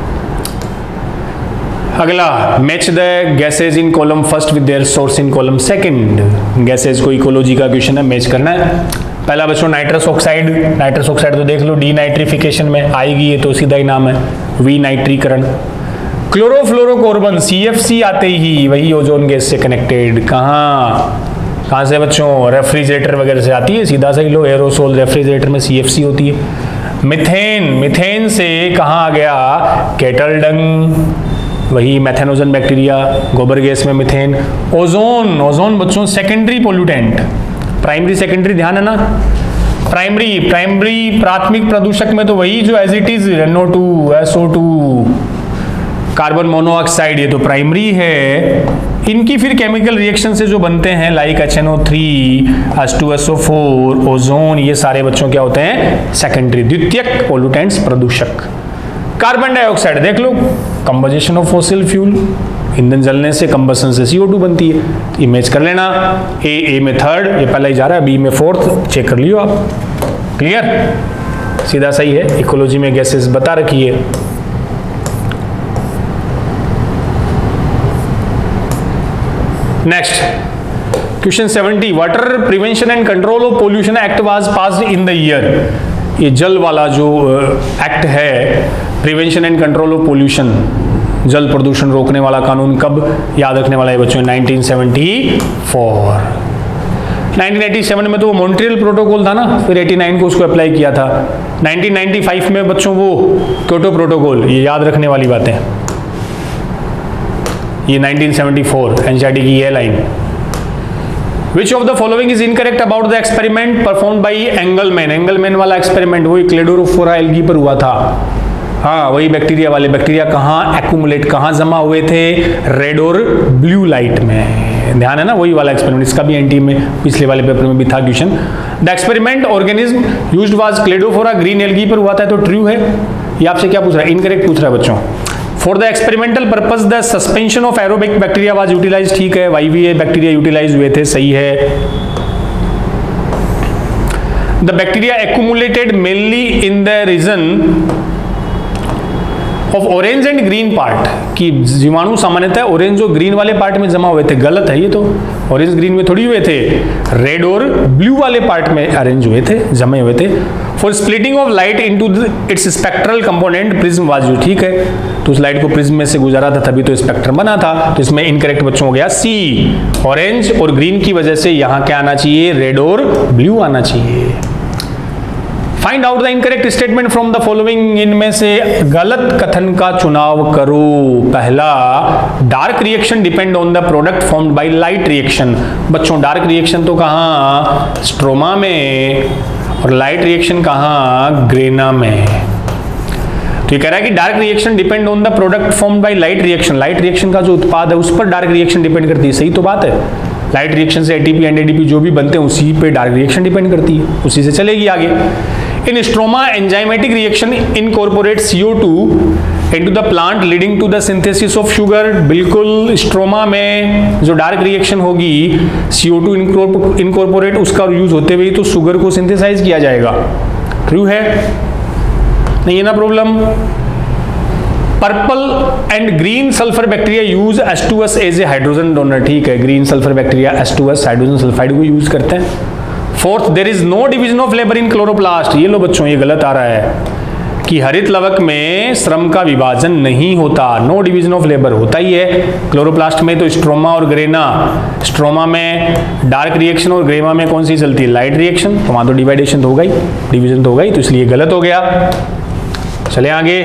अगला, match the gases in column first with their source in column second. Gases को इकोलॉजी का क्वेश्चन है, मैच करना है। पहला बच्चों नाइट्रस ऑक्साइड, नाइट्रस ऑक्साइड तो देख लो डी नाइट्रिफिकेशन में आएगी, ये तो सीधा ही नाम है, वी नाइट्रीकरण। क्लोरोफ्लोरोकार्बन सी एफ सी आते ही वही ओजोन गैस से कनेक्टेड। कहाँ कहाँ से बच्चों, रेफ्रिजरेटर वगैरह से आती है, सीधा सा ही लो, एरोसोल रेफ्रिजरेटर में सी एफ सी होती है। मिथेन, मिथेन से कहाँ आ गया, केटल डंग, वही मैथेनोजन बैक्टीरिया, गोबर गैस में मिथेन। ओजोन, ओजोन बच्चों सेकेंडरी पोल्यूटेंट, प्राइमरी सेकेंडरी ध्यान है ना। प्राइमरी प्राइमरी प्राथमिक प्रदूषक में तो वही जो as it is N O two, S O two, carbon monoxide, ये तो प्राइमरी है। इनकी फिर केमिकल रिएक्शन से जो बनते हैं like H N O three, H two S O four, ozone, ये सारे बच्चों क्या होते हैं, सेकेंडरी, द्वितीयक पोल्यूटेंट्स, प्रदूषक। कार्बन डाइऑक्साइड देख लो, कंबोजिशन ऑफ फॉसिल फ्यूल, ईंधन जलने से, कंबसन से सी ओ टू बनती है। इमेज कर लेना, ए ए में थर्ड, ये पहला ही जा रहा है, बी में फोर्थ, चेक कर लियो आप। क्लियर, सीधा सही है। इकोलॉजी में गैसेस बता रखी है। Next question seventy, water prevention and control of pollution act was passed in the year. ये जल वाला जो एक्ट uh, है, prevention and control of pollution, जल प्रदूषण रोकने वाला कानून, कब याद रखने वाला है बच्चों? Nineteen seventy four. Nineteen eighty seven में तो वो मॉन्ट्रियल प्रोटोकॉल था ना, फिर एटी नाइन को उसको अप्लाई किया था। नाइनटीन नाइंटी फाइव में बच्चों वो क्योटो प्रोटोकॉल, ये याद रखने वाली बातें। ये नाइनटीन सेवेंटी फोर एनसीईआरटी की ये line. Which of the following is incorrect about the experiment performed by Engelmann? Engelmann वाला एक्सपेरिमेंट वही क्लेडोरोफोरा एल्गी पर हुआ था। हाँ, वही बैक्टीरिया वाले। बैक्टीरिया कहाँ एक्यूमुलेट, कहाँ जमा हुए थे? रेड और ब्लू लाइट में। ध्यान है ना, वही वाला एक्सपेरिमेंट। इसका भी एनटी में पिछले वाले पेपर में भी था question. The experiment organism used was Cladophora green algae पर हुआ था, तो ट्रू है। ये आपसे क्या पूछ रहा है? इनकरेक्ट पूछ रहा है बच्चों। For the experimental purpose the suspension of aerobic bacteria was utilise, ठीक है। वाईवीए बैक्टीरिया यूटिलाइज हुए थे, सही है। The bacteria accumulated mainly in the region of orange and green part, कि जीवाणु सामान्यतः ऑरेंज और ग्रीन वाले पार्ट में जमा हुए थे। गलत है ये तो, ऑरेंज ग्रीन में थोड़ी हुए थे, रेड और ब्लू वाले पार्ट में अरेंज हुए थे, जमे हुए थे। For splitting of light into its spectral component prism was used, ठीक है। तो उस लाइट को प्रिज्म में से गुजारा था, तभी तो स्पेक्ट्रम बना था। तो इसमें इनकरेक्ट बच्चों हो गया सी, ऑरेंज और ग्रीन की वजह से यहाँ क्या आना चाहिए? रेड और ब्लू आना चाहिए। Find out the incorrect statement from the following, इनमें से गलत कथन का चुनाव करो। पहला, dark reaction depend on the product formed by light reaction. बच्चों डार्क रिएक्शन तो कहाँ? स्ट्रोमा में, और लाइट रिएक्शन कहाँ? ग्रेना में। तो ये कह रहा है कि dark reaction depend on the product formed by light reaction. Light reaction का जो उत्पाद है उस पर डार्क रिएक्शन डिपेंड करती है, सही तो बात है। लाइट रिएक्शन से एटीपी एनएडीपी जो भी बनते हैं उसी पे डार्क रिएक्शन डिपेंड करती है, उसी से चलेगी आगे। In stroma enzymatic reaction incorporate C O two into the plant leading to the synthesis of sugar. बिल्कुल, स्ट्रोमा में जो डार्क रिएक्शन होगी, सी ओ टू इनकॉर्पोरेट उसका यूज होते हुए तो शुगर को सिंथेसाइज किया जाएगा। ट्रू है, नहीं है ना problem. Purple and green sulphur bacteria use H two S as a hydrogen donor, ठीक है। Green sulphur bacteria H two S hydrogen sulphide को यूज करते हैं। Fourth, there is no division of labour in chloroplast. ये लो बच्चों, ये गलत आ रहा है कि हरित लवक में श्रम का विभाजन नहीं होता। नो डिवीजन ऑफ लेबर होता ही है क्लोरोप्लास्ट में। तो स्ट्रोमा और ग्रेना, स्ट्रोमा में डार्क रिएक्शन और ग्रेमा में कौन सी चलती है? Light reaction. तो वहां तो डिवाइडेशन तो होगा ही, डिवीजन तो होगा ही, तो इसलिए गलत हो गया। चले आगे,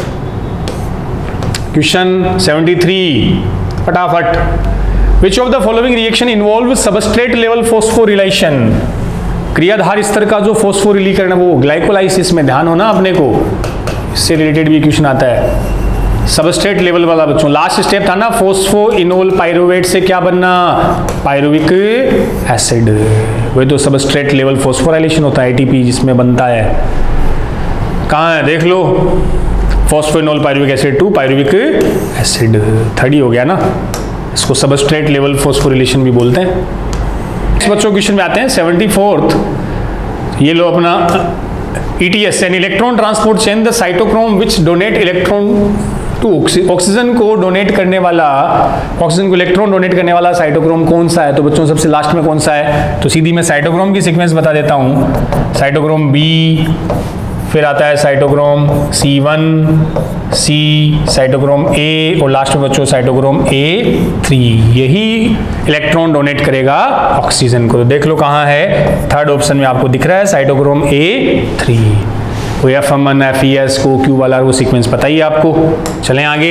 क्वेश्चन सेवेंटी थ्री, फटाफट। Which of the following reaction involve substrate level phosphorylation? क्रियाधार स्तर का जो फॉस्फोरिलीकरण, वो ग्लाइकोलाइसिस में। ध्यान हो ना अपने को, इससे रिलेटेड भी क्वेश्चन आता है। सबस्ट्रेट लेवल वाला बच्चों, लास्ट स्टेप था ना, फोस्फोइनोल पायरुवेट से क्या बनना? Pyruvic acid. वही तो सबस्ट्रेट लेवल फॉस्फोराइलेशन होता है, एटीपी जिसमें बनता है। कहाँ है देख लो, phosphoenol pyruvic acid to pyruvic acid, third ही हो गया ना। इसको सबस्ट्रेट लेवल फॉस्फोरिलेशन भी बोलते हैं। इस बच्चों क्वेश्चन में आते हैं सेवेंटी फोर्थ। ये लो अपना ETS an electron transport chain the cytochrome which donate electron to oxygen को डोनेट करने वाला, ऑक्सीजन को इलेक्ट्रॉन डोनेट करने वाला साइटोक्रोम कौन सा है? तो बच्चों सबसे लास्ट में कौन सा है? तो सीधी मैं साइटोक्रोम की सीक्वेंस बता देता हूं। साइटोक्रोम बी, फिर आता है cytochrome C one, C, cytochrome A, और लास्ट में बच्चों साइटोक्रोम ए थ्री। यही इलेक्ट्रॉन डोनेट करेगा ऑक्सीजन को। तो देख लो कहाँ है, थर्ड ऑप्शन में आपको दिख रहा है साइटोक्रोम ए थ्री। वो F M one, F E S को क्यू वाला वो सीक्वेंस पता ही आपको। चलें आगे,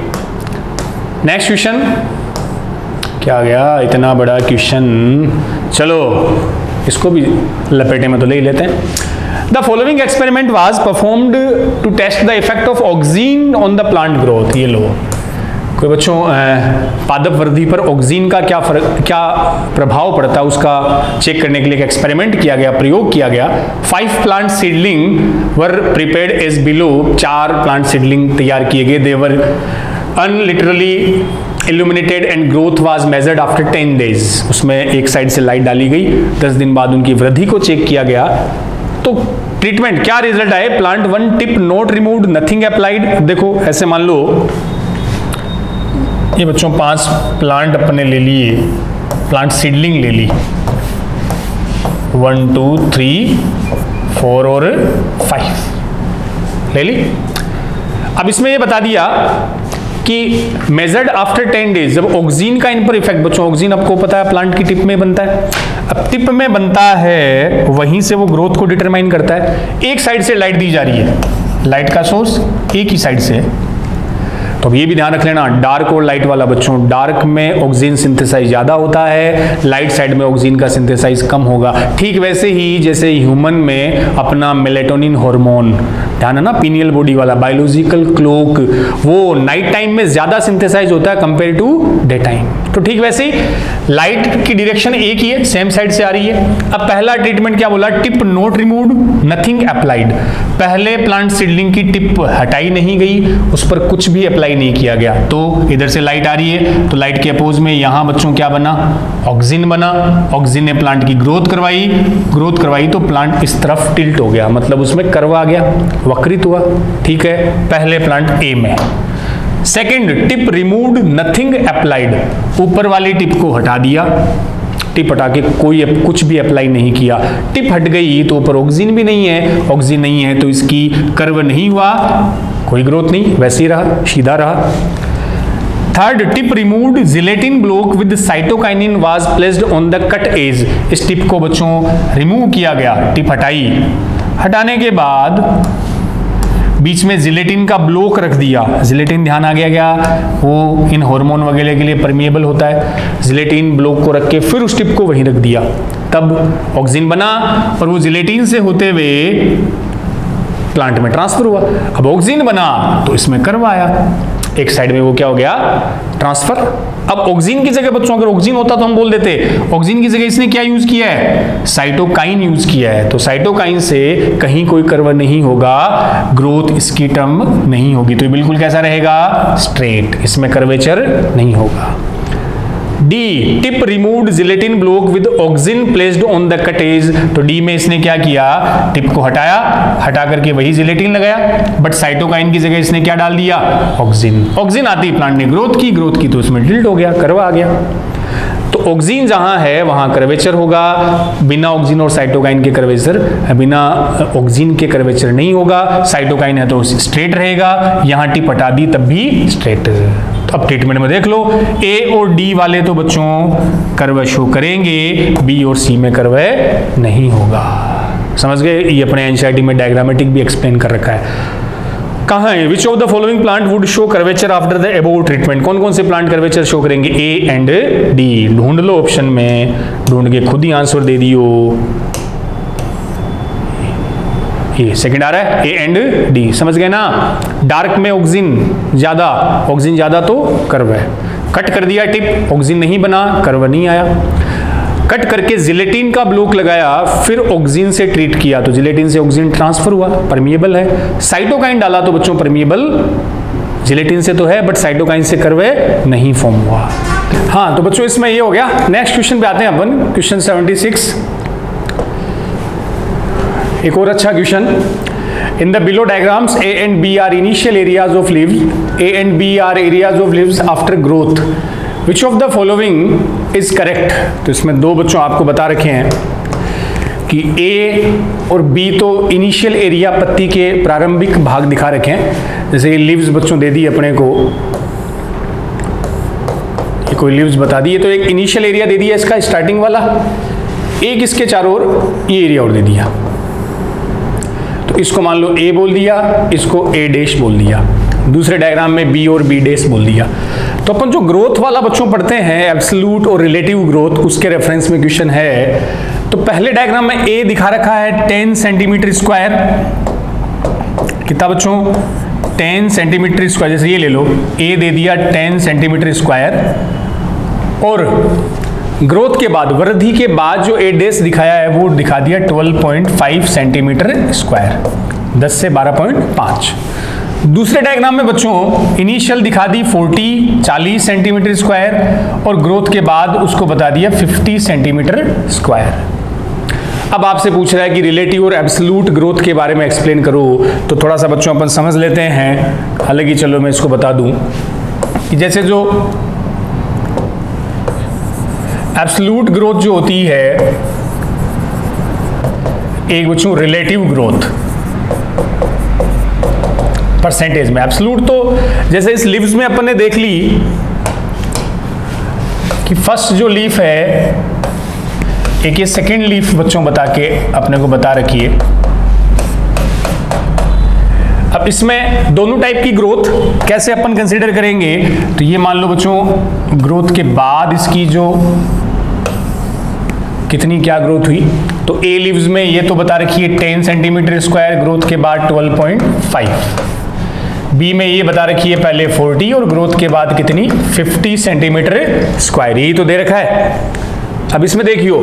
नेक्स्ट क्वेश्चन। क्या आ गया, इतना बड़ा क्वेश्चन। चलो इसको भी लपेटे में तो ले ही लेते हैं। The following experiment was performed to test the effect of auxin on the plant growth. ये लो, कोई बच्चों पादप वृद्धि पर ऑक्सीन का क्या फर्क, क्या प्रभाव पड़ता है उसका चेक करने के लिए एक एक्सपेरिमेंट किया गया, प्रयोग किया गया। Five plant seedling were prepared as below. चार प्लांट सीडलिंग तैयार किए गए। They were unilaterally illuminated and growth was measured after ten days. उसमें एक साइड से लाइट डाली गई, दस दिन बाद उनकी वृद्धि को चेक किया गया। तो ट्रीटमेंट क्या रिजल्ट आए? Plant one tip not removed, nothing applied. देखो ऐसे मान लो ये बच्चों पांच प्लांट अपने ले लिए, प्लांट सीडलिंग ले ली, वन टू थ्री फोर और फाइव ले ली। अब इसमें ये बता दिया कि मेजर्ड आफ्टर टेन डेज, जब ऑक्सीजन का इन पर इफेक्ट, बच्चों ऑक्सीजन आपको पता है प्लांट की टिप में बनता है, अब टिप में बनता है वहीं से वो ग्रोथ को डिटरमाइन करता है। एक साइड से लाइट दी जा रही है, लाइट का सोर्स एक ही साइड से है, तो अब ये भी ध्यान रख लेना, डार्क और लाइट वाला बच्चों, डार्क में ऑक्सीजन सिंथेसाइज ज्यादा होता है, लाइट साइड में ऑक्सीजन का सिंथेसाइज कम होगा। ठीक वैसे ही जैसे ह्यूमन में अपना मेलेटोनिन हार्मोन, ध्यान है ना, पीनियल बॉडी वाला बायोलॉजिकल क्लॉक, वो नाइट टाइम में ज्यादा सिंथेसाइज होता है कंपेयर टू डे टाइम। तो ठीक वैसे ही लाइट की डायरेक्शन एक ही है, सेम साइड से आ रही है। अब पहला ट्रीटमेंट क्या बोला, tip not removed, nothing applied, पहले प्लांट सीडलिंग की टिप हटाई नहीं गई, उस पर कुछ भी अप्लाई नहीं किया गया। तो इधर से लाइट आ रही है, तो लाइट के अपोज में यहां बच्चों क्या बना, ऑक्सीजन बना, ऑक्सीजन ने प्लांट की ग्रोथ करवाई, ग्रोथ करवाई तो प्लांट इस तरफ टिल्ट हो गया, मतलब उसमें कर्व आ गया, वक्रित हुआ। ठीक है, पहले प्लांट ए में। Second, tip removed nothing applied, ऊपर वाली टिप को हटा दिया, टिप हटा के कोई कुछ भी अप्लाई नहीं किया, टिप हट गई तो ऊपर ऑक्सीजन भी नहीं है, ऑक्सीजन नहीं है तो इसकी कर्व नहीं हुआ, कोई ग्रोथ नहीं, वैसे ही रहा, सीधा रहा। Third, tip removed gelatin block with cytokinin was placed on the cut edge, इस टिप को बच्चों रिमूव किया गया, टिप हटाई, हटाने के बाद बीच में जिलेटिन का ब्लॉक रख दिया। जिलेटिन ध्यान आ गया क्या, वो इन हार्मोन वगैरह के लिए परमिएबल होता है, जिलेटिन ब्लॉक को रख के फिर उस टिप को वहीं रख दिया, तब ऑक्सीजन बना और वो जिलेटिन से होते हुए प्लांट में ट्रांसफर हुआ। अब ऑक्सीजन बना तो इसमें कर्व आया, एक साइड में वो क्या हो गया, ट्रांसफर। अब ऑक्सीजन की जगह बच्चों अगर ऑक्सीजन होता तो हम बोल देते, ऑक्सीजन की जगह इसने क्या यूज किया है, साइटोकाइन यूज किया है, तो साइटोकाइन से कहीं कोई कर्व नहीं होगा, ग्रोथ इसकी टर्म नहीं होगी, तो ये बिल्कुल कैसा रहेगा, स्ट्रेट, इसमें कर्वेचर नहीं होगा। D, tip removed gelatin block with oxygen placed on the cut edge, तो डी में इसने क्या किया, टिप को हटाया, हटा करके वही जिलेटिन लगाया, बट साइटोकाइन की जगह इसने क्या डाल दिया, ऑक्सीजन। ऑक्सीजन आती प्लांट ने ग्रोथ की, ग्रोथ की तो उसमें टिल्ट हो गया, कर्व आ गया। तो ऑक्सीजन जहां है वहां कर्वेचर होगा, बिना ऑक्सीजन और साइटोकाइन के कर्वेचर, बिना ऑक्सीजन के कर्वेचर नहीं होगा, साइटोकाइन है तो स्ट्रेट रहेगा, यहां टिप हटा दी तब भी स्ट्रेट। अब ट्रीटमेंट में देख लो, ए और डी वाले तो बच्चों कर्व शो करेंगे, बी और सी में कर्व नहीं होगा। समझ गए, ये अपने एनसीईआरटी में डायग्रामेटिक भी एक्सप्लेन कर रखा है। कहाँ है, which of the following plant would show curvature after the above treatment, कौन कौन से प्लांट कर्वेचर शो करेंगे, ए एंड डी, ढूंढ लो ऑप्शन में, ढूंढ के खुद ही आंसर दे दियो। ये सेकंड आ रहा है, ए एंड डी, समझ गए ना, डार्क में ऑक्सीजन ज्यादा, ऑक्सीजन ज्यादा तो कर्व है, कट कर दिया टिप, ऑक्सीजन नहीं बना, कर्व नहीं आया, कट करके जिलेटिन का ब्लॉक लगाया, फिर ऑक्सीजन से ट्रीट किया तो जिलेटिन से ऑक्सीजन ट्रांसफर हुआ, परमिएबल है, साइटोकाइन डाला तो बच्चों परमिएबल जिलेटिन से तो है, बट साइटोकाइन से कर्व नहीं फॉर्म हुआ। हाँ तो बच्चों इसमें ये हो गया। नेक्स्ट क्वेश्चन पे आते हैं अपन, क्वेश्चन सेवेंटी सिक्स, एक और अच्छा question. In the below diagrams A and B are initial areas of leaves, A and B are areas of leaves after growth, which of the following is correct. तो इसमें दो बच्चों आपको बता रखे हैं कि ए और बी तो इनिशियल एरिया, पत्ती के प्रारंभिक भाग दिखा रखे हैं, जैसे लीव्स बच्चों दे दी अपने को, ये कोई लीव्स बता दी, तो एक इनिशियल एरिया दे दिया इसका स्टार्टिंग वाला, एक इसके चारों ओर ये एरिया और दे दिया, तो इसको मान लो ए बोल दिया, इसको ए डैश बोल दिया, दूसरे डायग्राम में बी और बी डैश बोल दिया। तो अपन जो ग्रोथ वाला बच्चों पढ़ते हैं, एब्सोल्यूट और रिलेटिव ग्रोथ, उसके रेफरेंस में क्वेश्चन है। तो पहले डायग्राम में ए दिखा रखा है टेन सेंटीमीटर स्क्वायर, कितना बच्चों, टेन सेंटीमीटर स्क्वायर, जैसे ये ले लो, ए दे दिया टेन सेंटीमीटर स्क्वायर, और ग्रोथ के बाद, वृद्धि के बाद जो ए डैश दिखाया है वो दिखा दिया twelve point five centimetre square, दस से बारह पॉइंट पाँच। दूसरे डायग्राम में बच्चों इनिशियल दिखा दी चालीस, चालीस सेंटीमीटर स्क्वायर, और ग्रोथ के बाद उसको बता दिया पचास सेंटीमीटर स्क्वायर। अब आपसे पूछ रहा है कि रिलेटिव और एब्सोल्यूट ग्रोथ के बारे में एक्सप्लेन करो, तो थोड़ा सा बच्चों अपन समझ लेते हैं, हालांकि चलो मैं इसको बता दूं। कि जैसे जो एब्सोल्यूट ग्रोथ जो होती है, एक बच्चों रिलेटिव ग्रोथ परसेंटेज में, एब्सोल्यूट तो जैसे इस लीव्स में अपन ने देख ली कि फर्स्ट जो लीफ है, एक ये सेकेंड लीफ बच्चों बता के अपने को बता रखिए। अब इसमें दोनों टाइप की ग्रोथ कैसे अपन कंसीडर करेंगे, तो ये मान लो बच्चों ग्रोथ के बाद इसकी जो कितनी क्या ग्रोथ हुई, तो ए लीव्स में ये तो बता रखिए टेन सेंटीमीटर स्क्वायर, ग्रोथ के बाद ट्वेल्व पॉइंट फाइव। बी में ये बता रखिए पहले फोर्टी और ग्रोथ के बाद कितनी फिफ्टी सेंटीमीटर स्क्वायर, यही तो दे रखा है। अब इसमें देखियो,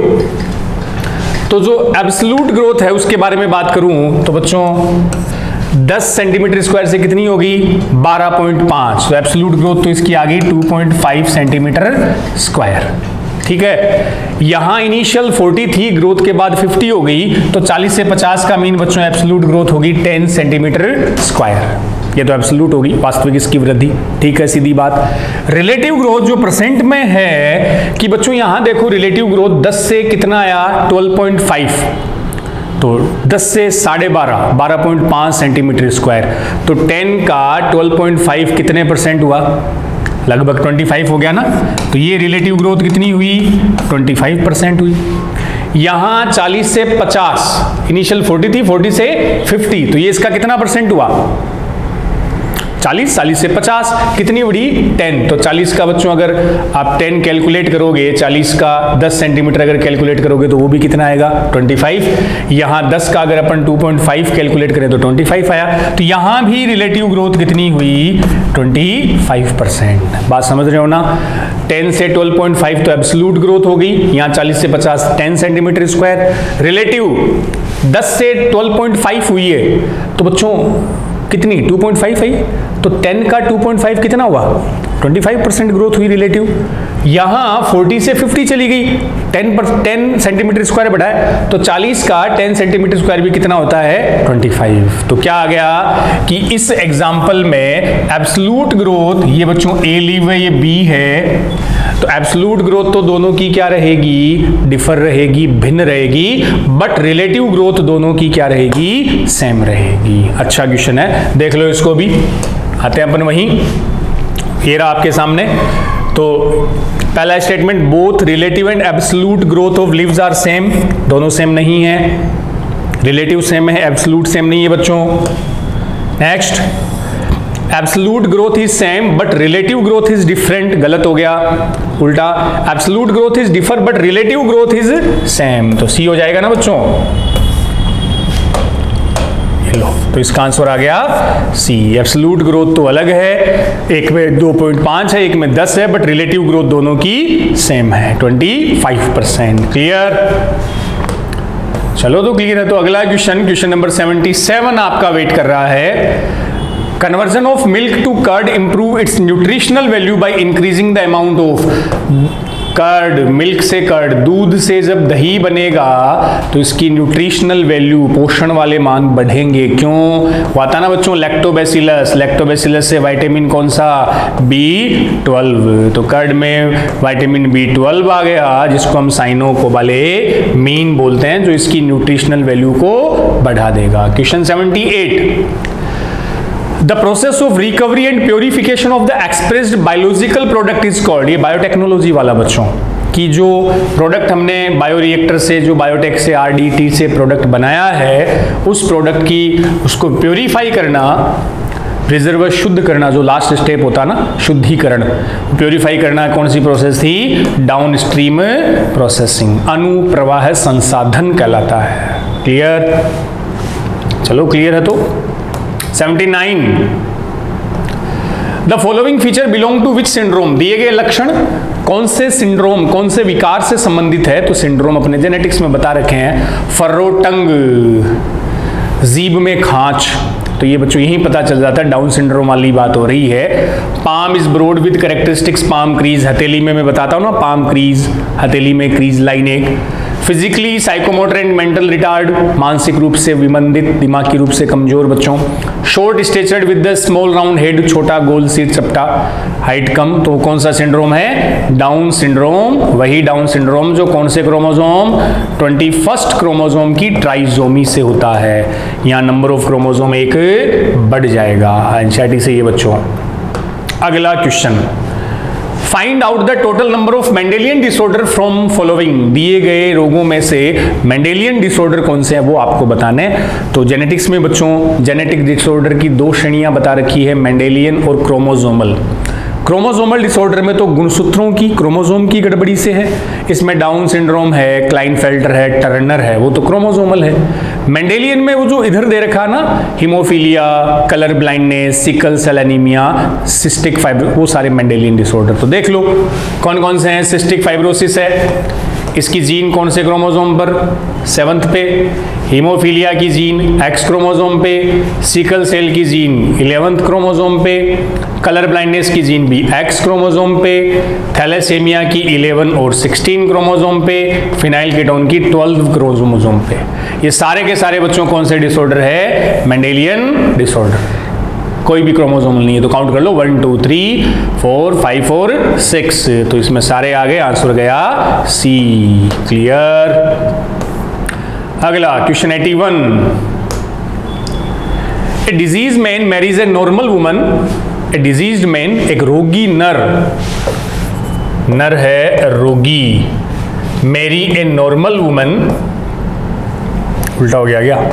तो जो एब्सोल्यूट ग्रोथ है उसके बारे में बात करूं तो बच्चों दस सेंटीमीटर स्क्वायर से कितनी होगी बारह पॉइंट पाँच, तो एब्सोल्यूट ग्रोथ तो इसकी आ गई two point five centimetre square. ठीक है, यहां इनिशियल चालीस थी, ग्रोथ के बाद पचास हो गई, तो चालीस से पचास का मीन बच्चों एब्सोल्यूट ग्रोथ होगी दस सेंटीमीटर स्क्वायर। ये तो एब्सोल्यूट होगी, वास्तविक इसकी वृद्धि। ठीक है, सीधी बात। रिलेटिव ग्रोथ जो परसेंट में है कि बच्चों यहां देखो रिलेटिव ग्रोथ दस से कितना आया ट्वेल्व पॉइंट फाइव, तो दस से साढ़े बारह बारह पॉइंट पाँच सेंटीमीटर स्क्वायर, तो दस का ट्वेल्व पॉइंट फाइव कितने परसेंट हुआ, लगभग पच्चीस हो गया ना। तो ये रिलेटिव ग्रोथ कितनी हुई पच्चीस परसेंट हुई। यहां चालीस से पचास, इनिशियल चालीस थी, चालीस से पचास, तो ये इसका कितना परसेंट हुआ चालीस, चालीस से पचास कितनी बढ़ी दस, तो चालीस का बच्चों अगर आप दस कैलकुलेट करोगे, चालीस का दस सेंटीमीटर अगर कैलकुलेट करोगे तो वो भी कितना आएगा पच्चीस। यहाँ दस का अगर अपन टू पॉइंट फाइव कैलकुलेट करें तो पच्चीस आया, तो यहाँ भी रिलेटिव ग्रोथ कितनी हुई पच्चीस परसेंट। बात समझ रहे हो ना। दस से ट्वेल्व पॉइंट फाइव तो एब्सोल्यूट ग्रोथ हो गई, यहाँ चालीस से पचास दस सेंटीमीटर स्क्वायर। रिलेटिव दस से ट्वेल्व पॉइंट फाइव हुई है तो बच्चों कितनी टू पॉइंट फाइव आई, तो दस का टू पॉइंट फाइव कितना हुआ पच्चीस परसेंट ग्रोथ हुई रिलेटिव। यहां चालीस से पचास चली गई, दस पर दस सेंटीमीटर स्क्वायर बढ़ा है, तो चालीस का दस सेंटीमीटर स्क्वायर भी कितना होता है पच्चीस। तो क्या आ गया कि इस एग्जांपल में एब्सोल्यूट ग्रोथ, ये बच्चों ए लीव है, ये बी है, तो एब्सोल्यूट ग्रोथ तो दोनों की क्या रहेगी डिफर रहेगी, भिन्न रहेगी, बट रिलेटिव ग्रोथ दोनों की क्या रहेगी सेम रहेगी। अच्छा क्वेश्चन है, देख लो इसको भी। आते हैं अपन वहीं, ये रहा आपके सामने। तो पहला statement, both relative and absolute growth of leaves are same, दोनों सेम नहीं है, रिलेटिव सेम है, एब्सोल्यूट सेम नहीं है बच्चों। Next, absolute growth is same but relative growth is different, गलत हो गया, उल्टा, absolute growth is differ but relative growth is same, तो सी हो जाएगा ना बच्चों। लो, तो इसका आंसर आ गया सी। एब्सोल्यूट ग्रोथ तो अलग है, एक में दो पॉइंट पाँच है, एक में दस है, बट रिलेटिव ग्रोथ दोनों की सेम है पच्चीस परसेंट। क्लियर? चलो तो क्लियर है। तो अगला क्वेश्चन, क्वेश्चन नंबर सतहत्तर आपका वेट कर रहा है। Conversion of milk to curd improve its nutritional value by increasing the amount of curd, milk से कर्ड, दूध से जब दही बनेगा तो इसकी न्यूट्रिशनल वैल्यू, पोषण वाले मान बढ़ेंगे। क्यों? वो आता ना बच्चों लैक्टोबैसिलस, लैक्टोबैसिलस से विटामिन कौन सा बी ट्वेल्व, तो कर्ड में विटामिन बी ट्वेल्व आ गया, जिसको हम साइनोकोबालेमीन बोलते हैं, जो इसकी न्यूट्रिशनल वैल्यू को बढ़ा देगा। क्वेश्चन अठहत्तर, The process of recovery and purification of the expressed biological product is called, ये बायोटेक्नोलॉजी वाला बच्चों की जो प्रोडक्ट हमने बायोरिएक्टर से, जो बायोटेक से, आरडीटी से प्रोडक्ट बनाया है, उस प्रोडक्ट की उसको प्योरीफाई करना, प्रिजर्व शुद्ध करना, जो लास्ट स्टेप होता ना शुद्धिकरण, प्योरीफाई करना कौन सी प्रोसेस थी? डाउन स्ट्रीम प्रोसेसिंग, अनुप्रवाह संसाधन कहलाता है। क्लियर? चलो क्लियर है। तो उन्यासी, the following feature belong to which syndrome, दिए गए लक्षण कौन से सिंड्रोम, कौन से विकार से संबंधित है? तो सिंड्रोम अपने जेनेटिक्स में बता रखे हैं। फर्रो टंग, जीभ में खांच, तो ये बच्चों यही पता चल जाता है, डाउन सिंड्रोम वाली बात हो रही है। Palm is broad with characteristics palm crease, हथेली में मैं बताता हूँ ना पाम क्रीज, हथेली में क्रीज लाइन एक। Physically psychomotor and mental retard, मानसिक रूप से विमंदित, दिमागी रूप से कमजोर बच्चों। Short statured with the small round head, छोटा गोल सिर चपटा, हाइट कम, तो कौन सा सिंड्रोम है? Down syndrome. वही डाउन सिंड्रोम जो कौन से क्रोमोसोम? ट्वेंटी फर्स्ट क्रोमोसोम की ट्राइसोमी से होता है। यहां नंबर ऑफ क्रोमोसोम एक बढ़ जाएगा। एनसीईआरटी से ये बच्चों। अगला question, find out the total number of Mendelian disorder from following, दिए गए रोगों में से मेंडेलियन डिसऑर्डर कौन से हैं वो आपको बताने। तो जेनेटिक्स में बच्चों जेनेटिक डिसऑर्डर की दो श्रेणियां बता रखी है, मेंडेलियन और क्रोमोसोमल। क्रोमोसोमल डिसऑर्डर में तो गुणसूत्रों की, क्रोमोसोम की गड़बड़ी से है, इसमें डाउन सिंड्रोम है, क्लाइनफेल्टर है, टर्नर है, वो तो क्रोमोसोमल है। मेंडेलियन में वो जो इधर दे रखा ना, haemophilia, colour blindness, sickle cell anaemia, cystic fibro, वो सारे मेंडेलियन डिसऑर्डर। तो देख लो कौन कौन से हैं। सिस्टिक फाइब्रोसिस है, इसकी जीन कौन से क्रोमोसोम पर? सेवंथ पे। हीमोफीलिया की जीन एक्स क्रोमोसोम पे, सिकल सेल की जीन इलेवंथ क्रोमोसोम पे, कलर ब्लाइंडनेस की जीन भी एक्स क्रोमोसोम पे, थैलेसेमिया की इलेवन और सिक्सटीन क्रोमोसोम पे, फिनाइल कीटोन की ट्वेल्व क्रोमोसोम पे। ये सारे के सारे बच्चों कौन से डिसऑर्डर है? Mendelian disorder. कोई भी क्रोमोसोमल नहीं है तो काउंट कर लो, one two three four five और सिक्स, तो इसमें सारे आ गए, आंसर गया सी। क्लियर। अगला question eighty one, a disease man marries a normal woman, a diseased man, एक रोगी नर, नर है रोगी, मैरी ए नॉर्मल वुमन, उल्टा हो गया क्या?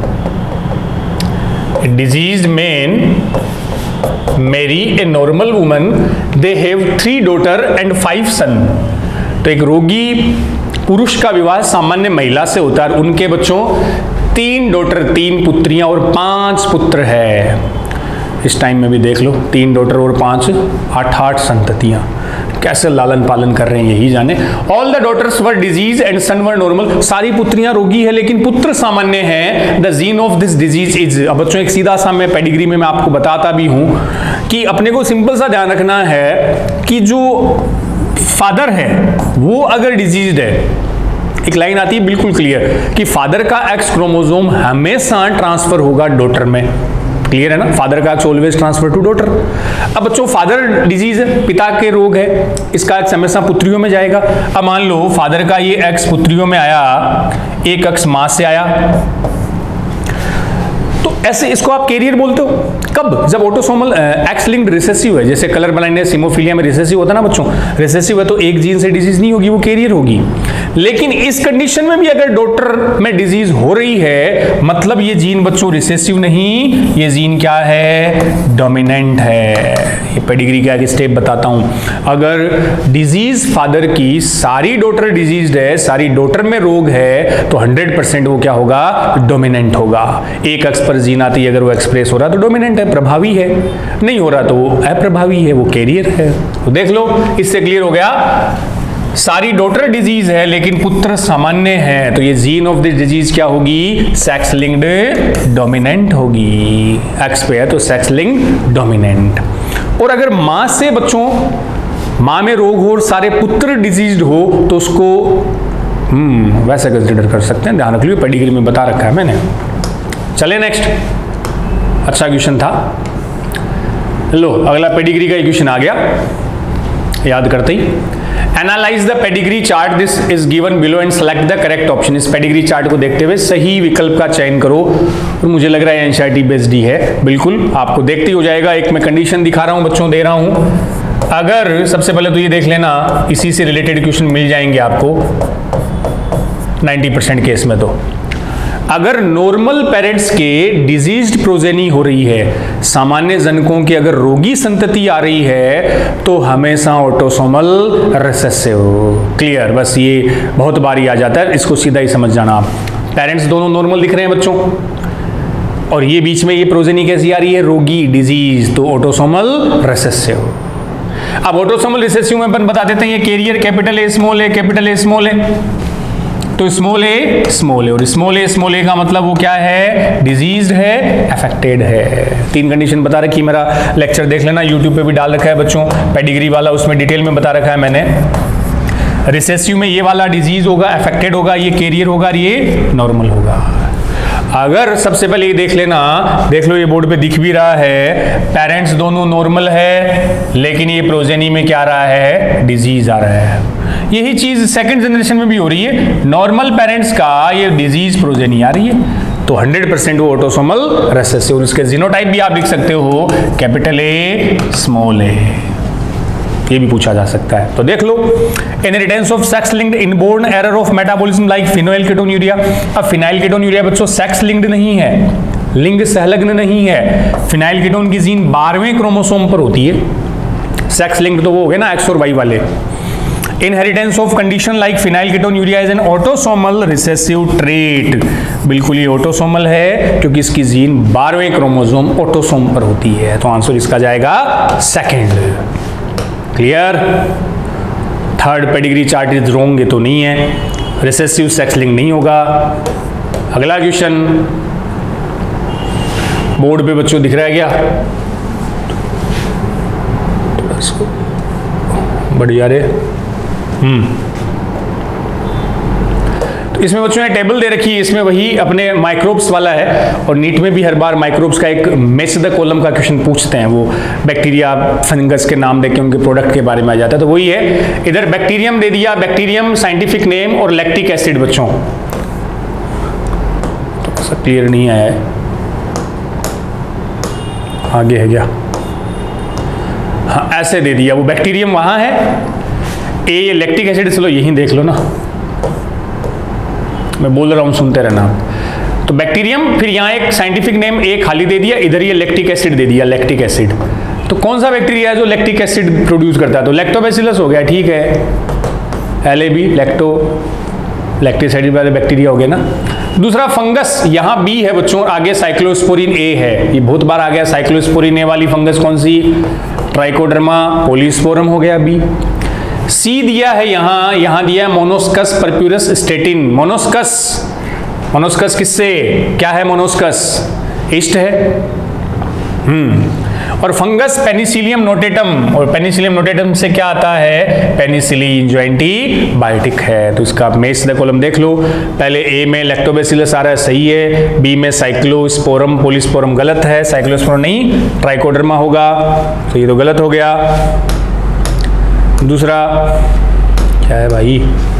Diseased man marry a normal woman, they have three daughter and five son. तो एक रोगी पुरुष का विवाह सामान्य महिला से होता है, उनके बच्चों तीन डॉटर, तीन पुत्रियां और पांच पुत्र है। इस टाइम में भी देख लो, तीन डॉटर और पांच, आठ आठ संततियां, कैसे लालन पालन कर रहे हैं यही जाने। All the daughters were disease and son were normal, सारी पुत्रियां रोगी है लेकिन पुत्र सामान्य हैं। The gene of this disease is, अब बच्चों एक सीधा सा मैं पेडिग्री में मैं आपको बताता भी हूं कि अपने को सिंपल सा ध्यान रखना है कि जो फादर है वो अगर डिजीज्ड है, एक लाइन आती है बिल्कुल क्लियर कि फादर का एक्स क्रोमोसोम हमेशा ट्रांसफर होगा डॉटर में। क्लियर है ना? फादर का X always transfer to daughter. अब बच्चों फादर डिजीज है, पिता के रोग है, इसका एक्स हमेशा पुत्रियों में जाएगा। अब मान लो फादर का ये एक्स पुत्रियों में आया, एक एक्स मां से आया, तो ऐसे इसको आप कैरियर बोलते हो। कब? जब ऑटोसोमल एक्स लिंक्ड रिसेसिव है, जैसे कलर ब्लाइंडनेस, हीमोफीलिया में रिसेसिव होता है ना बच्चों, रिसेसिव है तो एक जीन से डिजीज नहीं होगी, वो कैरियर होगी। लेकिन इस कंडीशन में भी अगर डॉटर में डिजीज हो रही है, मतलब ये जीन बच्चों रिसेसिव नहीं, ये जीन क्या है? डोमिनेंट है। ये पेडिग्री का एक स्टेप बताता हूं। अगर डिजीज फादर की सारी डॉटर डिजीज्ड है, सारी डॉटर में रोग है, तो हंड्रेड परसेंट वो क्या होगा? डोमिनेंट होगा। एक एक्स पर जीन आती है, अगर वो एक्सप्रेस हो रहा तो डोमिनेंट है, प्रभावी है, नहीं हो रहा तो वो अप्रभावी है, वो कैरियर है। तो देख लो, इससे क्लियर हो गया, सारी डॉटर डिजीज है लेकिन पुत्र सामान्य है, तो ये जीन ऑफ दिस डिजीज क्या होगी? सेक्स लिंक्ड डोमिनेंट होगी। एक्स पे है तो सेक्स लिंक्ड डोमिनेंट। और अगर मां से बच्चों, मां में रोग हो और सारे पुत्र डिजीज्ड हो तो उसको हम्म वैसे कंसिडर कर सकते हैं। ध्यान रख लो, पेडिग्री में बता रखा है मैंने। चले नेक्स्ट, अच्छा क्वेश्चन था। लो अगला पेडिग्री का क्वेश्चन आ गया, याद करते ही। Analyse the pedigree chart, this is given below and select the correct option. इस पेडिग्री चार्ट को देखते हुए सही विकल्प का चयन करो। और मुझे लग रहा है एनसीईआरटी बेस्ड ही है, बिल्कुल आपको देखते ही हो जाएगा। एक मैं कंडीशन दिखा रहा हूं बच्चों, दे रहा हूं। अगर सबसे पहले तो ये देख लेना, इसी से रिलेटेड क्वेश्चन मिल जाएंगे आपको नाइन्टी परसेंट केस में। तो अगर नॉर्मल पेरेंट्स के डिजीज्ड प्रोजेनी हो रही है, सामान्य जनकों की अगर रोगी संतति आ रही है, तो हमेशा ऑटोसोमल रिसेसिव। क्लियर? बस ये बहुत बारी आ जाता है, इसको सीधा ही समझ जाना आप। पेरेंट्स दोनों नॉर्मल दिख रहे हैं बच्चों, और ये बीच में ये प्रोजेनी कैसी आ रही है? रोगी, डिजीज, तो ऑटोसोमल रिसेसिव। अब ऑटोसोमल रिसेसिव में अपन बता देते हैं ये carrier capital A small A, capital A small A, तो स्मॉल ए स्मॉल ए, और स्मॉल ए स्मॉल ए का मतलब वो क्या है? डिजीज्ड है, अफेक्टेड है। तीन कंडीशन बता रखी, मेरा लेक्चर देख लेना, यूट्यूब पे भी डाल रखा है बच्चों, पेडिग्री वाला, उसमें डिटेल में बता रखा है मैंने। रिसेसिव में ये वाला डिजीज होगा, अफेक्टेड होगा, ये कैरियर होगा, ये नॉर्मल होगा। अगर सबसे पहले ये देख लेना, देख लो ये बोर्ड पे दिख भी रहा है, पेरेंट्स दोनों नॉर्मल है लेकिन ये प्रोजेनी में क्या आ रहा है, डिजीज आ रहा है। यही चीज सेकंड जनरेशन में भी हो रही है, नॉर्मल पेरेंट्स का ये डिजीज प्रोजेनी आ रही है तो हंड्रेड परसेंट वो ऑटोसोमल रिसेसिव। और इसके जीनोटाइप भी आप लिख सकते हो, कैपिटल ए स्मॉल ए, ये भी पूछा जा सकता है। तो देख लो, inheritance of sex linked inborn error of metabolism like phenylketonuria. अब फिनाइलकेटोन्यूरिया बच्चों सेक्स लिंक्ड नहीं है, लिंग सहलग्न नहीं है। फिनाइलकेटोन की जीन बारहवें क्रोमोसोम पर होती है, सेक्स लिंक्ड तो वो हो गए ना एक्स और वाई वाले। Inheritance of condition like phenylketonuria is an autosomal recessive trait. बिल्कुल ये ऑटोसोमल है क्योंकि इसकी जीन बारहवें क्रोमोसोम ऑटोसोम पर होती है, तो आंसर इसका जाएगा second. Clear? Third pedigree chart is wrong, ये तो नहीं है, रिसेसिव सेक्स लिंक नहीं होगा। अगला क्वेश्चन बोर्ड पे बच्चों दिख रहा है क्या? थोड़ा इसको बढ़िया रे। हम्म तो इसमें बच्चों ने टेबल दे रखी है, इसमें वही अपने माइक्रोब्स वाला है और नीट में भी हर बार माइक्रोब्स का एक मेस द कॉलम का क्वेश्चन पूछते हैं, वो बैक्टीरिया फंगस के नाम देके उनके प्रोडक्ट के बारे में आ जाता है, तो वही है। इधर बैक्टीरियम दे दिया, बैक्टीरियम साइंटिफिक नेम और लैक्टिक एसिड बच्चों, तो सब क्लियर नहीं आया है, आगे है क्या? हाँ ऐसे दे दिया, वो बैक्टीरियम वहां है, ए ये लैक्टिक एसिड, चलो यही देख लो ना, मैं बोल रहा हूं सुनते रहना। तो बैक्टीरियम, फिर यहाँ एक साइंटिफिक नेम ए खाली दे दिया, इधर ये लैक्टिक एसिड दे दिया, लैक्टिक एसिड। तो कौन सा बैक्टीरिया है जो लैक्टिक एसिड प्रोड्यूस करता है? तो लैक्टोबैसिलस हो गया, ठीक है, L A B lacto lacticide वाले बैक्टीरिया हो गए ना। दूसरा फंगस, यहाँ बी है बच्चों, आगे साइक्लोस्पोरिन ए है, ये बहुत बार आ गया। साइक्लोस्पोरिन ए वाली फंगस कौन सी? ट्राइकोडर्मा पोलिस्पोरम हो गया बी। सी दिया है यहाँ, यहाँ दिया है Monascus purpureus statin. Monascus, Monascus किससे, क्या है मोनोस्कस? ईस्ट है। हम्म और फंगस पेनिसिलियम नोटेटम, और पेनिसिलियम नोटेटम से क्या आता है? पेनिसिलिन, जो एंटीबायोटिक है। तो इसका मेस द कॉलम देख लो, पहले ए में लैक्टोबैसिलस आ रहा है, सही है। बी में साइक्लोस्पोरम पोलिस्पोरम गलत है, साइक्लोस्पोरम नहीं, ट्राइकोडर्मा होगा, तो ये तो गलत हो गया। दूसरा क्या है भाई?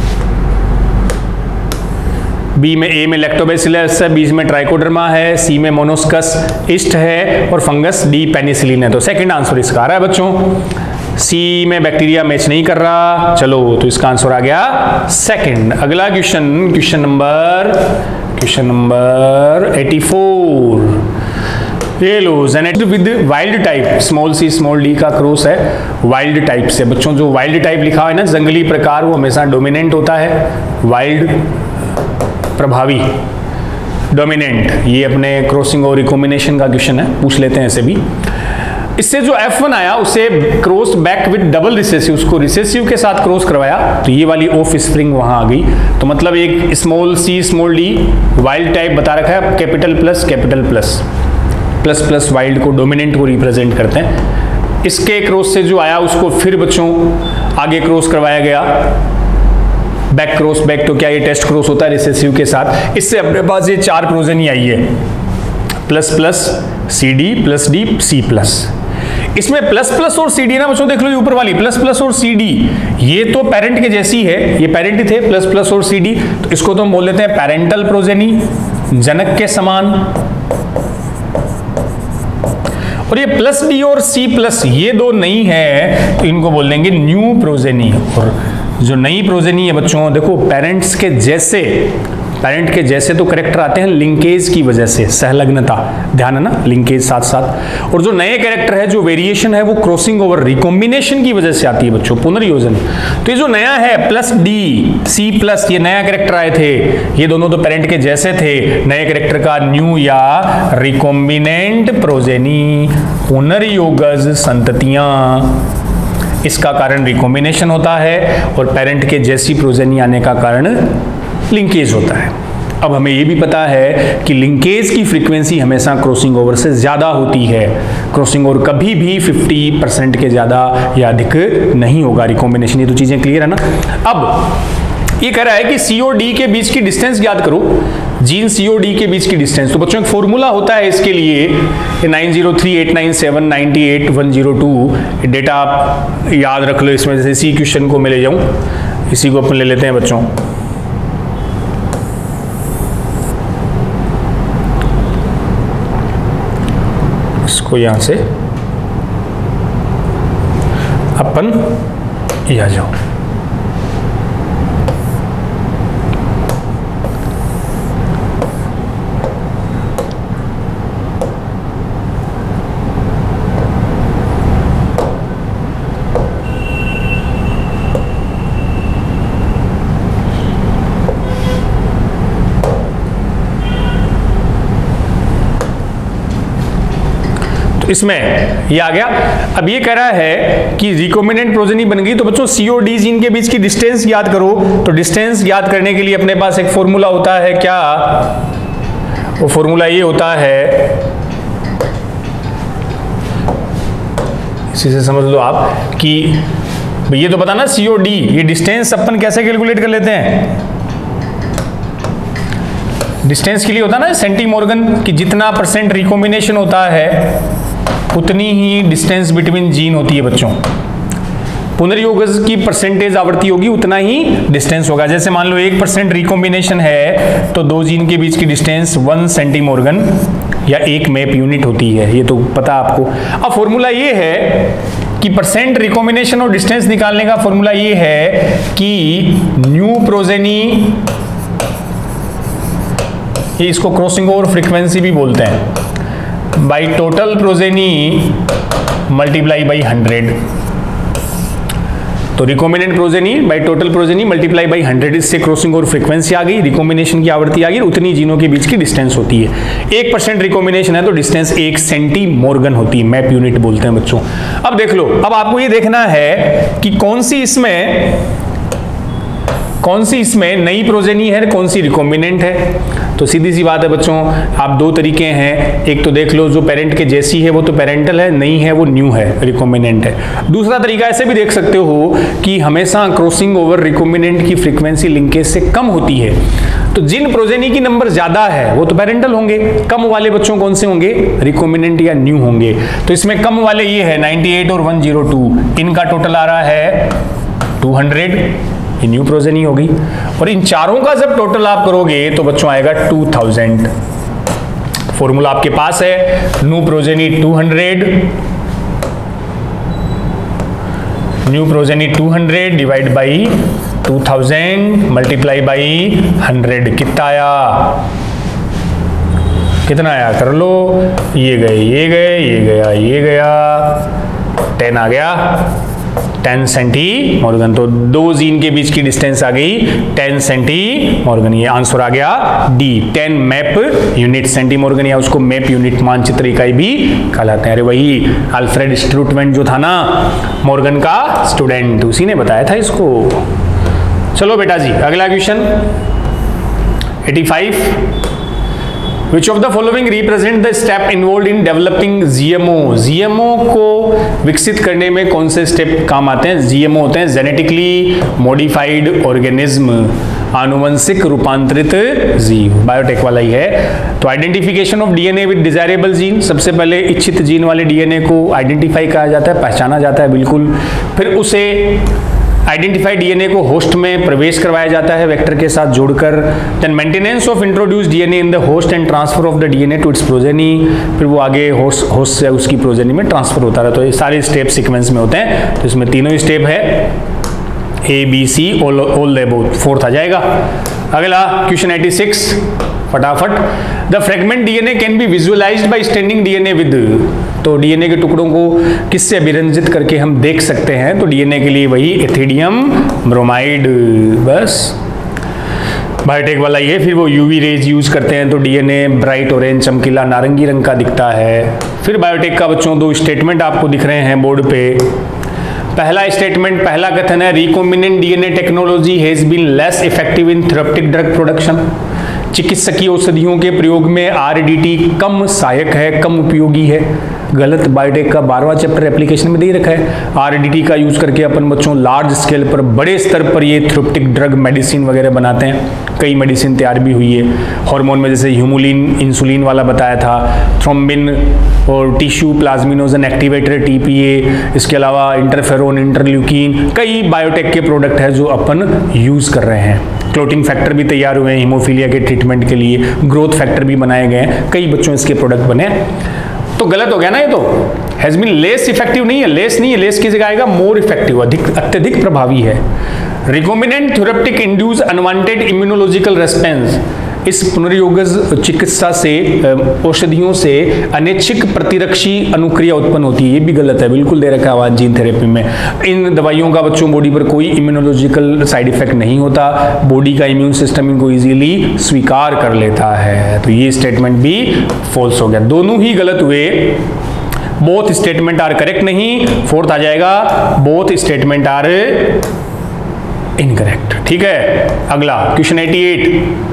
बी में ए में लैक्टोबैसिलस है, बी में ट्राइकोडर्मा है, सी में मोनोस्कस ईस्ट है और फंगस डी पेनिसिलिन है। तो सेकंड आंसर इसका आ रहा है बच्चों। सी में बैक्टीरिया मैच नहीं कर रहा, चलो तो इसका आंसर आ गया सेकंड। अगला question, question number question number चौरासी। ये लो, genetic with wild type, small C small D का क्रॉस है वाइल्ड टाइप से। बच्चों जो वाइल्ड टाइप लिखा है ना, जंगली प्रकार, वो हमेशा डोमिनेंट होता है, वाइल्ड प्रभावी, डोमिनेंट। ये अपने क्रॉसिंग और रिकॉम्बिनेशन का क्वेश्चन है, पूछ लेते हैं ऐसे भी। इससे जो एफ वन आया उसे cross back with double recessive, उसको रिसेसिव के साथ क्रॉस करवाया, तो ये वाली ऑफ स्प्रिंग वहां आ गई। तो मतलब एक small C small D wild type बता रखा है, capital plus capital plus plus plus wild को, डोमिनेंट को रिप्रेजेंट करते हैं। इसके क्रॉस से जो आया उसको फिर बच्चों आगे क्रॉस करवाया गया, बैक क्रॉस बैक, तो क्या ये टेस्ट क्रॉस होता है रिसेसिव के साथ। इससे अपने पास ये चार प्रोजेनी आई है, plus plus C D plus D C plus. इसमें प्लस प्लस और सी डी ना बच्चों, देख लो ये ऊपर वाली प्लस प्लस और सी डी, ये तो पेरेंट के जैसी है, ये पेरेंट ही थे प्लस प्लस और सी डी, तो इसको तो हम बोल देते हैं पेरेंटल प्रोजेनी, जनक के समान। और ये प्लस डी और सी प्लस ये दो नहीं है, तो इनको बोल देंगे न्यू प्रोजेनी। और जो नई प्रोजेनी है बच्चों, देखो पेरेंट्स के जैसे, पेरेंट के जैसे तो कैरेक्टर आते हैं लिंकेज की वजह से, सहलग्नता, ध्यान है ना, लिंकेज साथ साथ। और जो नए कैरेक्टर है, जो वेरिएशन है, वो क्रॉसिंग ओवर रिकॉम्बिनेशन की वजह से आती है बच्चों, पुनर्योजन। तो ये जो नया है प्लस डी सी प्लस, ये नया कैरेक्टर आए थे, ये दोनों तो पेरेंट के जैसे थे, नए कैरेक्टर का न्यू या रिकॉम्बिनेंट प्रोजेनी, पुनर्योगज संततियां, इसका कारण रिकॉम्बिनेशन होता है और पेरेंट के जैसी प्रोजेनी आने का कारण लिंकेज होता है। अब हमें ये भी पता है कि लिंकेज की फ्रीक्वेंसी हमेशा क्रॉसिंग ओवर से ज़्यादा होती है। क्रॉसिंग ओवर कभी भी पचास परसेंट के ज़्यादा या अधिक नहीं होगा। रिकॉम्बिनेशन, ये तो चीज़ें क्लियर है ना। अब ये कह रहा है कि सी और डी के बीच की डिस्टेंस याद करो, जीन सी और डी के बीच की डिस्टेंस। तो बच्चों एक फॉर्मूला होता है इसके लिए, nine zero three eight nine seven nine eight one zero two, data आप याद रख लो इसमें। जैसे इसी क्वेश्चन को मैं ले जाऊँ, इसी को अपन ले लेते हैं बच्चों। इसको यहां से अपन ये आ जाओ। इसमें ये आ गया। अब ये कह रहा है कि रिकॉम्बिनेंट प्रोजेनी बन गई, तो बच्चों सी और डी जीन के बीच की डिस्टेंस याद करो। तो डिस्टेंस याद करने के लिए अपने पास एक फॉर्मूला होता है, क्या? वो फॉर्मूला ये होता है, इसी से समझ लो आप कि ये तो पता ना सी और डी, ये डिस्टेंस अपन कैसे कैलकुलेट कर लेते हैं? डिस्टेंस के लिए होता है ना सेंटीमॉर्गन, कि जितना परसेंट रिकॉम्बिनेशन होता है उतनी ही डिस्टेंस बिटवीन जीन होती है बच्चों। पुनर्योगज की परसेंटेज आवृत्ति होगी उतना ही डिस्टेंस होगा। जैसे मान लो एक परसेंट रिकॉम्बिनेशन है तो दो जीन के बीच की डिस्टेंस वन सेंटीमॉर्गन या एक मैप यूनिट होती है, ये तो पता आपको। अब फॉर्मूला ये है कि परसेंट रिकॉम्बिनेशन और डिस्टेंस निकालने का फॉर्मूला ये है कि न्यू प्रोजेनी, ये इसको क्रॉसिंग ओवर फ्रीक्वेंसी भी बोलते हैं, by total progeny multiply by hundred. तो recombinant progeny by total progeny multiply by hundred, इससे क्रॉसिंग ओवर फ्रीक्वेंसी आ गई, रिकॉम्बिनेशन की आवृत्ति आ गई, उतनी जीनों के बीच की डिस्टेंस होती है। एक परसेंट रिकॉम्बिनेशन है तो डिस्टेंस एक सेंटीमॉर्गन होती है, मैप यूनिट बोलते हैं बच्चों। अब देख लो, अब आपको ये देखना है कि कौन सी इसमें कौन सी इसमें नई प्रोजेनी है, कौन सी रिकॉम्बिनेंट है। तो सीधी सी बात है बच्चों, आप दो तरीके हैं, एक तो देख लो जो पेरेंट के जैसी है वो तो पेरेंटल है, नहीं है वो न्यू है, रिकॉम्बिनेंट है। दूसरा तरीका ऐसे भी देख सकते हो कि हमेशा क्रॉसिंग ओवर रिकॉम्बिनेंट की फ्रीक्वेंसी लिंकेज से कम होती है। तो जिन प्रोजेनी की नंबर ज्यादा है वो तो पेरेंटल होंगे, कम वाले बच्चों कौन से होंगे? रिकॉम्बिनेंट या न्यू होंगे। तो इसमें कम वाले ये है नाइंटी एट और वन जीरो टू, इनका टोटल आ रहा है टू हंड्रेड, ये न्यू प्रोजेनी होगी। और इन चारों का जब टोटल आप करोगे तो बच्चों आएगा टू थाउजेंड। फॉर्मूला आपके पास है, new progeny two hundred, new progeny two hundred divide by two thousand multiply by hundred. कितना आया? कितना आया कर लो, ये गए ये गए ये गया ये गया, टेन आ गया, टेन सेंटीमॉर्गन। तो दो जीन के बीच की डिस्टेंस आ गई टेन सेंटीमॉर्गन, ये आंसर आ गया D, ten map unit. Centimorgan या उसको मैप यूनिट मानचित्र इकाई भी कहलाते हैं। अरे वही अल्फ्रेड स्ट्रूटवेंट जो था ना मॉर्गन का स्टूडेंट, उसी ने बताया था इसको। चलो बेटा जी अगला question eighty five. Which of the following represent the step involved in developing G M O? G M O को विकसित करने में कौन से स्टेप काम आते हैं? G M O होते हैं जेनेटिकली मॉडिफाइड ऑर्गेनिज्म, आनुवंशिक रूपांतरित जीव, बायोटेक वाला ही है। तो identification of DNA with desirable gene, सबसे पहले इच्छित जीन वाले डीएनए को आइडेंटिफाई कहा जाता है, पहचाना जाता है बिल्कुल। फिर उसे आइडेंटिफाइड डीएनए को होस्ट में प्रवेश करवाया जाता है वेक्टर के साथ जोड़कर। Then maintenance of introduced DNA in the host and transfer of the DNA to its progeny, फिर वो आगे होस्ट होस्ट से उसकी प्रोजेनी में ट्रांसफर होता रहता है। तो ये सारे स्टेप सीक्वेंस में होते हैं। तो इसमें तीनों स्टेप है, A B C all all the above, fourth आ जाएगा। अगला क्वेश्चन एटी सिक्स, फटाफट। The fragment DNA can be visualised by standing DNA with, तो डीएनए के टुकड़ों को किससे अभिरंजित करके हम देख सकते हैं? तो डीएनए के लिए वही एथिडियम ब्रोमाइड, बस बायोटेक वाला ये। फिर वो यूवी रेज यूज करते हैं तो डीएनए ब्राइट ऑरेंज चमकीला नारंगी रंग का दिखता है। फिर बायोटेक का बच्चों दो स्टेटमेंट आपको दिख रहे हैं बोर्ड पे। पहला स्टेटमेंट, पहला कथन है recombinant DNA technology has been less effective in therapeutic drug production, चिकित्सकीय औषधियों के प्रयोग में आरडीटी कम सहायक है, कम उपयोगी है। गलत। बायोटेक का बारहवां चैप्टर एप्लीकेशन में दे रखा है। आरडीटी का यूज करके अपन बच्चों लार्ज स्केल पर, बड़े स्तर पर ये थेरेप्यूटिक ड्रग मेडिसिन वगैरह बनाते हैं। कई मेडिसिन तैयार भी हुई है हार्मोन में, जैसे ह्यूमुलिन इंसुलिन वाला बताया था, थ्रोम्बिन और टिश्यू प्लाज्मिनोजन एक्टिवेटर टीपीए, इसके अलावा इंटरफेरोन, इंटरल्यूकिन, कई बायोटेक के प्रोडक्ट है जो अपन यूज कर रहे हैं। क्लोटिंग फैक्टर भी तैयार हुए हैं हीमोफीलिया के ट्रीटमेंट के लिए, ग्रोथ फैक्टर भी बनाए गए हैं, कई बच्चों इसके प्रोडक्ट बने। तो गलत हो गया ना ये तो। हैज बीन लेस इफेक्टिव नहीं है, लेस नहीं है, लेस की जगह आएगा मोर इफेक्टिव, अधिक अत्यधिक प्रभावी है। Recombinant therapeutic induce unwanted immunological response, इस पुनर्योगज चिकित्सा से औषधियों से अनैच्छिक प्रतिरक्षी अनुक्रिया उत्पन्न होती है। ये भी गलत है, बिल्कुल दे रखा है आवाज जीन थेरेपी में। इन दवाइयों का बच्चों बॉडी पर कोई इम्यूनोलॉजिकल साइड इफेक्ट नहीं होता, बॉडी का इम्यून सिस्टम इनको इजीली स्वीकार कर लेता है। तो ये स्टेटमेंट भी फॉल्स हो गया, दोनों ही गलत हुए। बोथ स्टेटमेंट आर करेक्ट नहीं, फोर्थ आ जाएगा बोथ स्टेटमेंट आर इनकरेक्ट। ठीक है, अगला क्वेश्चन अठासी।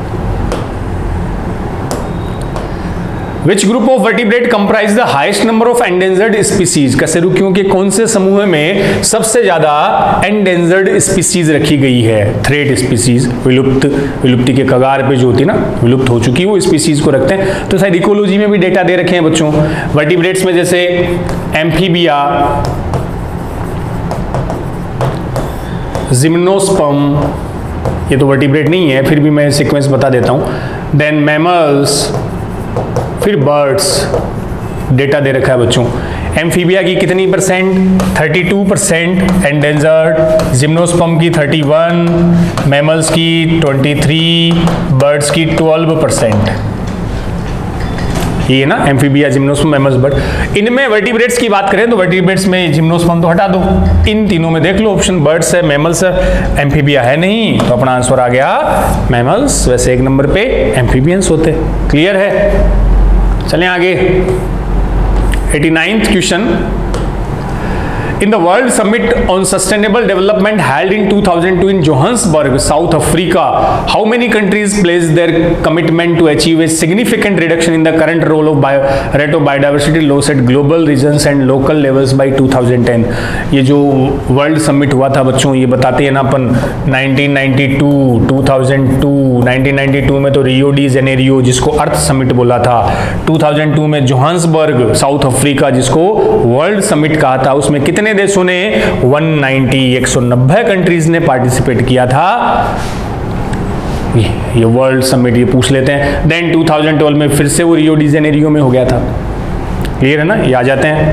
Which group of vertebrate comprise the highest number of endangered species? कशेरुकियों के कौन से समूह में सबसे ज्यादा endangered species रखी गई है? थ्रेट स्पीसीज, विलुप्त, विलुप्ति के कगार पे जो होती है ना, विलुप्त हो चुकी वो स्पीसीज को रखते हैं। तो शायद इकोलॉजी में भी डेटा दे रखे हैं बच्चों। वर्टिब्रेट्स में जैसे एम्फीबिया, जिम्नोस्पर्म, ये तो वर्टिब्रेट नहीं है, फिर भी मैं सीक्वेंस बता देता हूं। देन मैमल्स, फिर बर्ड्स, डेटा दे रखा है बच्चों। एम्फीबिया की कितनी परसेंट? बत्तीस परसेंट एंडेंजर्ड, जिम्नोस्पर्म की इकतीस, मैमल्स की तेईस, बर्ड्स की बारह परसेंट। ये ना एम्फीबिया, जिम्नोस्पर्म, मैमल्स, बर्ड। इनमें वर्टिब्रेट्स की बात करें तो वर्टिब्रेट्स में जिम्नोस्पर्म तो हटा दो, इन तीनों में देख लो ऑप्शन, बर्ड्स है, मैमल्स है, एम्फीबिया है नहीं, तो अपना आंसर आ गया मैमल्स। वैसे एक नंबर पे एम्फीबियंस होते। क्लियर है? चलें आगे। Eighty ninth question. In the World Summit on Sustainable Development held in two thousand two in Johannesburg, South Africa, how many countries pledged their commitment to achieve a significant reduction in the current role of bio, rate of biodiversity loss at global regions and local levels by two thousand ten? ये जो world summit हुआ था बच्चों, ये बताते हैं ना अपन nineteen ninety two, two thousand two, nineteen ninety two में तो रियो डी जेनेरियो जिसको अर्थ समिट बोला था, टू थाउज़ेंड टू में जोहान्सबर्ग साउथ अफ्रीका जिसको वर्ल्ड समिट कहा था, उसमें कितने देशों ने एक सौ नब्बे, एक सौ नब्बे कंट्रीज ने पार्टिसिपेट किया था। ये वर्ल्ड समिट ये पूछ लेते हैं। देन टू थाउज़ेंड ट्वेल्व में फिर से वो रियो डी जेनेरियो में हो गया था। क्लियर है ना? ये आ जाते हैं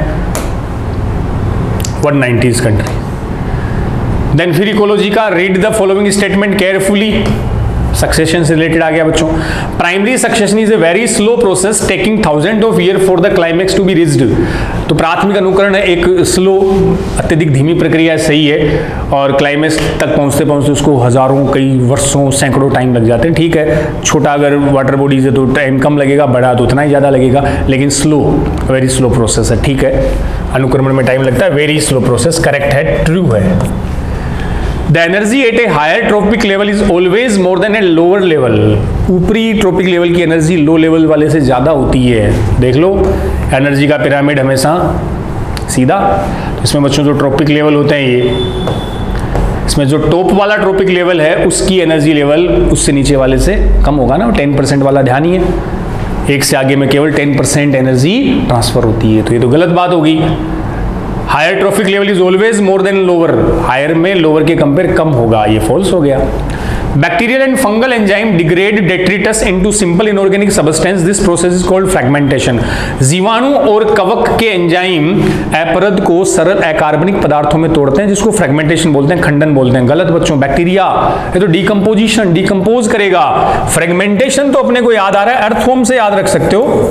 एक सौ नब्बे कंट्री। देन फिर इकोलॉजी का read the following statement carefully, succession से रिलेटेड आ गया बच्चों। Primary succession is a very slow process taking thousand of year for the climax to be reached. तो प्राथमिक अनुकरण एक स्लो, अत्यधिक धीमी प्रक्रिया है, सही है, और क्लाइमेक्स तक पहुंचते पहुंचते उसको हजारों, कई वर्षों, सैकड़ों टाइम लग जाते हैं। ठीक है, छोटा अगर वाटर बॉडीज है तो टाइम कम लगेगा, बड़ा तो उतना ही ज़्यादा लगेगा, लेकिन स्लो, वेरी स्लो प्रोसेस है। ठीक है, अनुक्रमण में टाइम लगता है, वेरी स्लो प्रोसेस, करेक्ट है, ट्रू है। The energy at a higher tropic level is always more than a lower level. ऊपरी ट्रॉपिक लेवल की एनर्जी लो लेवल वाले से ज़्यादा होती है। देख लो, एनर्जी का पिरामिड हमेशा सीधा। इसमें बच्चों जो ट्रॉपिक लेवल होते हैं, ये इसमें जो टॉप वाला ट्रॉपिक लेवल है उसकी एनर्जी लेवल उससे नीचे वाले से कम होगा ना, टेन परसेंट वाला ध्यान ही है। एक से आगे में केवल टेन परसेंट एनर्जी ट्रांसफर होती है, तो ये तो गलत बात होगी। Higher trophic level is always more than lower, higher में लोअर के कंपेयर कम होगा, ये फॉल्स हो गया। Bacterial and fungal enzyme degrade detritus into simple inorganic substance, this process is called fragmentation. जीवाणु और कवक के एंजाइम अपरद को सरल अकार्बनिक पदार्थों में तोड़ते हैं, जिसको फ्रैगमेंटेशन बोलते हैं, खंडन बोलते हैं। गलत बच्चों, बैक्टीरिया ये तो डिकम्पोजिशन, डिकम्पोज करेगा। फ्रैगमेंटेशन तो अपने को याद आ रहा है, अर्थवॉर्म से याद रख सकते हो,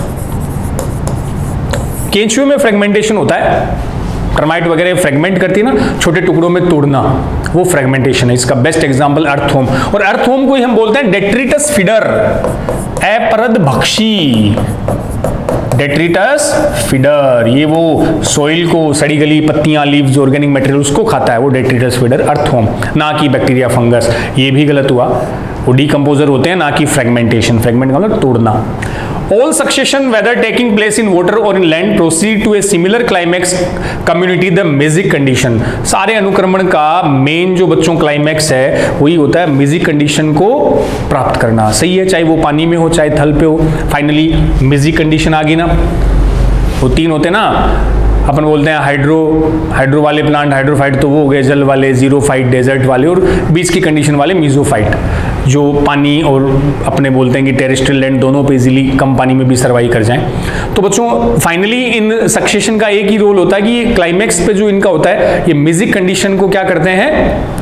केंचुए में फ्रेगमेंटेशन होता है, टर्माइट वगैरह फ्रेगमेंट करती है ना, छोटे टुकड़ों में तोड़ना, वो फ्रेगमेंटेशन है। इसका बेस्ट एग्जांपल अर्थवॉर्म, और अर्थवॉर्म को ही हम बोलते हैं डेट्रिटस फीडर, अपरद भक्षी, डेट्रिटस फीडर। ये वो सोइल को, सड़ी गली पत्तियां, लीव्स, ऑर्गेनिक मटेरियल उसको खाता है, वो डेट्रिटस फीडर अर्थवॉर्म, ना कि बैक्टीरिया फंगस। ये भी गलत हुआ। वो डिकम्पोजर होते हैं, ना कि फ्रेगमेंटेशन। फ्रेगमेंट का मतलब तोड़ना। All succession, whether taking place in water or in land, proceed to a similar climax community, the Mezic condition। सारे अनुक्रमण का मेन जो बच्चों क्लाइमैक्स है वही होता है मेजिक कंडीशन को प्राप्त करना। सही है, चाहे वो पानी में हो चाहे थल पे हो, फाइनली मेजिक कंडीशन आ गई ना। वो तीन होते ना, अपन बोलते हैं हाइड्रो हाइड्रो वाले प्लांट, हाइड्रोफाइट तो वो हो गए जल वाले, जीरोफाइट डेजर्ट वाले, और बीच की कंडीशन वाले मीजोफाइट, जो पानी और अपने बोलते हैं कि टेरेस्ट्रियल लैंड दोनों पे इजीली कम पानी में भी सर्वाइव कर जाएं। तो बच्चों फाइनली इन सक्सेशन का एक ही रोल होता है कि ये क्लाइमैक्स पे जो इनका होता है, ये मेजिक कंडीशन को क्या करते हैं,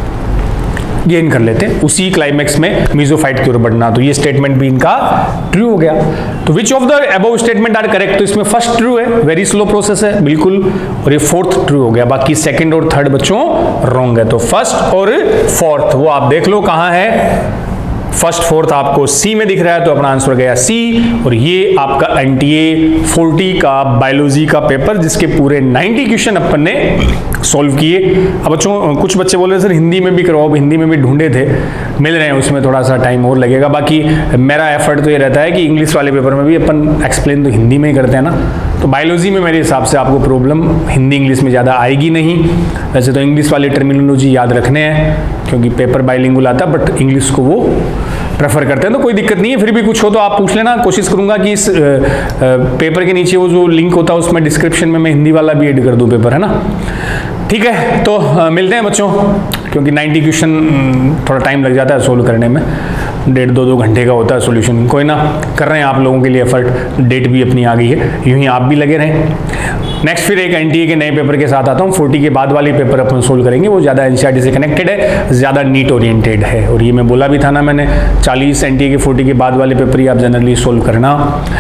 गेन कर लेते हैं, उसी क्लाइमैक्स में मीजोफाइट की ओर बढ़ना। तो ये स्टेटमेंट भी इनका ट्रू हो गया। तो which of the above statement are correct? तो इसमें फर्स्ट ट्रू है, वेरी स्लो प्रोसेस है बिल्कुल, और ये फोर्थ ट्रू हो गया। बाकी सेकंड और थर्ड बच्चों रॉन्ग है। तो फर्स्ट और फोर्थ वो आप देख लो कहां है। फर्स्ट फोर्थ आपको सी में दिख रहा है, तो अपना आंसर गया सी। और ये आपका एनटीए फोर्टी का बायोलॉजी का पेपर, जिसके पूरे नाइंटी क्वेश्चन अपन ने सॉल्व किए। अब बच्चों कुछ बच्चे बोल रहे सर हिंदी में भी करवाओ, हिंदी में भी ढूंढे थे, मिल रहे हैं, उसमें थोड़ा सा टाइम और लगेगा। बाकी मेरा एफर्ट तो ये रहता है कि इंग्लिश वाले पेपर में भी अपन एक्सप्लेन तो हिंदी में ही करते हैं ना। तो बायोलॉजी में मेरे हिसाब से आपको प्रॉब्लम हिंदी इंग्लिश में ज़्यादा आएगी नहीं। वैसे तो इंग्लिश वाली टर्मिनोलॉजी याद रखने हैं, क्योंकि पेपर बाइलिंगुअल आता है, बट इंग्लिश को वो प्रेफर करते हैं, तो कोई दिक्कत नहीं है। फिर भी कुछ हो तो आप पूछ लेना, कोशिश करूंगा कि इस आ, आ, पेपर के नीचे वो जो लिंक होता है उसमें डिस्क्रिप्शन में मैं हिंदी वाला भी ऐड कर दूं पेपर, है ना। ठीक है, तो आ, मिलते हैं बच्चों, क्योंकि नाइंटी क्वेश्चन थोड़ा टाइम लग जाता है सोल्व करने में, डेढ़ दो दो घंटे का होता है सॉल्यूशन। कोई ना, कर रहे हैं आप लोगों के लिए एफर्ट, डेट भी अपनी आ गई है, यूं ही आप भी लगे रहें। नेक्स्ट फिर एक एनटीए के नए पेपर के साथ आता हूँ। फोर्टी के बाद वाली पेपर अपन सोल्व करेंगे, वो ज़्यादा एनसीईआरटी से कनेक्टेड है, ज़्यादा नीट ओरिएंटेड है। और ये मैं बोला भी था ना मैंने, चालीस एनटीए के फोर्टी के बाद वाले पेपर ही आप जनरली सोल्व करना।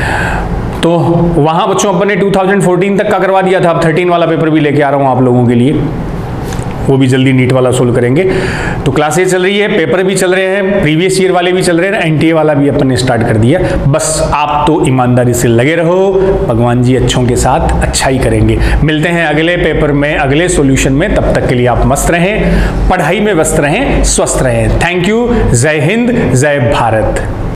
तो वहाँ बच्चों अपन ने टू थाउजेंड फोर्टीन तक का करवा दिया था, अब थर्टीन वाला पेपर भी लेके आ रहा हूँ आप लोगों के लिए, वो भी जल्दी नीट वाला सोल्व करेंगे। तो क्लासेज चल रही है, पेपर भी चल रहे हैं, प्रीवियस ईयर वाले भी चल रहे हैं, एनटीए वाला भी अपन ने स्टार्ट कर दिया। बस आप तो ईमानदारी से लगे रहो, भगवान जी अच्छों के साथ अच्छा ही करेंगे। मिलते हैं अगले पेपर में, अगले सॉल्यूशन में, तब तक के लिए आप मस्त रहें, पढ़ाई में व्यस्त रहें, स्वस्थ रहें। थैंक यू, जय हिंद, जय भारत।